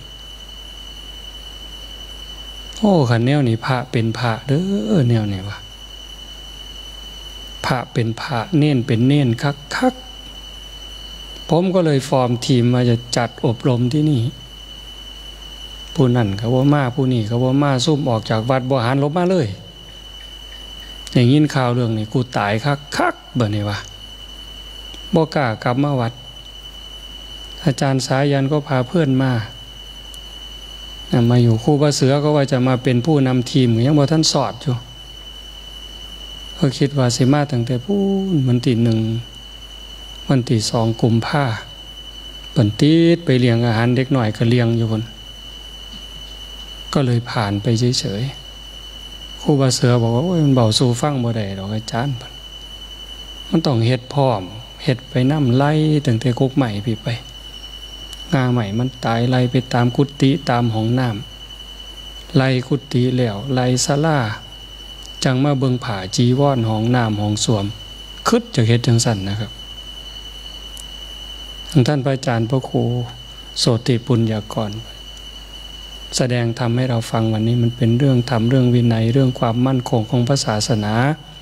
Speaker 1: โอ้ขันแนวนี่พระเป็นพระเด้อแนวนี่วะพระเป็นพระเน้นเป็นเน้นคักผมก็เลยฟอร์มทีมมาจะจัดอบรมที่นี่ผู้นั่นเขาว่ามาผู้นี่เขาว่ามาซุ่มออกจากวัดบ่หันลบมาเลยอย่างยินข่าวเรื่องนี้กูตายคักเบิ่นี่วะบ่กล้ากลับมาวัดอาจารย์สายันก็พาเพื่อนมาอยู่ครูบาเสือก็ว่าจะมาเป็นผู้นำทีมยังบ่ท่านสอดอยู่ก็คิดว่าสิมาตั้งแต่พูนวันที่1วันที่2กุมภาพันธ์เปิ้นติดไปเลี้ยงอาหารเด็กหน่อยก็เลี้ยงอยู่พุ่นก็เลยผ่านไปเฉยๆครูบาเสือบอกว่าโอ้ยมันเบาสู่ฟังบ่ได้ดอกอาจารย์มันต้องเฮ็ดพร้อมเฮ็ดไปน้ำไล่ตั้งแต่กุกใหม่พี่ไปงาใหม่มันตายไล่ไปตามกุฏิตามห้องน้ำไล่กุฏิแล้วไล่ศาลาจังมาเบิ่งผาจีวรห้องน้ำห้องส้วมคึดจะเฮ็ดจังสั่นนะครับท่านพระอาจารย์พระครูโสติปุญญากรแสดงธรรมให้เราฟังวันนี้มันเป็นเรื่องธรรมเรื่องวินัยเรื่องความมั่นคงของพระศาสนา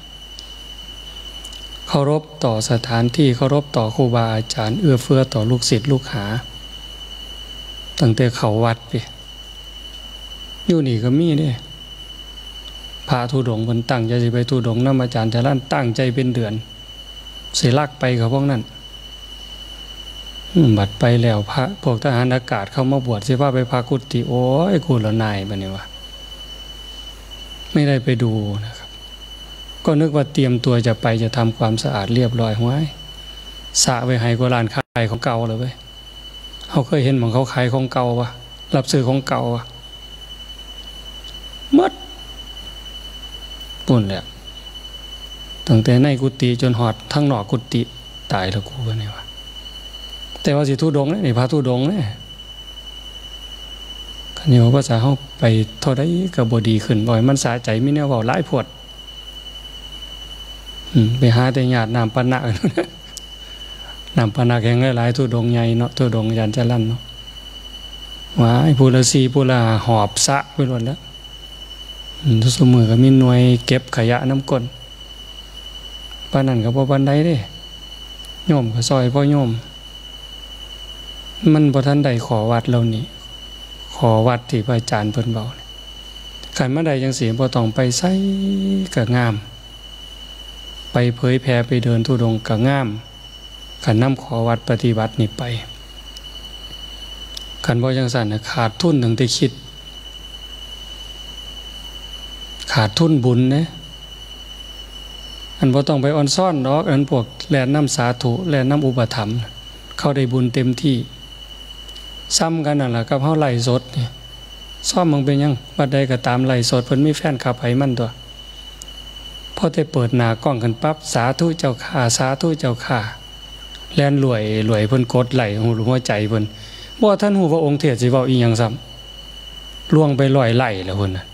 Speaker 1: เคารพต่อสถานที่เคารพต่อครูบาอาจารย์เอื้อเฟื้อต่อลูกศิษย์ลูกหาตั้งแต่เขาวัดไปอยู่นี่ก็มีเด้พาธุดงค์เพิ่นตั้งใจสิไปธุดงค์นำอาจารย์จรัญตั้งใจเป็นเดือนสิลักไปกับพวกนั้นบัดไปแล้วพระพวกทหารอากาศเข้ามาบวชสิพาไปพากุฏิโอ้ยกูละนายบัดนี้วะไม่ได้ไปดูนะครับก็นึกว่าเตรียมตัวจะไปจะทำความสะอาดเรียบร้อยห้วยสระไว้ให้กว่าร้านขายของเก่าเลยเว้ยเขาเคยเห็นของเขาขายของเก่าปะรับซื้อของเก่าปะมัดปุ่นแหละตั้งแต่ในกุฏิจนหอดทั้งนอกกุฏิตายแล้วกูวะเนี่ยวะแต่ว่าสิธุดงค์นี่พระธุดงค์นี่คันนี้ว่าภาษาเขาไปเท่าใดก็บ่ดีขึ้นบ่อยมันสาใจมีแนวเว้าหลายพวดไปหาแต่ญาติน้ำปานะน้ำปานะแห่งหลายๆธุดงค์ใหญ่เนาะธุดงค์อาจารย์จรัญเนาะว้ายผู้ละ4ผู้ละหอบสะไปหมดแล้วทุกสมือก็มีหน่วยเก็บขยะน้ำก้นปานนั้นก็บ่ปานใดเด้โยมก็ซอยพ่อโยมมันบ่ทันได้ขอวัดเหล่านี้ขอวัดที่พระอาจารย์เพิ่นเว้าคันมาได้จังซี่บ่ต้องไปไสก็งามไปเผยแผ่ไปเดินธุดงค์ก็งามขันน้ำขอวัดปฏิบัตินี่ไปขันบ่จังสั่นขาดทุนถึงได้คิดขาดทุนบุญนะอันบ่ต้องไปอ่อนซ่อนดอกอันพวกแลนน้ำสาธุแลนน้ำอุปถัมภ์เข้าได้บุญเต็มที่ซ้ำกันนั่นแหละกับเฮาไล่สดนี่ซ่อมมึงเป็นยังบัดใดก็ตามไล่สดเพิ่นมีแฟนคลับให้มันตัวพอได้เปิดหน้ากล้องกันปั๊บสาธุเจ้าข้าสาธุเจ้าข้าแลนรวยเพิ่นกดไหลหัวใจเพิ่นบ่ท่านฮู้ว่าองค์เทศสิเว้าอีหยังซ้ำล่วงไป100ไร่แล้วเพิ่นน่ะ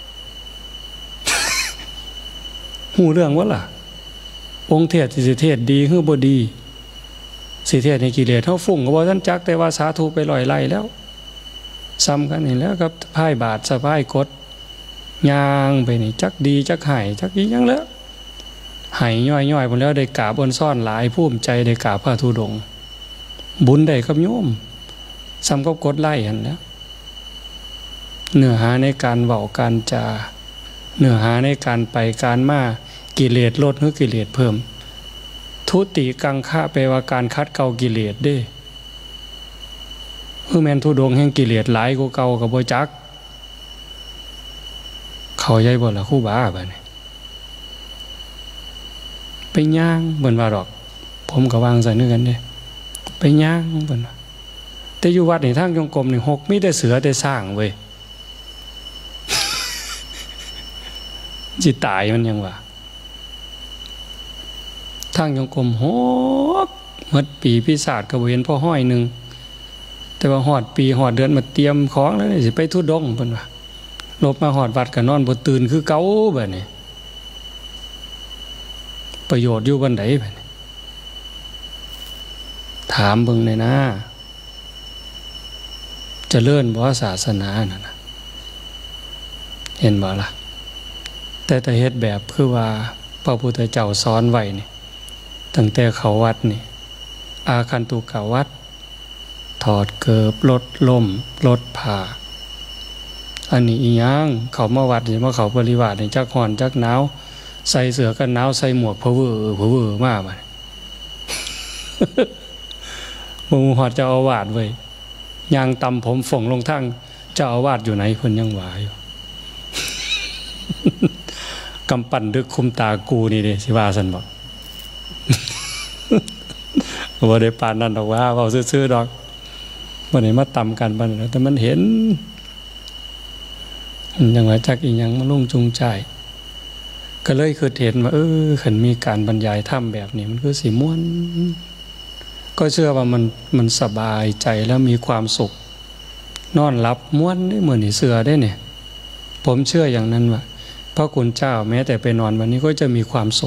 Speaker 1: ฮู้เรื่องว่าล่ะองค์เทศสิเทศดีหรือบ่ดีสิเทศให้กิเลสเฮาฟุ้งก็บ่ทันจักแต่ว่าสาธุไป100ไร่แล้วซ้ำกันนี่แล้วครับพายบาทสะพายกดย่างไปนี่จักดีจักหายจักอีหยังแล้วหายย่อยๆพุ่นแล้วได้กราบอ่อนซ่อนหลายภูมิใจได้กราบพระธุดงค์บุญได้กับโยมซ้ำกับกดไล่หั่นแล้วเนื้อหาในการเว้าการจาเนื้อหาในการไปการมากิเลสลดหรือกิเลสเพิ่มทุติกังคะแปลว่าการคัดเกลากิเลสเด้คือแม่นธุดงค์แห่งกิเลสหลายกว่าเก่าก็บ่จักเข้าใจบ่ล่ะครูบาบัดนี้ไปย่างเพิ่นว่าดอกผมก็วางใส่นึกกันเด้ไปย่างเพิ่นว่าแต่อยู่วัดนี่ทางจงกรมนี่6มีแต่เสือแต่สร้างเว้ย จิตตายมันยังว่าทางจงกรมหกหมดปีปีศาจก็บ่เห็นพ่อห้อยนึงแต่ว่าฮอดปีฮอดเดือนมาเตรียมของแล้วสิไปธุดงค์เพิ่นว่าลบมาฮอดวัดก็นอนบ่ตื่นคือเก่าบัดนี้ประโยชน์อยู่บันไดบัดนี้ถามเบิ่งแน่นะเจริญบ่ศาสนานั่นน่ะเห็นบ่ล่ะแต่เฮ็ดแบบคือว่าพระพุทธเจ้าสอนไว้นี่ตั้งแต่เขาวัดนี่อาคันตุกวัดถอดเกิบลดล่มลดผ้าอันนี้อีหยังเขามาวัดนี่มาเขาปริวาสนี่จักร้อนจักหนาวใส่เสื้อกันหนาวใส่หมวกเพอเวอมาบัด บ่ฮอดเจ้าอาวาสเว้ยย่างตำผมฝงลงทางเจ้าอาวาสอยู่ไหนเพิ่นยังว่าอยู่ กำปั้นดึกคุมตากูนี่เด้สิว่าซั่นบ่ บ่ได้ปานนั้นดอกว่าเว้าซื่อๆดอกบ่ได้มาตำกันปานนั้นแต่มันเห็นยังว่าจักอีหยังมาลุ่งจุงใจก็เลยคือเห็นว่าคันมีการบรรยายธรรมแบบนี้มันคือสิม่วนก็เชื่อว่ามันสบายใจแล้วมีความสุขนอนหลับม่วนได้เหมือนนี่เสือได้เนี่ยผมเชื่ออย่างนั้นว่าพระคุณเจ้าแม้แต่ไปนอนวันนี้ก็จะมีความสุข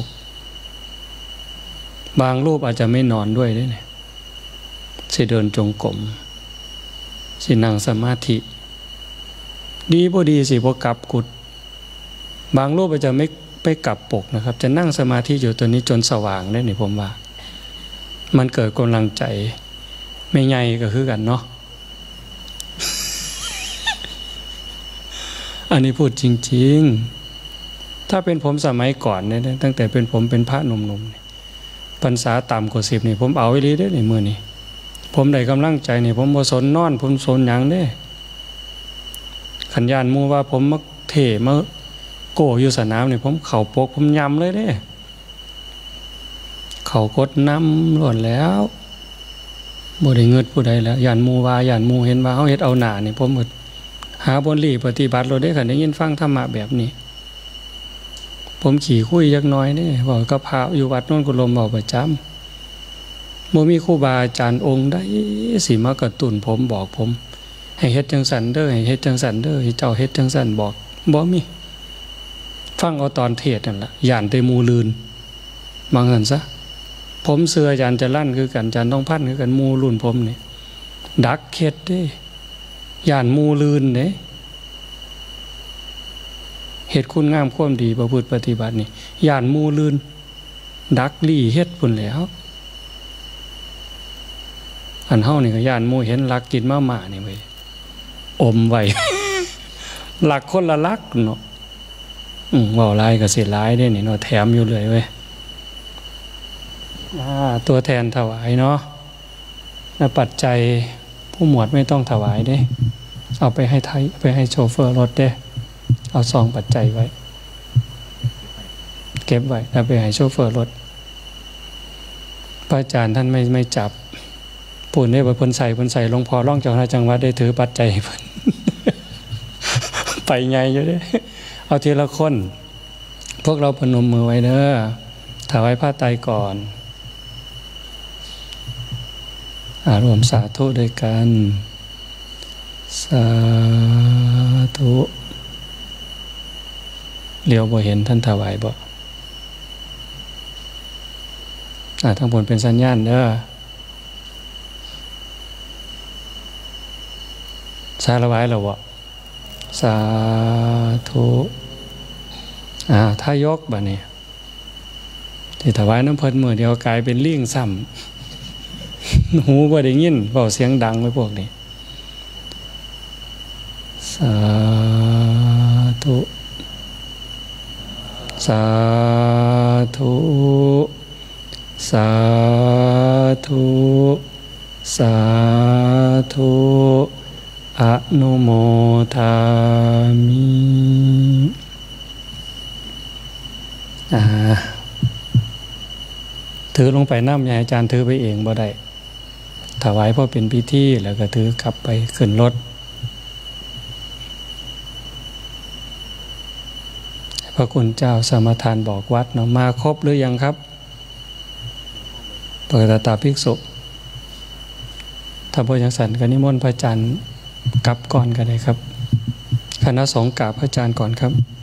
Speaker 1: บางรูปอาจจะไม่นอนด้วยได้เนี่ยสิเดินจงกรมสินั่งสมาธิดีบ่ดีสิบ่กลับกุดบางรูปอาจจะไม่ไปกลับปกนะครับจะนั่งสมาธิอยู่ตัวนี้จนสว่างได้เนี่ยผมว่ามันเกิดกำลังใจไม่ใหญ่ก็คือกันเนาะ อันนี้พูดจริงๆถ้าเป็นผมสมัยก่อนเนี่ยตั้งแต่เป็นผมเป็นพระหนุ่มๆพรรษาต่ำกว่า10นี่ผมเอาไว้ดีได้ในมือนี่ผมได้กำลังใจนี่ผมบ่สนนอนผมสนหยังเด้ขันยานมูว่าผมมาเทมาโกอยู่สนามนี่ผมเข่าปกผมยำเลยเด้เข่ากดน้ำหล่นแล้วบ่ได้เงิดผู้ใดแล้วยานมูว่ายานมูเห็นว่าเขาเฮ็ดเอาหน้านี่ผมหาบนหลีปฏิบัติเราได้ขันได้ยินฟังธรรมะแบบนี้ผมขี่คุยจักน้อยนี่บอกกับพระอยู่วัดโน่นกุลมบอกประจำบ่มีครูบาอาจารย์องค์ใดสิมากระตุ้นผมบอกผมให้เฮ็ดจังสันเด้อให้เฮ็ดจังสันเด้อให้เจ้าเฮ็ดจังสันบอกบ่มีฟังเอาตอนเทศนั่นล่ะย่านแต่หมู่ลืนบางหั่นซะผมเสื้ออาจารย์จะลั่นคือกันอาจารย์ต้องพันคือกันหมู่รุ่นผมนี่ดักเฮ็ดเด้ย่านหมู่ลืนเด้เฮ็ดคุณงามความดีประพฤติปฏิบัตินี่ย่านหมู่ลืนดักลี่เฮ็ดพุ่นแล้วอันเฮานี่ก็ย่านหมู่เห็นลักกินมาม่านี่เว้ยอมไว้ ลักคนละลักเนาะเว้าหลายก็สิหลายเด้นี่เนาะแถมอยู่เลยเว้ยตัวแทนถวายเนาะปัจจัยผู้หมวดไม่ต้องถวายเด้เอาไปให้ไปให้โชเฟอร์รถเด้เอาซองปัจจัยไว้เก็บไว้แล้วไปให้โชเฟอร์รถพระอาจารย์ท่านไม่จับปูนได้ว่าพ้นใส่หลวงพ่อร่องเจ้าคณะจังหวัดได้ถือปัจจัยเพิ่น ไปไงอยู่เด้เอาทีละคนพวกเราพนมมือไว้เด้อถวายผ้าไตรก่อนรวมสาธุด้วยกันสาธุเลี้ยวบ่เห็นท่านถวายบ่ทั้งผลเป็นสัญญาณเด้อสาระไว้แล้วบ่สาธุถ้ายกบ่เนี่ยที่ถวายน้ำเพิ่นมือเดียวกลายเป็นลิงซ้ำหูบ่ได้ยินเบาเสียงดังไว้พวกนี้สาธุสาธุสาธุสาธุอนุโมทามิถือลงไปน้ำยายอาจารย์ถือไปเองบ่ได้ถวายเพราะเป็นพิธีแล้วก็ถือกลับไปขึ้นรถพระคุณเจ้าสมทานบอกวัดเนาะมาครบหรือยังครับปกติตาภิกษุถ้าพระยังสันก็นิมนต์พระอาจารย์กลับก่อนก็ได้ครับคณะสงฆ์กราบพระอาจารย์ก่อนครับ